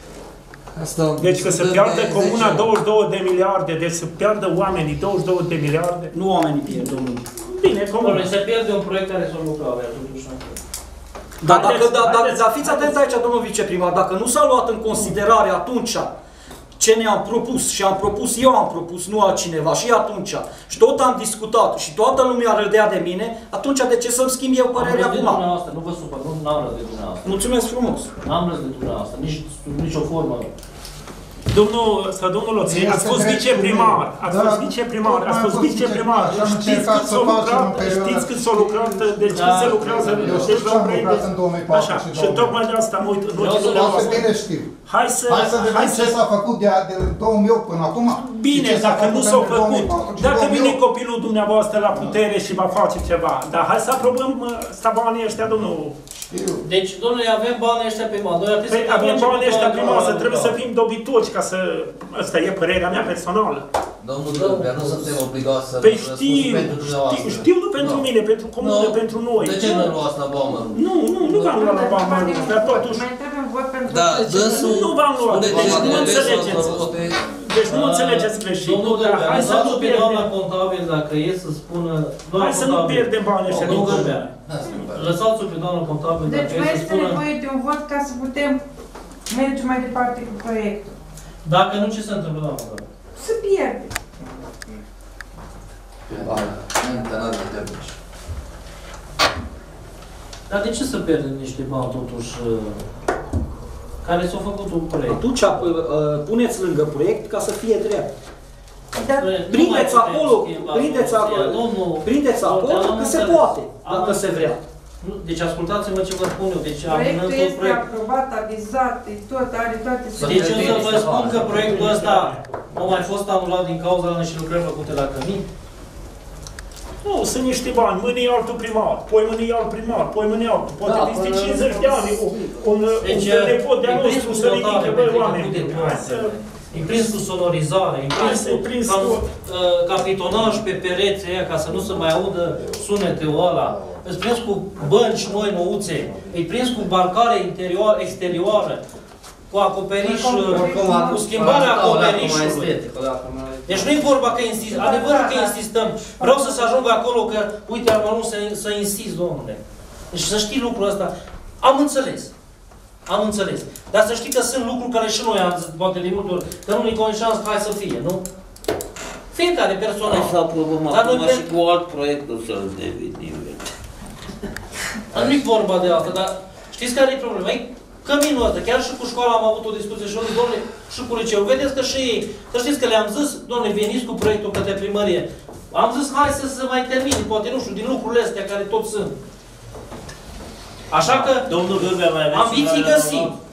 Asta deci că să piardă comuna douăzeci și două de miliarde, deci să piardă oamenii douăzeci și două de miliarde? Nu oamenii pierd, domnul. Bine, comuna. Se pierde un proiect care s-a lucrat, totuși. Dar dacă, da, da, da, fiți atenți aici, domnul viceprimar, dacă nu s-a luat în considerare atunci ce ne-am propus, și am propus, eu am propus, nu altcineva, și atunci, și tot am discutat, și toată lumea râdea de mine, atunci de ce să-mi schimb eu părerea acum? Nu vă supăr, nu am răs de dumneavoastră. Mulțumesc frumos. N-am răs de dumneavoastră, nici nicio formă. Domnul, sau domnul Loței, ați fost viceprimar, ați fost viceprimar, ați fost viceprimar, știți cât s-a lucrat, știți cât s-a lucrat, deci cât se lucrează, deci la proiect, așa, și tocmai de asta mă uit în ochii dumneavoastră. Hai să, hai să vedem ce s-a făcut de două mii opt până acum. Bine, dacă nu s-a făcut, dacă vine copilul dumneavoastră la putere și va face ceva, dar hai să aprobăm ăsta banii ăștia, domnul. Deci, domnule, avem banii ăștia pe masă. Păi avem banii ăștia pe masă, trebuie să fim dobitoci ca să... Asta e părerea mea personală. Domnul Dălbea, nu suntem obligați să păi știu, știu, știu, nu pentru mine, pentru comună, pentru noi. De ce nu luați la bamă? Nu, nu, nu v-am luat la bamă, dar totuși... Da, dânsul... Nu v-am luat, deci nu înțelegeți. Deci nu înțelegeți greșit. Domnul Dălbea, hai să nu pierdem doamna contabil dacă e să spună... Hai să nu pierdem banii ăștia. Domnul Dălbea, lăsați-o pe doamna contabil dacă deci e să spună... Deci mai este nevoie de un vot ca să putem merge mai departe cu proiectul. Dacă nu, ce se întâmplă, doamna contabil? Să pierde. Dar de ce să pierdem niște bani totuși care s-au făcut un proiect? Atunci puneți lângă proiect ca să fie drept. Prindeți acolo, prindeți acolo, prindeți acolo că se poate, dacă se vrea. Deci ascultați-mă ce vă spun eu. Deci, proiectul este proiect. aprobat, avizat, tot, are toate... Deci eu să vă spun că proiectul ăsta nu mai fost anulat din cauza la niște lucrări făcute la cămin? Nu, sunt niște bani, mâine e altul primar, poi mâine e alt primar, poi mâine e altul. Poate peste cincizeci de ani, un nepot de-a nostru să ridică, băi, oameni. Imprinsul sonorizare, imprinsul capitonaj pe pereți aia, ca să nu se mai audă sunetul ăla. Îți prins cu bănci noi nouțe, îi prins cu barcare interior, exterioară, cu acoperiș, cu schimbarea acoperișului. Deci nu e vorba că insist, adevărul că insistăm. Vreau să se ajungă acolo că, uite, am ajuns să, să insist, domnule. Deci să știi lucrul ăsta. Am înțeles. Am înțeles. Dar să știi că sunt lucruri care și noi am zis, poate de multe ori, că nu-i conștiință, hai să fie, nu? Fiecare persoană. Să aprobăm acum și cu alt proiect nu să-l devin nivel. Nu-i vorba de asta, dar știți care e problema? E căminul ăsta, chiar și cu școala am avut o discuție și eu zic, domnule, și cu liceu, vedeți că și ei, să știți că le-am zis, domnule, veniți cu proiectul către primărie. Am zis, hai să se mai termine, poate, nu știu, din lucrurile astea care tot sunt. Așa că, domnul Gârbea, mai ambiții găsim.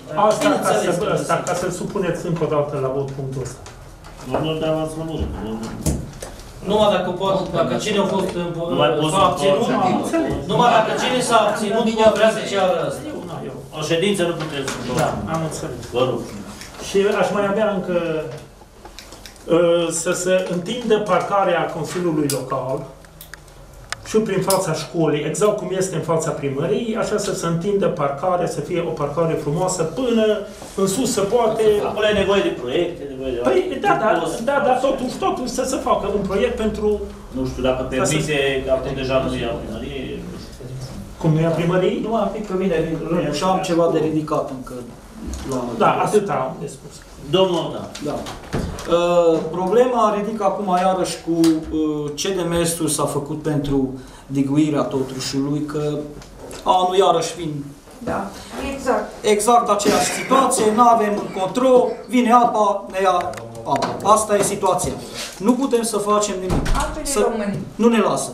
Asta ca să, asta, ca să supuneți încă o dată la vot punctul ăsta. Domnul Davan Slămur. Numai dacă poate, dacă cine a fost s-a abținut, numai dacă cine s-a abținut, nu vrea să ceară asta. O ședință nu puteți. Da, am înțeles. Vă rog. Și aș mai avea încă uh, să se întindă parcarea Consiliului Local și prin fața școlii, exact cum este în fața primăriei, așa să se întindă parcarea, să fie o parcare frumoasă până în sus se poate. Acolo e nevoie de proiecte, nevoie de... Păi, da, da, da, dar totuși, totuși să se facă un proiect pentru... Nu știu dacă permite, că acum deja nu ia primărie. Cum nu ia primărie? Nu, un pic că vine rândul și am ceva de ridicat încă. Da, atât am de spus. Domnul, da. Da. Uh, problema ridic acum iarăși cu uh, ce demersul s-a făcut pentru diguirea Totrușului, că anul iarăși vin. Da, exact. Exact aceeași situație, nu avem control, vine apa, ne ia apa. Asta e situația. Nu putem să facem nimic. Să, nu ne lasă.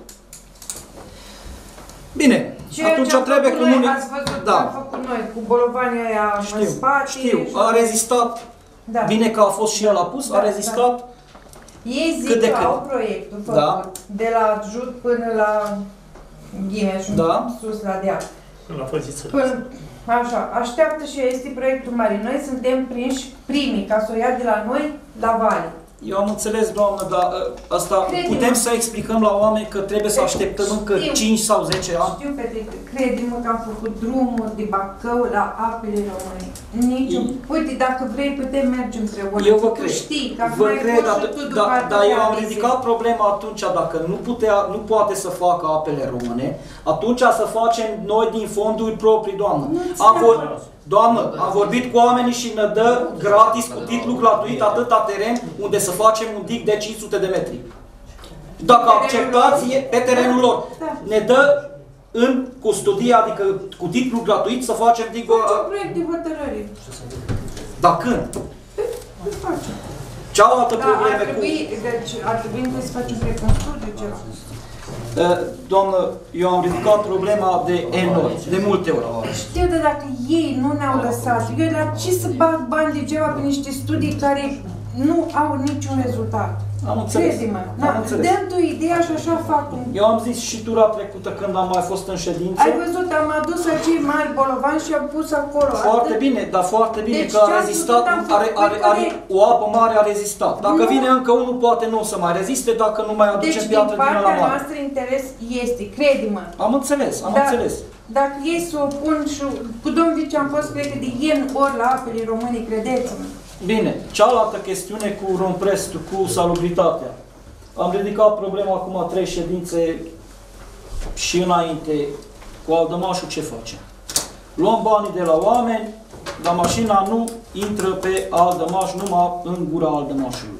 Bine, ce atunci ce trebuie cu unii... Ați văzut da. ce am făcut noi, cu bolovanii aia știu, în spate. Știu, a rezistat. Da. Bine că a fost și el apus, da, a rezistat. Da. Ei zic cât de că cât. au proiectul făcut, da. De la adjut până la Ghimeș, da. Sus la deal. Până la Făziță. Până, așa, așteaptă și este proiectul mare. Noi suntem prinși primii ca să o ia de la noi la Vale. Eu am înțeles, doamnă, dar asta crede-mă. Putem să explicăm la oameni că trebuie să așteptăm încă cinci sau zece ani? Știu, Petrică, crede-mă că am făcut drumuri de Bacău la apele României. Niciun... Uite, dacă vrei, putem merge împreună. Eu vă tu cred. Știi, că vă mai cred, dar da, da, eu am ridicat problema atunci, dacă nu, putea, nu poate să facă apele române, atunci să facem noi din fonduri proprii, doamnă. Am vor... Doamnă, am vorbit cu oamenii și ne dă gratis, cu titlu gratuit, atâta teren unde să facem un dig de cinci sute de metri. Dacă acceptați, pe terenul lor. Ne dă în custodie, adică cu titlu gratuit, să facem digul... Facem proiect de hotărâre. Dar când? Cealaltă probleme cu... Deci ar trebui să facem reconstrucție ceva. Doamnă, eu am ridicat problema de enorm, de multe ori. Știu, dar dacă ei nu ne-au lăsat, eu la ce să bag bani degeaba pe niște studii care nu au niciun rezultat? Am înțeles. Crede-mă. înțeles. Dăm tu ideea și așa fac. Eu am zis și tura trecută când am mai fost în ședință. Ai văzut, am adus acei mari bolovani și am pus acolo. Foarte atât. bine, dar foarte bine Deci că a rezistat, are, are, are, o apă mare a rezistat. Dacă nu. vine încă unul, poate nu o să mai reziste, dacă nu mai aducem deci, piatră din la mare. Deci din partea noastră interes este, crede-mă. Am înțeles, am da, înțeles. Dacă ei să o pun și cu domnul vice am fost, cred că de ien ori la apele române, credeți-mă. Bine, cealaltă chestiune cu romprestul, cu salubritatea. Am ridicat problema acum trei ședințe și înainte cu Aldămașul, ce facem? Luăm banii de la oameni, dar mașina nu intră pe Aldămaș, numai în gura Aldămașului.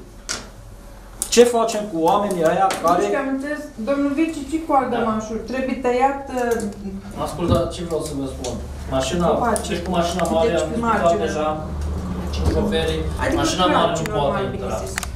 Ce facem cu oamenii aia care... Nu știu, domnul vice, ce cu Aldămașul? Da. Trebuie tăiat... Uh... Ascultă, ce vreau să vă spun? Mașina, deci cu mașina mare deci, am discutat deja, șoferii, adică mașina mare nu poate intra.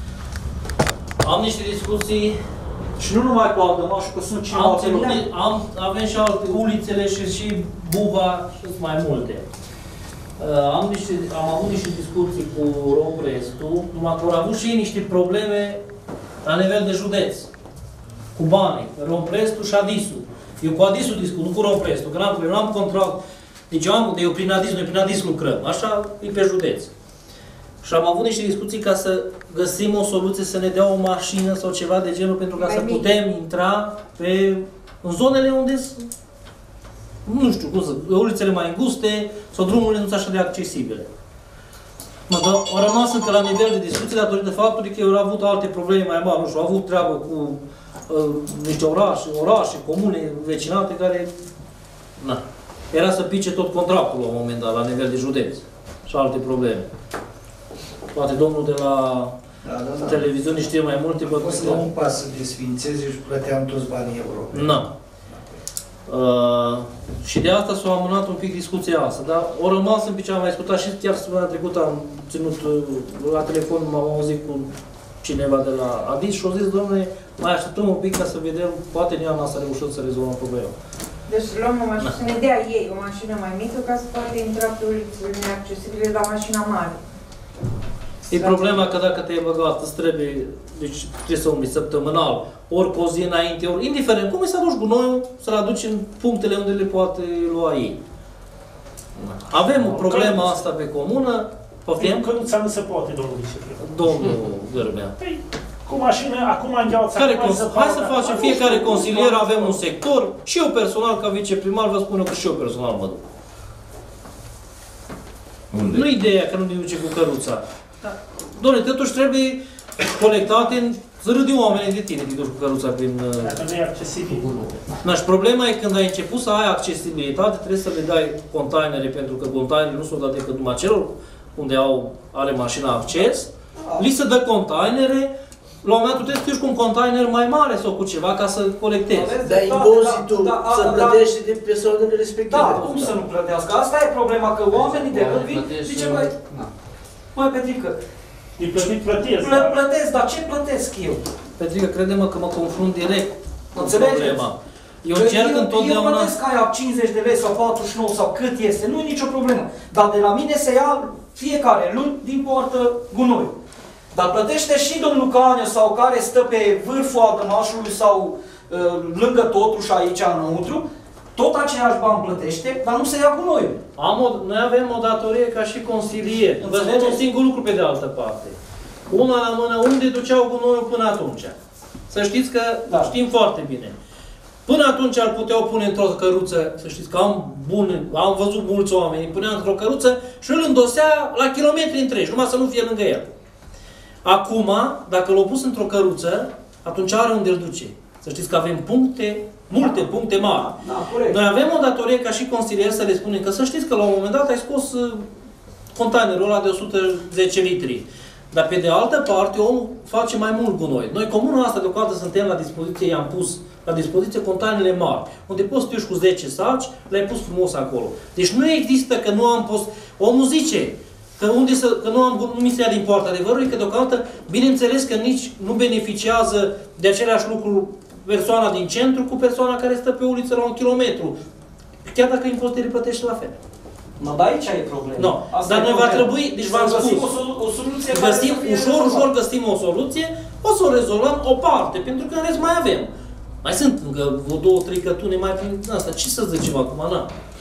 Am niște discuții. Și nu numai cu Aldămașul, că sunt cineva am ținut, am, Avem și alte ulițele și, și Buva și mai multe. Uh, am, niște, am avut niște discuții cu Romprestul, numai că au avut și ei niște probleme la nivel de județ. Cu banii. Romprestul și Adisul. Eu cu Adisul discut, nu cu Romprestul, că n-am, n-am contract. Deci eu, am, eu prin Adis, noi prin Adis lucrăm. Așa e pe județ. Și am avut niște discuții ca să găsim o soluție, să ne dea o mașină sau ceva de genul, pentru ca mai să mic. putem intra pe, în zonele unde sunt, nu știu cum să, ulițele mai înguste sau drumurile nu sunt așa de accesibile. Mă, dar au rămas încă la nivel de discuții datorită faptului că eu au avut alte probleme mai mari, nu știu, au avut treabă cu uh, niște orașe, orașe, comune, vecinate care, na, era să pice tot contractul la un moment dat, la nivel de județ și alte probleme. Poate domnul de la da, da, da. televiziune știe mai multe. O să luăm un pas să desfințeze și plăteam toți banii europeni. Nu. Uh, și de asta s-a amânat un pic discuția asta, dar o rămas în picioare, am mai discutat și chiar săptămâna trecută am ținut uh, la telefon, m-am auzit cu cineva de la Adis și au zis, domnule, mai așteptăm un pic ca să vedem, poate în iarna asta reușim să rezolvăm problema. Deci luăm o mașină, să ne dea ei o mașină mai mică ca să poată intra pe ulițele neaccesibile la mașina mare. E problema că dacă te-ai băgat, îți trebuie, deci trebuie să umbli săptămânal, ori cu o zi înainte, ori indiferent cum îi să aduci gunoiul, să-l aduci în punctele unde le poate lua ei. Avem o problemă asta pe comună, poftim? Căruța nu se poate, domnul viceprimar. Domnul Gârmea. Păi, cu mașină, acum în gheață, Care acum cons- hai să facem, fiecare consilier avem un sector, și eu personal, ca viceprimar, vă spun eu că și eu personal mă duc. Unde? Nu ideea că nu ne duce cu căruța. Doamne, totuși trebuie colectate, să râde oamenii de tine, te duci cu căruța prin... Dacă nu e accesibil. Deci problema e când ai început să ai accesibilitate, trebuie să le dai containere, pentru că containerele nu sunt date decât numai celor unde au, are mașina acces, li se dă containere, la un moment dat trebuie să duci cu un container mai mare sau cu ceva ca să colectezi. Dar impozitul să plătește de persoanele respective. Da, cum să nu plătească? Asta e problema, că oamenii de rând vin, zice, băi, măi, Petrică, e plătit, plătesc. Plă- plătesc, dar ce plătesc eu? Petrică, crede-mă că mă confrunt direct cu Înțelegeți? problema. Eu Că încerc eu, întotdeauna... Eu plătesc aia cincizeci de lei sau patruzeci și nouă sau cât este, nu e nicio problemă. Dar de la mine se ia fiecare luni din poartă gunoi. Dar plătește și domnul Canea sau care stă pe vârful adămașului sau uh, lângă totuși aici înăuntru, tot aceiași bani plătește, dar nu se ia gunoiul. Am o, noi avem o datorie ca și consilier. Vă spun un singur lucru pe de altă parte. Una la mână, unde duceau gunoiul până atunci? Să știți că da. Știm foarte bine. Până atunci ar puteau pune într-o căruță, să știți că am, bun, am văzut mulți oameni, punea într-o căruță și îl îndosea la kilometri întregi, numai să nu fie lângă el. Acum, dacă l-au pus într-o căruță, atunci are unde îl duce. Să știți că avem puncte, multe puncte mari. Da, noi avem o datorie ca și consilier să le spunem că să știți că la un moment dat ai scos containerul ăla de o sută zece litri. Dar pe de altă parte, omul face mai mult gunoi. Noi, comuna asta, deocamdată suntem la dispoziție, i-am pus la dispoziție containerele mari, unde poți să duci cu zece saci, le-ai pus frumos acolo. Deci nu există că nu am pus... Omul zice că, unde să, că nu, am, nu mi se ia din poartă. Adevărul e că deocamdată, bineînțeles că nici nu beneficiază de aceleași lucruri persoana din centru cu persoana care stă pe uliță la un kilometru. Chiar dacă impozitele plătește la fel. Mă, dar aici e problema. No. Dar noi va trebui, deci v-am spus, o, solu- o soluție găsim, ușor, ușor găsim o soluție, o să o rezolvăm o parte, pentru că în rest mai avem. Mai sunt încă o două, trei cătune mai prin asta. Ce să zicem acum, na?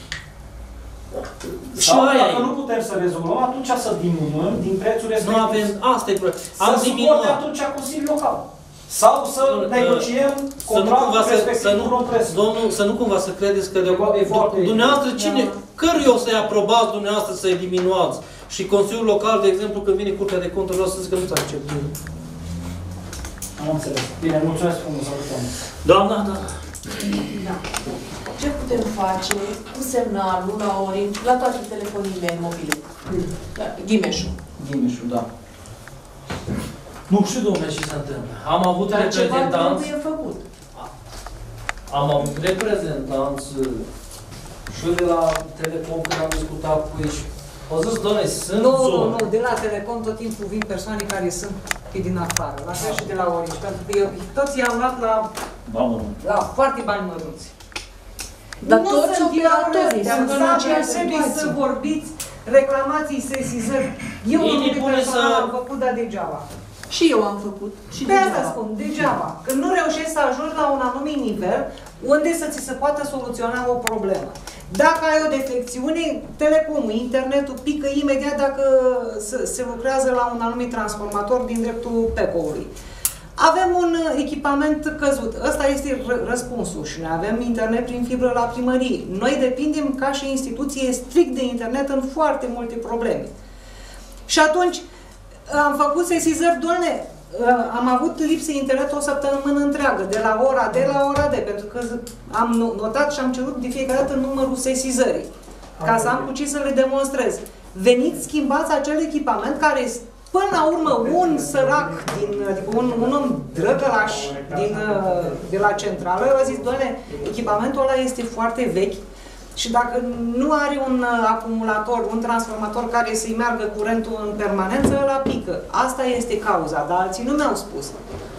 Și sau aia dacă e. nu putem să rezolvăm, atunci să diminuăm din prețul respectiv. Nu avem, asta e problema. Să suporte atunci Consiliul Local. Sau să negociem contractul respectiv cu Rompresul. Domnul, să nu cumva să credeți că de, dumneavoastră, cine, căruia o să-i aprobați dumneavoastră să-i diminuați? Și Consiliul Local, de exemplu, când vine Curtea de Conturi, vreau să zic că nu ți-a acceptat. Am înțeles. Bine, mulțumesc frumos. Doamna, da. Da. Ce putem face cu semnalul la ori, la toate telefoniile mobile? Da. Ghimeșul. Ghimeșul, da. Nu știu, domnule, ce se întâmplă. Am avut Dar ceva reprezentanți... trebuie făcut. Am avut reprezentanți și de la Telecom, când am discutat cu ei și au zis, doamne, sunt Nu, zone. nu, nu, de la Telecom tot timpul vin persoane care sunt pe din afară, la fel și de la Orange, pentru că eu toți i-am luat la, la foarte bani mărunți. Dar Nu toți sunt operatorii eu, sunt în dar aceeași trebuie să situație. vorbiți reclamații, sesizări. Eu Ei ne unul pune personal să- am făcut, dar degeaba. Și eu am făcut. Și De asta degeaba. spun, degeaba. Când nu reușești să ajungi la un anumit nivel unde să ți se poată soluționa o problemă. Dacă ai o defecțiune, telecomul, internetul pică imediat dacă se, se lucrează la un anumit transformator din dreptul P E C O-ului. Avem un echipament căzut. Ăsta este răspunsul și noi avem internet prin fibră la primărie. Noi depindem ca și instituție strict de internet în foarte multe probleme. Și atunci am făcut sesizări, doamne, am avut lipsă internet o săptămână întreagă, de la ora D la ora D, pentru că am notat și am cerut de fiecare dată numărul sesizării, ca să am cu ce să le demonstrez. Veniți, schimbați acel echipament care, până la urmă, un sărac, din, adică un, un om drăgălaș din, de la centrală, a zis, doamne, echipamentul ăla este foarte vechi, și dacă nu are un acumulator, un transformator care să-i meargă curentul în permanență, ăla pică. Asta este cauza, dar alții nu mi-au spus.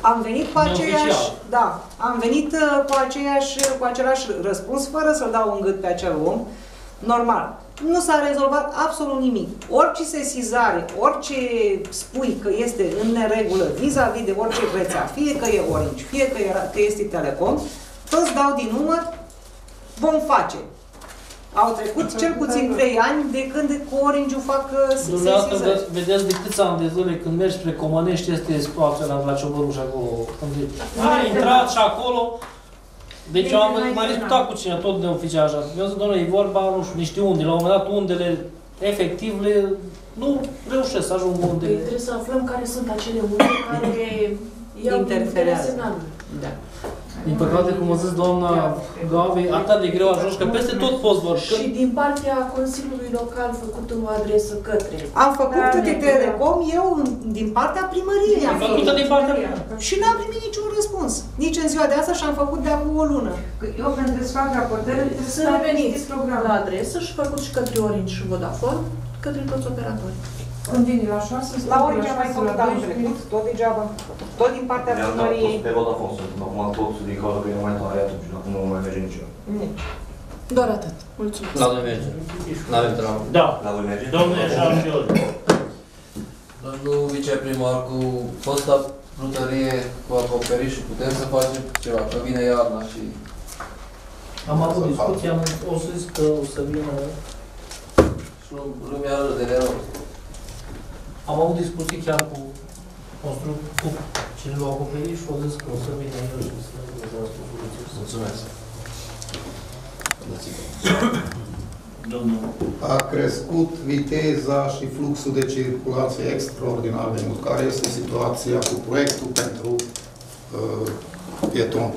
Am venit cu aceeași, da, am venit uh, cu, aceeași, cu același răspuns, fără să-l dau în gât pe acel om. Normal. Nu s-a rezolvat absolut nimic. Orice sesizare, orice spui că este în neregulă vis-a-vis de orice rețea, fie că e Orange, fie că, era, că este Telecom, toți dau din număr, vom face. Au trecut cel puțin trei ani de când cu Orange-ul fac sesizări. Dumneavoastră vedeți de câți ani de zile când mergi spre Comănești este spațiul la Ciobăruș acolo. Ai intrat și acolo. Deci am mai discutat cu cine, tot de oficial așa. Eu zic, doamne, e vorba, nu știu, niște unde. La un moment dat, undele, efectiv, le, nu reușesc să ajung unde. Păi trebuie să aflăm care sunt acele unde care iau interferează. Da. Din păcate, cum a zis doamna Gavi, atât de greu ajungi, că peste tot poți vorbi. Și din partea Consiliului Local făcut o adresă către... Am făcut de Telecom, eu, din partea primăriei. Am făcut din partea și n-am primit niciun răspuns. Nici în ziua de asta și am făcut de acum o lună. Eu pentru să fac raportări, trebuie să reveniți la adresă și făcut și către Orange și Vodafone, către toți operatorii. Când vine la șase, la Orange am mai făcut anul trecut, tot degeaba, tot din partea primăriei. Pe Vodafone sunt, acum toți din cauza că e mai tare atunci, acum nu mai merge nici eu. Doar atât. Mulțumesc. La voi merge. N-avem treabă. Da. La voi merge. Domnule Jean-Pierre. Domnul viceprimar, cu fosta plutărie cu acoperiș, putem să facem ceva, că vine iarna și... Am avut discuții, am o să zis că o să vină... Și lumea râde de rău. Am avut discuții chiar cu constructul, cu cine l-a acoperit și o zis că o să vină el și să ne găsească o soluție. Mulțumesc. Domnul. A crescut viteza și fluxul de circulație extraordinar de mult. Care este situația cu proiectul pentru uh, pieton?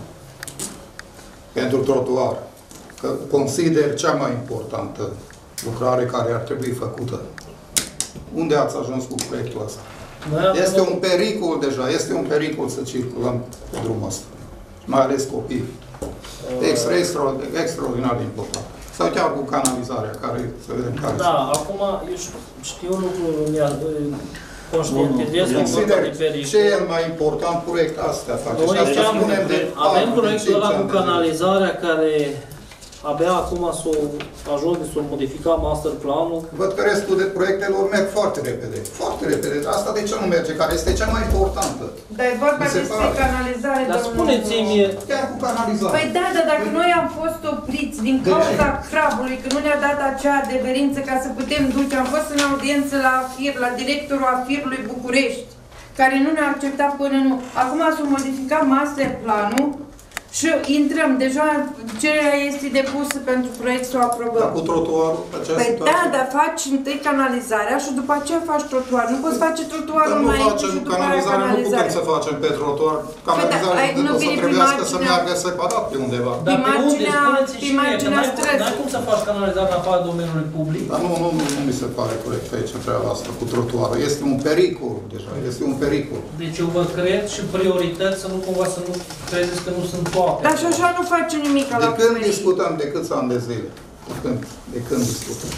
Pentru trotuar? Că consider cea mai importantă lucrare care ar trebui făcută. Unde ați ajuns cu proiectul ăsta? Este un pericol deja, este un pericol să circulăm pe drumul ăsta. Mai ales copii. Extra, extra, extraordinar de important. Sau chiar cu canalizarea, care să vedem care Da, sunt. Acum eu știu lucruri conștientizez că consider cel mai important proiect astea face. Noi Și asta spunem de avem proiectul ăla cu canalizarea care abia acum s-o ajunge să modifica master planul. Văd că restul de proiectelor merg foarte repede. Foarte repede. Asta de ce nu merge? Care este cea mai importantă? Dar e vorba despre canalizare. Dar spuneți-mi... Chiar cu canalizare. Păi da, dar dacă noi am fost opriți din cauza crabului, că nu ne-a dat acea adeverință ca să putem duce, am fost în audiență la AFIR, la directorul AFIR-ului București, care nu ne-a acceptat până nu. Acum s-a modificat master planul și intrăm. Deja cererea este depusă pentru proiect să o aprobăm. Dar cu trotuarul? Păi da, dar faci întâi canalizarea și după aceea faci trotuar. Nu poți face trotuarul mai întâi și după aceea canalizarea. Nu putem să facem pe trotuar. Canalizarea păi, da, o să trebuiască să meargă separat pe undeva. Dar pe unde? Spuneți-mi și mie, că n-ai cum să faci canalizarea în afara domeniului public. Dar nu, nu, nu, nu mi se pare corect aici treaba asta cu trotuarul. Este un pericol deja, este un pericol. Deci eu vă cred și priorități să nu cumva să nu credeți că nu sunt toate. Dar și așa nu face nimic la De când discutăm? De câți ani de zile? De când, de când discutăm?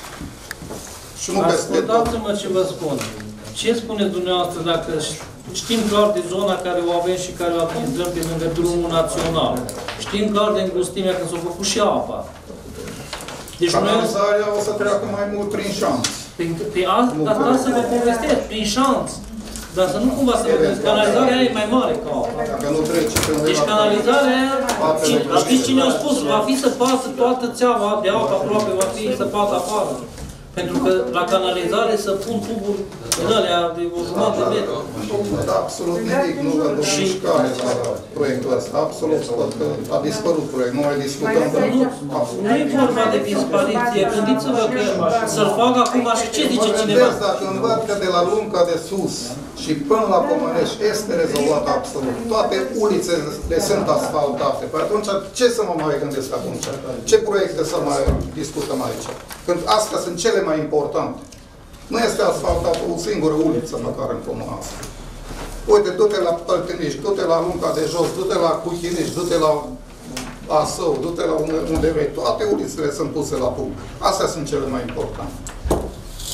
Și nu peste tot. Ascultați-mă ce vă spun. Ce spuneți dumneavoastră dacă știm clar de zona care o avem și care o administrăm pe lângă drumul național? Știm clar de îngustimea că s-a făcut și apa. Deci canalizarea o să treacă mai mult prin șanț. Pe, pe asta, asta să vă povestesc, prin șanț. Dar să nu cumva să vedeți, canalizarea e mai mare ca apa. Dacă nu trece pe undeva... Deci canalizarea, știți cine a spus, va fi săpată toată țeava de apă aproape, va fi săpată afară. Pentru că la canalizare să pun tuburi în alea de o jumătate de metru. Da, absolut nimic, nu văd o mișcare la proiectul ăsta. Absolut, văd că a dispărut proiectul, nu mai discutăm. Nu e vorba de dispariție, gândiți-vă că să-l fac acum și ce zice cineva? Dacă îmi văd că de la Lunca de sus și până la Comănești este rezolvat absolut. Toate ulițele sunt asfaltate. Păi atunci ce să mă mai gândesc atunci? Ce proiecte să mai discutăm aici? Când astea sunt cele mai importante. Nu este asfaltată o singură uliță măcar în comuna asta. Uite, du-te la Păltiniști, du-te la Lunca de Jos, du-te la Cuchiniști, du-te la Asău, du-te la unde, unde vrei. Toate ulițele sunt puse la punct. Astea sunt cele mai importante.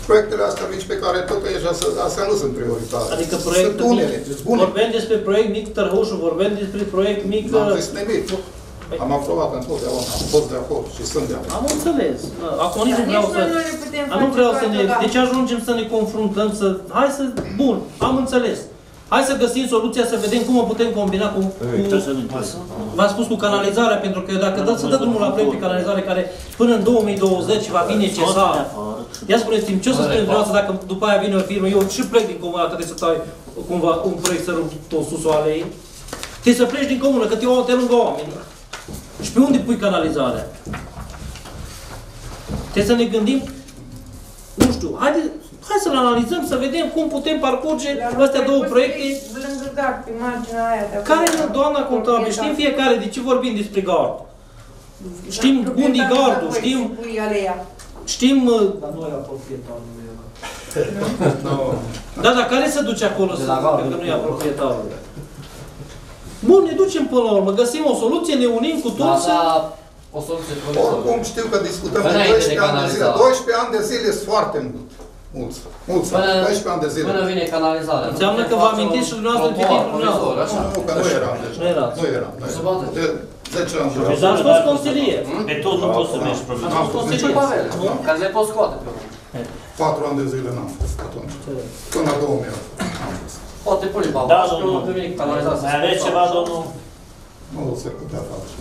proiectele astea mici pe care totuși astea nu sunt prioritare. Adică sunt proiectul unele, mic, bune. vorbim despre proiect mic Târhușu, vorbim despre proiect mic... N-am zis nimic. Am aprobat întotdeauna, am fost de acord și sunt de acord. Am înțeles. Acum nici nu vreau Nici să... noi nu le putem A, nu face vreau să ne... totodată. Deci ajungem să ne confruntăm, să... Hai să... Bun, am înțeles. Hai să găsim soluția, să vedem cum o putem combina cu... cu... V-am spus cu canalizarea, pentru că dacă dă, să dă drumul la proiect pe canalizare care până în două mii douăzeci va fi necesar. Ia spuneți-mi, ce o să spuneți dumneavoastră dacă după aia vine o firmă, eu și plec din comună, trebuie să tai cumva un proiect să rup tot susul alei. Trebuie să pleci din comună, că te, te lângă oameni. Și pe unde pui canalizarea? Trebuie să ne gândim, nu știu, haide, hai să-l analizăm, să vedem cum putem parcurge astea două proiecte. Lângă gard, pe marginea aia de Care nu, doamna contabil, știm fiecare de ce vorbim despre gard. Știm unde e gardul, știm... Știm... Dar nu era proprietarul lui ăla. Da, dar care se duce acolo să că nu e proprietarul? Bun, ne ducem până la urmă, găsim o soluție, ne unim cu toți să... O soluție Oricum știu că discutăm de doisprezece ani de zile. doisprezece ani de zile sunt foarte mult. Mulți. Mulți. doisprezece ani de zile. Până vine canalizarea. Înseamnă că vă amintiți și dumneavoastră de timpul dumneavoastră. Nu, că nu eram deja. Nu erați. Nu eram. De zece ani. Dar ați fost consilier. Pe tot nu poți să mergi profesor. Ați fost consilier. Ca să le poți scoate pe Patru ani de zile n-am fost atunci. Până la două mii am fost. Poate pune baba. Da, domnul. Mai aveți ceva, domnul? Nu se putea face.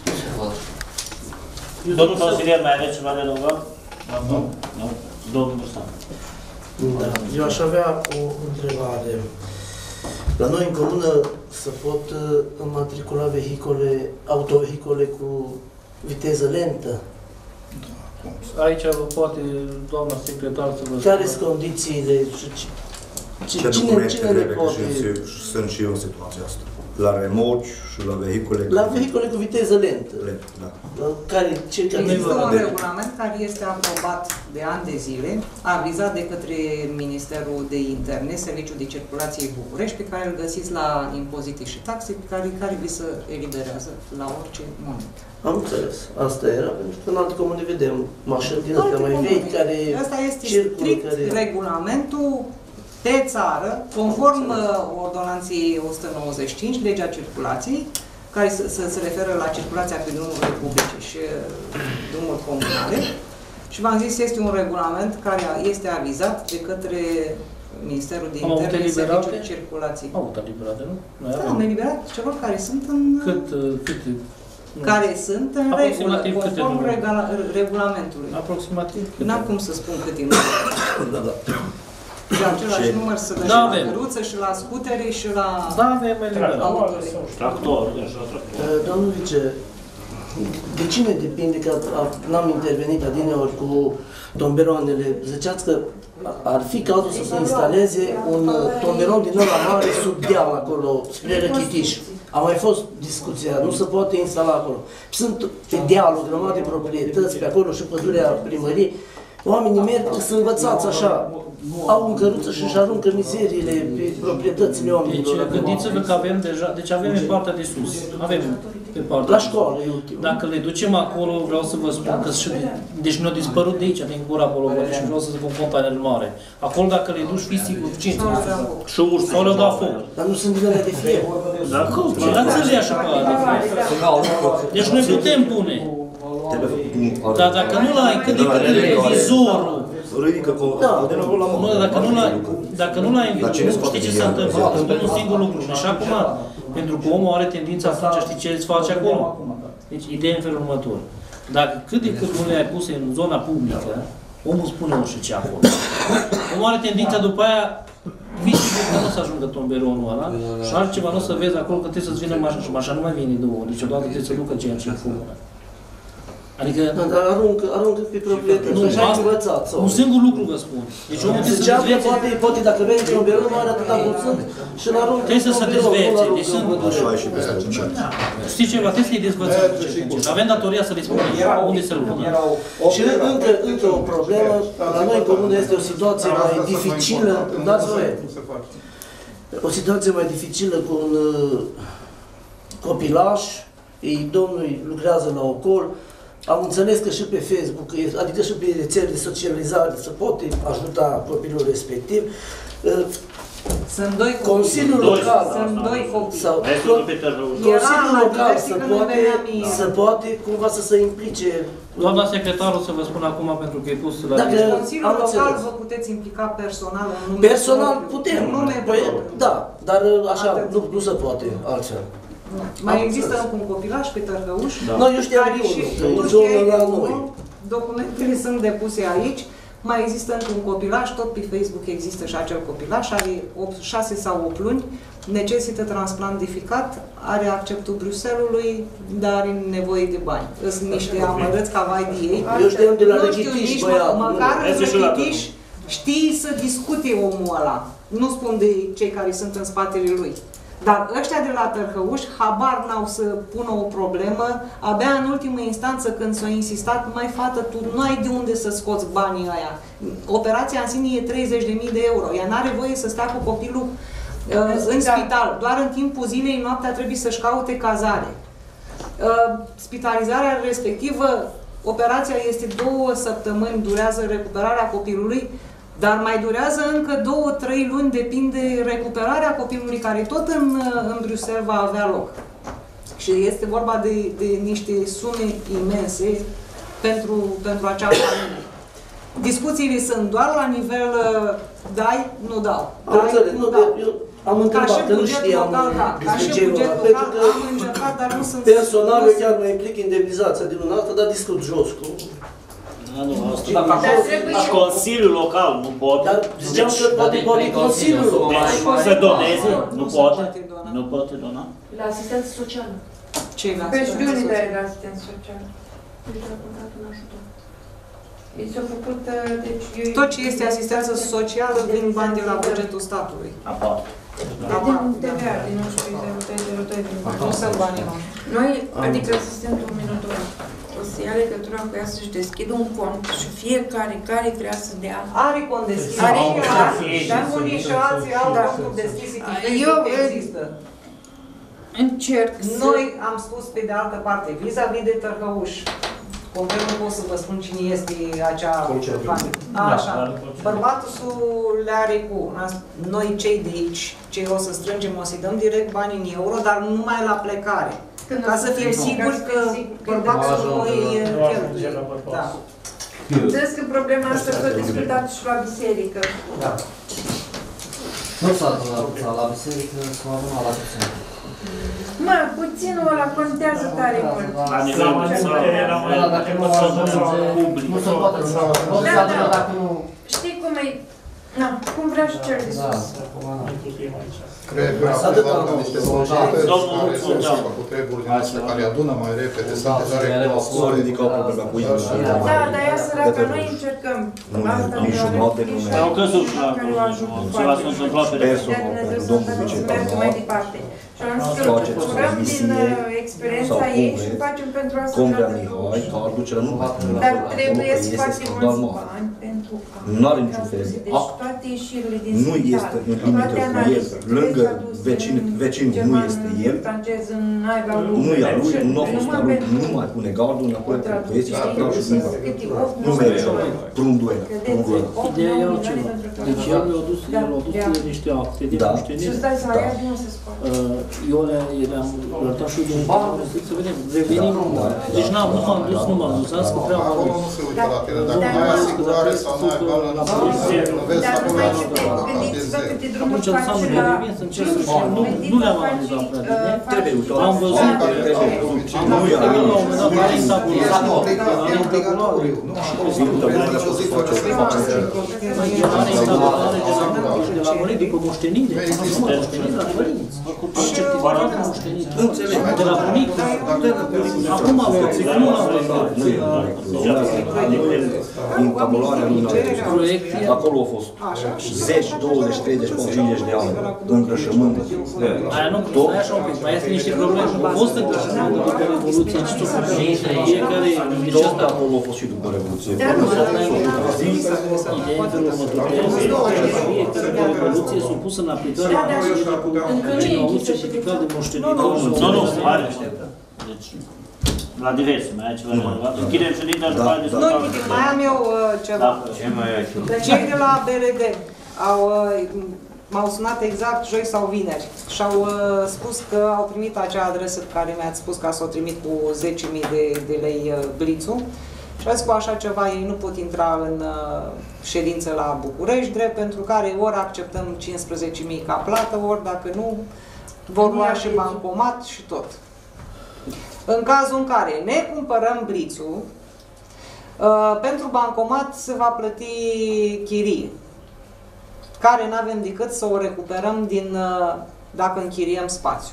Domnul consilier, mai aveți ceva de adăugat? Nu. Nu. Domnul Busan. Eu aș avea o întrebare. La noi în comună se pot uh, înmatricula vehicole, autovehicole cu viteză lentă? Aici poate doamna secretar să vă spună. Care sunt condițiile și ce, Ce cine, documente cine le trebuie poate? și sunt și eu în situația asta. La remorci și la vehicule... La vehicule cu viteză lentă. Lentă, da. Care, ce, care Există un regulament care este aprobat de ani de zile, avizat de către Ministerul de Interne, Serviciul de Circulație București, pe care îl găsiți la impozite și taxe, pe care, care vi se eliberează la orice moment. Am înțeles. Asta era, pentru că în alte comune vedem mașini din astea mai vechi care Asta este circulă, strict care... regulamentul pe țară, conform ordonanței o sută nouăzeci și cinci, legea circulației, care se, se, se referă la circulația pe drumurile publice și drumuri comunale. Și v-am zis, este un regulament care este avizat de către Ministerul de Interne, Serviciul de Circulație. Au avut eliberate, nu? Da, am eliberat celor care sunt în... Cât, cât care sunt în regulă, conform regula, regulamentului. Aproximativ? N-am cum să spun cât e numărul. Da, da. Și același număr să dă da, și la căruță, și la scutere, și la... Da, avem eliberat. Tractor. Domnul vice, de cine depinde că n-am intervenit adineori cu tomberoanele? Ziceați că ar fi cazul să se instaleze un tomberon din ăla mare sub deal acolo, spre Răchitiș. A mai fost discuția, nu se poate instala acolo. Sunt pe deal o grămadă de proprietăți pe acolo și pădurea primăriei. Oamenii merg, sunt învățați așa, au în căruță și își aruncă mizeriile pe proprietățile oamenilor. Deci gândiți-vă că avem deja, deci avem în partea de sus, avem pe partea la școală, e ultimul. Dacă le ducem acolo, vreau să vă spun că și, deci nu au dispărut de aici, din gura Bolovării și vreau să zic un container mare. Acolo dacă le duci, fii sigur, cinci și urs, sau le da foc. Dar nu sunt din de fie. Da, cum? Dar înțelegi așa pe de fie. Deci noi putem pune. Dar dacă nu l-ai cât de cât televizorul, nu, dacă nu l-ai, dacă nu l-ai, știi ce s-a întâmplat? Îți spun un singur lucru. Și acum, pentru că omul are tendința atunci, știi ce îți face acolo? Deci, ideea în felul următor. Dacă cât de cât nu le-ai puse în zona publică, omul spune nu știu ce acolo. Omul are tendința după aia, fii sigur că nu o să ajungă tomberonul ăla și altceva nu o să vezi acolo că trebuie să-ți vină mașina și mașina nu mai vine două, deci odată trebuie să ducă ceea ce e comună. Adică... Dar aruncă, aruncă pe proprietăți, așa ai învățat. Un singur lucru vă spun. Deci omul trebuie să dezvețe... Poate, poate dacă vei într-un birou, nu are atâta mulțând și n-aruncă. Trebuie să se dezvețe. Deci sunt... Știi ceva? Trebuie să-i dezvățăm. Avem datoria să le spunem unde se lucră. Și încă, încă o problemă, la noi în comună este o situație mai dificilă, dați voie. O situație mai dificilă cu un copilaș, ei domnul lucrează la ocol, am înțeles că și pe Facebook, adică și pe rețele de socializare, se poate ajuta copilul respectiv. Sunt doi copii. Consiliul local. Sunt doi copii. Sau, Consiliul local să poate, să poate cumva să se implice. Doamna secretarul să vă spun acum pentru că e pus la... Dacă Consiliul local vă puteți implica personal în nume Personal putem, în nume da, dar așa nu, nu se poate altfel. Mai există încă un copilaș pe Târhăuș? Da. Nu, eu știam unul la noi. Documentele sunt depuse aici. Mai există încă un copilaș, tot pe Facebook există și acel copilaș, are șase sau opt luni, necesită transplantificat, are acceptul Bruxellesului, dar are nevoie de bani. Sunt niște amărâți ca vai de ei. Eu știam de la nu știu Rechitiș, nici băiat. măcar în Rechitiș știi să discute omul ăla. Nu spun de cei care sunt în spatele lui. Dar ăștia de la Târhăuș habar n-au să pună o problemă, abia în ultimă instanță când s-au insistat, mai fată, tu nu ai de unde să scoți banii ăia. Operația în sine e treizeci de mii de euro, ea n-are voie să stea cu copilul uh, în spital. Doar în timpul zilei, noaptea trebuie să-și caute cazare. Uh, spitalizarea respectivă, operația este două săptămâni, durează recuperarea copilului, dar mai durează încă două, trei luni, depinde recuperarea copilului, care tot în, în Bruxelles va avea loc. Și este vorba de, de niște sume imense pentru, pentru acea familie. Discuțiile sunt doar la nivel dai, nu dau. Dai, înțeleg, nu nu, dau. eu am întrebat, că nu știam Ca și buget local am încercat, dar nu sunt... Personal, eu chiar mă implic indemnizația din una altă, dar discut jos cu... Dacă Consiliul Local nu poate, dar ziceam că poate poate Consiliul Local să doneze, nu poate, nu poate dona. La asistență socială. Ce la Pe știu unii de la asistență socială. Deci a dat un ajutor. I s-a făcut, deci... Tot ce este asistență socială vin bani de la bugetul statului. Aparte. Din T V A, din nouăsprezece zero trei zero trei din Nu sunt banii noștri. Noi, adică asistentul minutul, o să ia legătura cu ea să-și deschidă un cont și fiecare care vrea să dea... Are cont deschis. Are și dar unii și alții au cont deschis. Eu există. Încerc Noi am spus pe de altă parte, vis-a-vis de Târhăuș, concret nu pot să vă spun cine este acea familie. Așa. Bărbatul le are cu noi cei de aici, cei o să strângem, o să-i dăm direct bani în euro, dar numai la plecare. Ca să fim siguri că bărbatul noi cheltuie. Da. Vedeți că problema asta s-a discutat și la biserică. Da. Nu s-a adunat la biserică, s-a adunat la biserică. Mă, puținul ăla contează tare mult. La nivel public. Nu se poate să adună dacă nu... Știi cum e? Na, cum vrea și cel de sus. Cred că a prezentat niște societăți care sunt făcut treburi din astea care adună mai repede, sunt deja recunoscute. S-au ridicat problema cu ei. Da, dar ea săracă, noi încercăm. Asta nici jumătate nu ne... Au căzut și ceva s-a întâmplat pe personal, pentru domnul viceprimarul. Mai departe. Și am zis că lucrăm din experiența ei și facem pentru asta. Combrea Mihai, ca aducerea nu va trebui dar trebuie să facem mulți bani pentru a... Nu are niciun fel de act. Toate ieșirile din nu este în limită cu el, lângă vecini, vecinii nu este el, nu e a lui, nu a fost a lui, nu mai pune gardul înapoi, că este spectator și nu nu merge, prunduela, prunduela. Ideea e altceva. Deci el mi-a dus, el a dus niște acte de moștenire. Eu le-am arătat și eu de un ban, să vedem, revenim. Deci nu m-am dus, nu m-am dus, am zis că vreau acolo nu se uită la tine, dacă nu ai asigurare sau nu ai bani la poliție, nu vezi la bani la gândiți-vă câte drumuri atunci înseamnă că revin să încerc să știu, nu, nu le-am analizat prea bine. Trebuie, am văzut că nu e la un moment dat care s-a e obligatoriu, nu am nicio zi fără să faci de la mărit după moștenire, moștenire la părinți. Certificat de moștenire. De la bunic. Acum am văzut, nu am văzut. Din tabularea lui acolo au fost zece, douăzeci, treizeci, cincizeci de ani îngrășământ. Aia nu, stai așa un pic, mai este niște probleme. Au fost îngrășământ după Revoluție în știu. Fiecare... Tot acolo a fost și după Revoluție. Ideea în felul următor. Fiecare Revoluție e supusă în aplicare cine a avut certificat de moștenire. Nu, nu, pare. La diverse, mai ai ceva relevat? Închidem ședința și mai discutăm. Nu, nimic, mai am eu uh, ceva. Ce mai ai tu? Cei de la B R D au, uh, m-au sunat exact joi sau vineri și au uh, spus că au primit acea adresă pe care mi-ați spus că să o trimit cu zece mii de, de lei uh, blițul. Și azi cu așa ceva ei nu pot intra în uh, ședință la București, drept pentru care ori acceptăm cincisprezece mii ca plată, ori dacă nu, vor lua și bancomat și tot. În cazul în care ne cumpărăm blițul, uh, pentru bancomat se va plăti chirie, care nu avem decât să o recuperăm din, uh, dacă închiriem spațiu.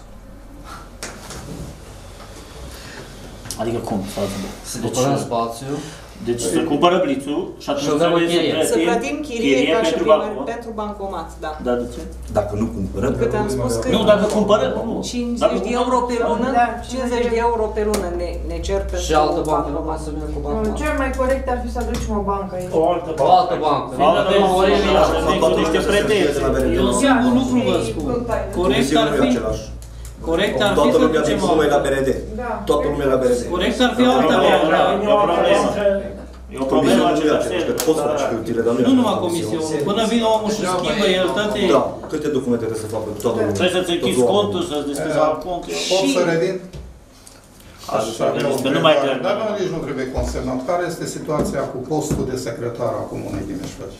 Adică cum? Să cumpărăm spațiu. Deci să cumpără blițul și atunci trebuie să plătim, să plătim chirie, chirie ca și pentru, primări, bancomat. pentru bancomat, da. Da, de ce? Dacă nu cumpărăm... Cât am spus că... Nu, dacă cumpărăm, nu. cincizeci de euro pe lună, cincizeci de euro pe lună ne, ne cer pentru... Și altă bancă nu poate să vină cu bancomat. Cel mai corect ar fi să aducem o bancă aici. O altă bancă. O altă bancă. O altă bancă. Cu niște pretenții. Eu un singur lucru vă spun. Corect ar fi... Corect ar fi Toată să lumea ducem vine numai la B R D. Toată lumea la B R D. Corect ar fi altă bancă. E o problemă aceea. Nu numai comisionul. Până vine omul și schimbă el toate... Da, câte documente trebuie să facă toată lumea? Trebuie să-ți închizi contul, să-ți deschizi alt cont. Pot să revin? Așa, că nu mai trebuie. Dar nici nu trebuie consemnat. Care este situația cu postul de secretar a Comunei Dimeș-Făci?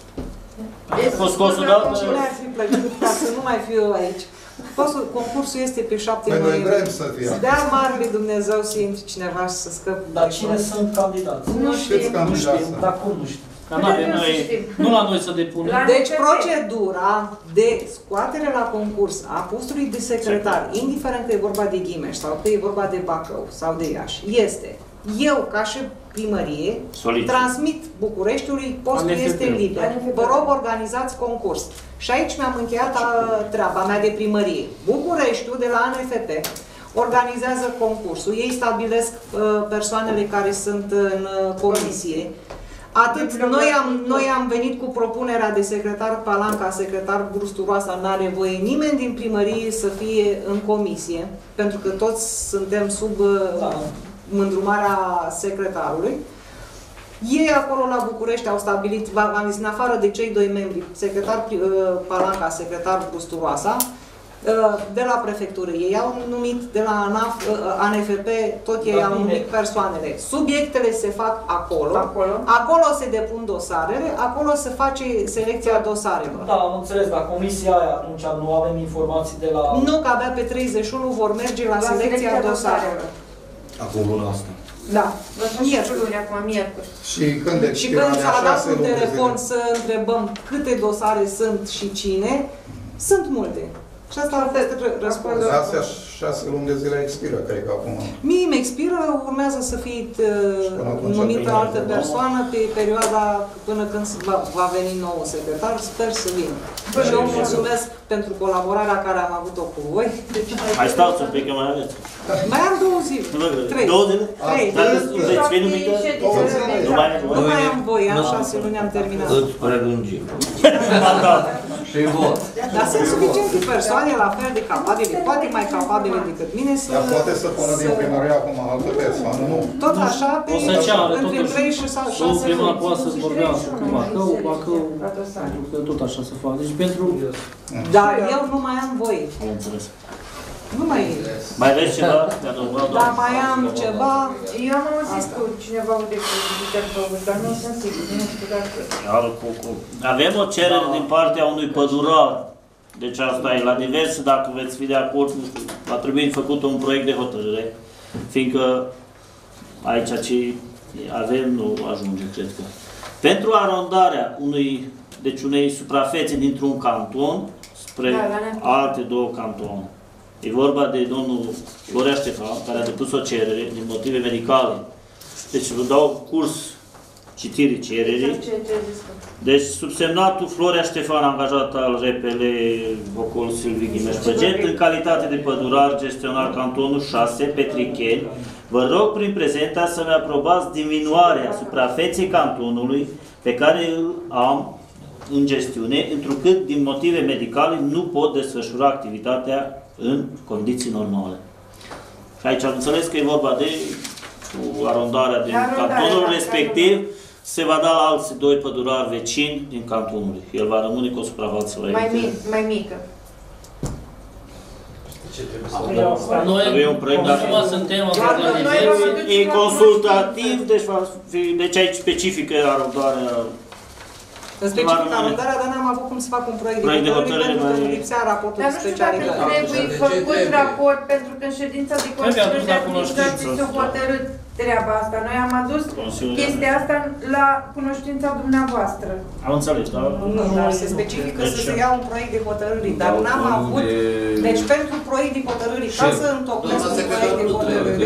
A fost consultat? Cine ar fi plăcut ca să nu mai fiu aici? Postul, concursul este pe șapte Păi noi noiembrie. vrem să fie. Să dea marele Dumnezeu să intre cineva și să scăpe. Dar cine sunt candidați? Nu știu. Nu știu, dar cum nu știu? Că n-avem noi, nu la noi să depunem. Deci procedura de scoatere la concurs a postului de secretar, indiferent că e vorba de Ghimeș sau că e vorba de Bacău sau de Iași, este eu ca și primărie Solid. transmit Bucureștiului, postul N F P. este liber. Vă rog, organizați concurs. Și aici mi-am încheiat a, treaba mea de primărie. Bucureștiul de la N F P organizează concursul. Ei stabilesc uh, persoanele care sunt în uh, comisie. Atât, noi am, noi am venit cu propunerea de secretar Palanca, secretar Brusturoasa, n-are voie nimeni din primărie să fie în comisie, pentru că toți suntem sub uh, mândrumarea secretarului. Ei acolo la București au stabilit, v-am zis, în afară de cei doi membri, secretar uh, Palanca, secretar Brusturoasa, de la prefectură. Ei au numit, de la A N F P, tot ei au numit persoanele. Subiectele se fac acolo, acolo, acolo se depun dosarele, acolo se face selecția dosarelor. Da, am înțeles, dar comisia aia atunci nu avem informații de la... Nu, că abia pe treizeci și unu vor merge la, la selecția dosarelor. Acum luna asta. Da. Miercuri, acum miercuri. Și când Și când s-a dat un telefon să întrebăm câte dosare sunt și cine, sunt multe. Și asta a fost răspunsul. Astea șase luni de zile expiră, cred că acum. Mie îmi expiră, urmează să fie uh, numită altă persoană pe perioada până când va, va veni nou secretar, sper să vină. Și eu mulțumesc pentru colaborarea care am avut-o cu voi. Mai stau să pic, că mai aveți. Mai am două zile. Trei. Două zile? Trei. Dar veți fi numită? Nu mai Nu mai am voie, am șase luni, am terminat. Îți prelungim. Și vot. Dar sunt suficiente persoane la fel de capabile, poate mai capabile decât mine să... Dar poate să pună din primărie acum altă persoană, nu? Tot așa, pe o să ceară, între trei și șase luni. Primar poate să vorbească cu Bacău, Bacău, pentru că tot așa se face. Deci pentru... Dar eu nu mai am voie. Am înțeles. Nu mai e. Mai aveți ceva? Dar mai am ceva. Eu am auzit cu cineva de cu dar nu sunt sigur, nu știu dacă... Avem o cerere din partea unui pădurar. Deci asta e la diverse, dacă veți fi de acord, va trebui făcut un proiect de hotărâre, fiindcă aici ce avem nu ajunge, cred că. Pentru arondarea unui, deci unei suprafețe dintr-un canton spre da, alte două cantoane. E vorba de domnul Florea Ștefan, care a depus o cerere din motive medicale. Deci vă dau curs citirii cererii. Deci subsemnatul Florea Ștefan, angajat al R P L Ocol Silviu Ghimeș-Păget, în calitate de pădurar gestionar cantonul șase, Petricheni, vă rog prin prezenta să-mi aprobați diminuarea suprafeței cantonului pe care îl am în gestiune, întrucât din motive medicale nu pot desfășura activitatea în condiții normale. Și aici am înțeles că e vorba de cu arondarea din Arondarea, cantonul da, respectiv, se va da la alții doi pădurari vecini din cantonul. El va rămâne cu o suprafață la Mai, el. mic, mai mică. Noi, Avem un proiect, dar acum suntem e consultativ, deci va fi, deci aici specifică arondarea. Specific arondarea, dar n-am avut cum să fac un proiect de hotărâre pentru că lipsea raportul de specialitate. Dar nu știu dacă trebuie făcut raport, pentru că în ședința de Consiliul de Administrație s-a hotărât treaba asta. Noi am adus chestia asta la cunoștința dumneavoastră. Am înțeles, da? Nu, dar se specifică să se ia un proiect de hotărâre, dar n-am avut... Deci pentru proiect de hotărâre, ca să întocmesc un proiect de hotărâre...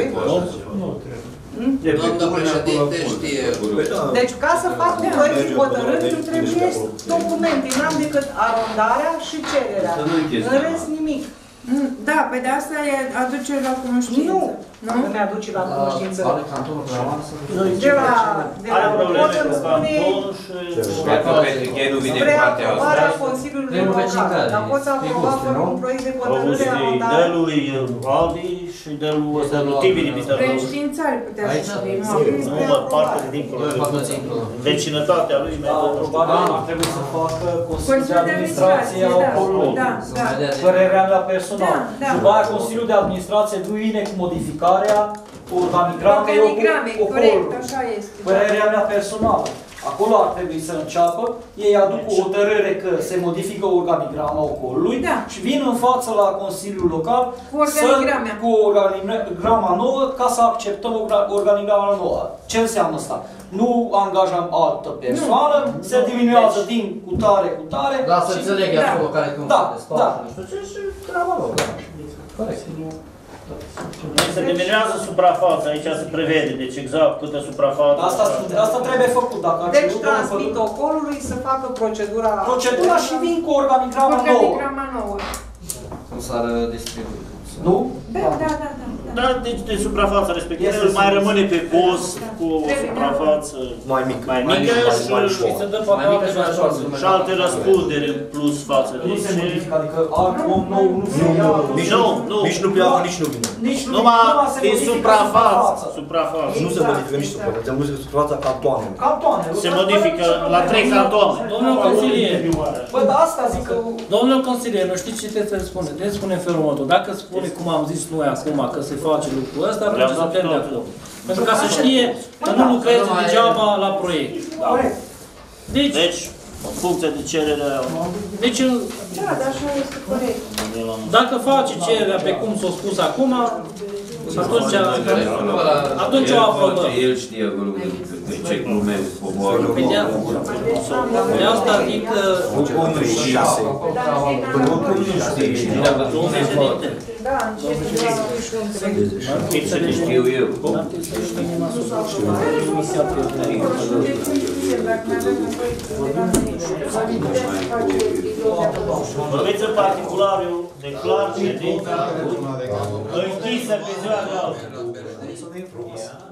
Doamna președinte știe. Deci ca să fac un proiect de hotărâre, îmi trebuie documente. N-am decât arondarea și cererea. În rest nimic. Da, pe de asta e aducere la cunoștință. Nu, nu mi-aduce la cunoștință. Are cantonul de la masă? De la raport îmi spune preaprobarea Consiliului Local. Dar poți aproba fără un proiect de hotărâre arondare. De lui Aldi și de lui Tibiri. Preștiințare putea să scrie. Nu, mă, parte de dincolo. Vecinătatea lui mi-a dat. Probabil ar trebui să facă Consiliul de Administrație a Ocolului. Părerea mea personală. După aia Consiliul de Administrație vine cu modificarea organigramei Ocolului. Părerea mea personală. Acolo ar trebui să înceapă, ei aduc o hotărâre că se modifică organigrama Ocolului și vin în față la Consiliul Local cu organigrama nouă ca să acceptăm organigrama nouă. Ce înseamnă asta? Nu angajăm altă persoană, nu. Se diminuează din cutare, cutare. Da, să înțeleg da. acolo care cum da, se desparte, da. nu știu ce, și treaba lor. Corect. Se diminuează suprafața, aici se prevede, deci exact câtă suprafață. Asta, asta trebuie făcut, dacă ar Deci transmit Ocolului să facă procedura... Procedura și vin cu organigrama nouă. Organigrama nouă. Cum s-ar distribui. Nu? Da, da, da. Da, deci de suprafața respectivă el mai rămâne pe post cu o suprafață mai mică, mai mică și se dă și alte răspundere în plus față de nu se modifică, adică alt om nou nu se ia. Nici nu, nici nu pleacă, nici nu vine. Numai din suprafață. Suprafață. Nu se modifică nici suprafața, se modifică suprafața cantoanelor. Cantoanelor. Se modifică la trei cantoane. Domnul consilier. Bă, dar asta zic că... Domnul consilier, nu știți ce trebuie să spune? Trebuie să spune în felul următor. Dacă spune, cum am zis noi acum, că se face lucrul ăsta, trebuie să plec de acolo. Pentru ca să știe că nu lucrezi degeaba la proiect. Deci, deci în funcție de cererea... Deci, da, dar așa este corect. Dacă face cererea pe cum s-a spus acum, atunci, atunci o aprobăm. El știe de ce glumezi poporul. De asta zic că... Cum nu știe? Cum nu știe? Dacă președinte. Da, ce să știu eu. Vorbiți în particular, eu declar ședința închisă pe ziua de altfel.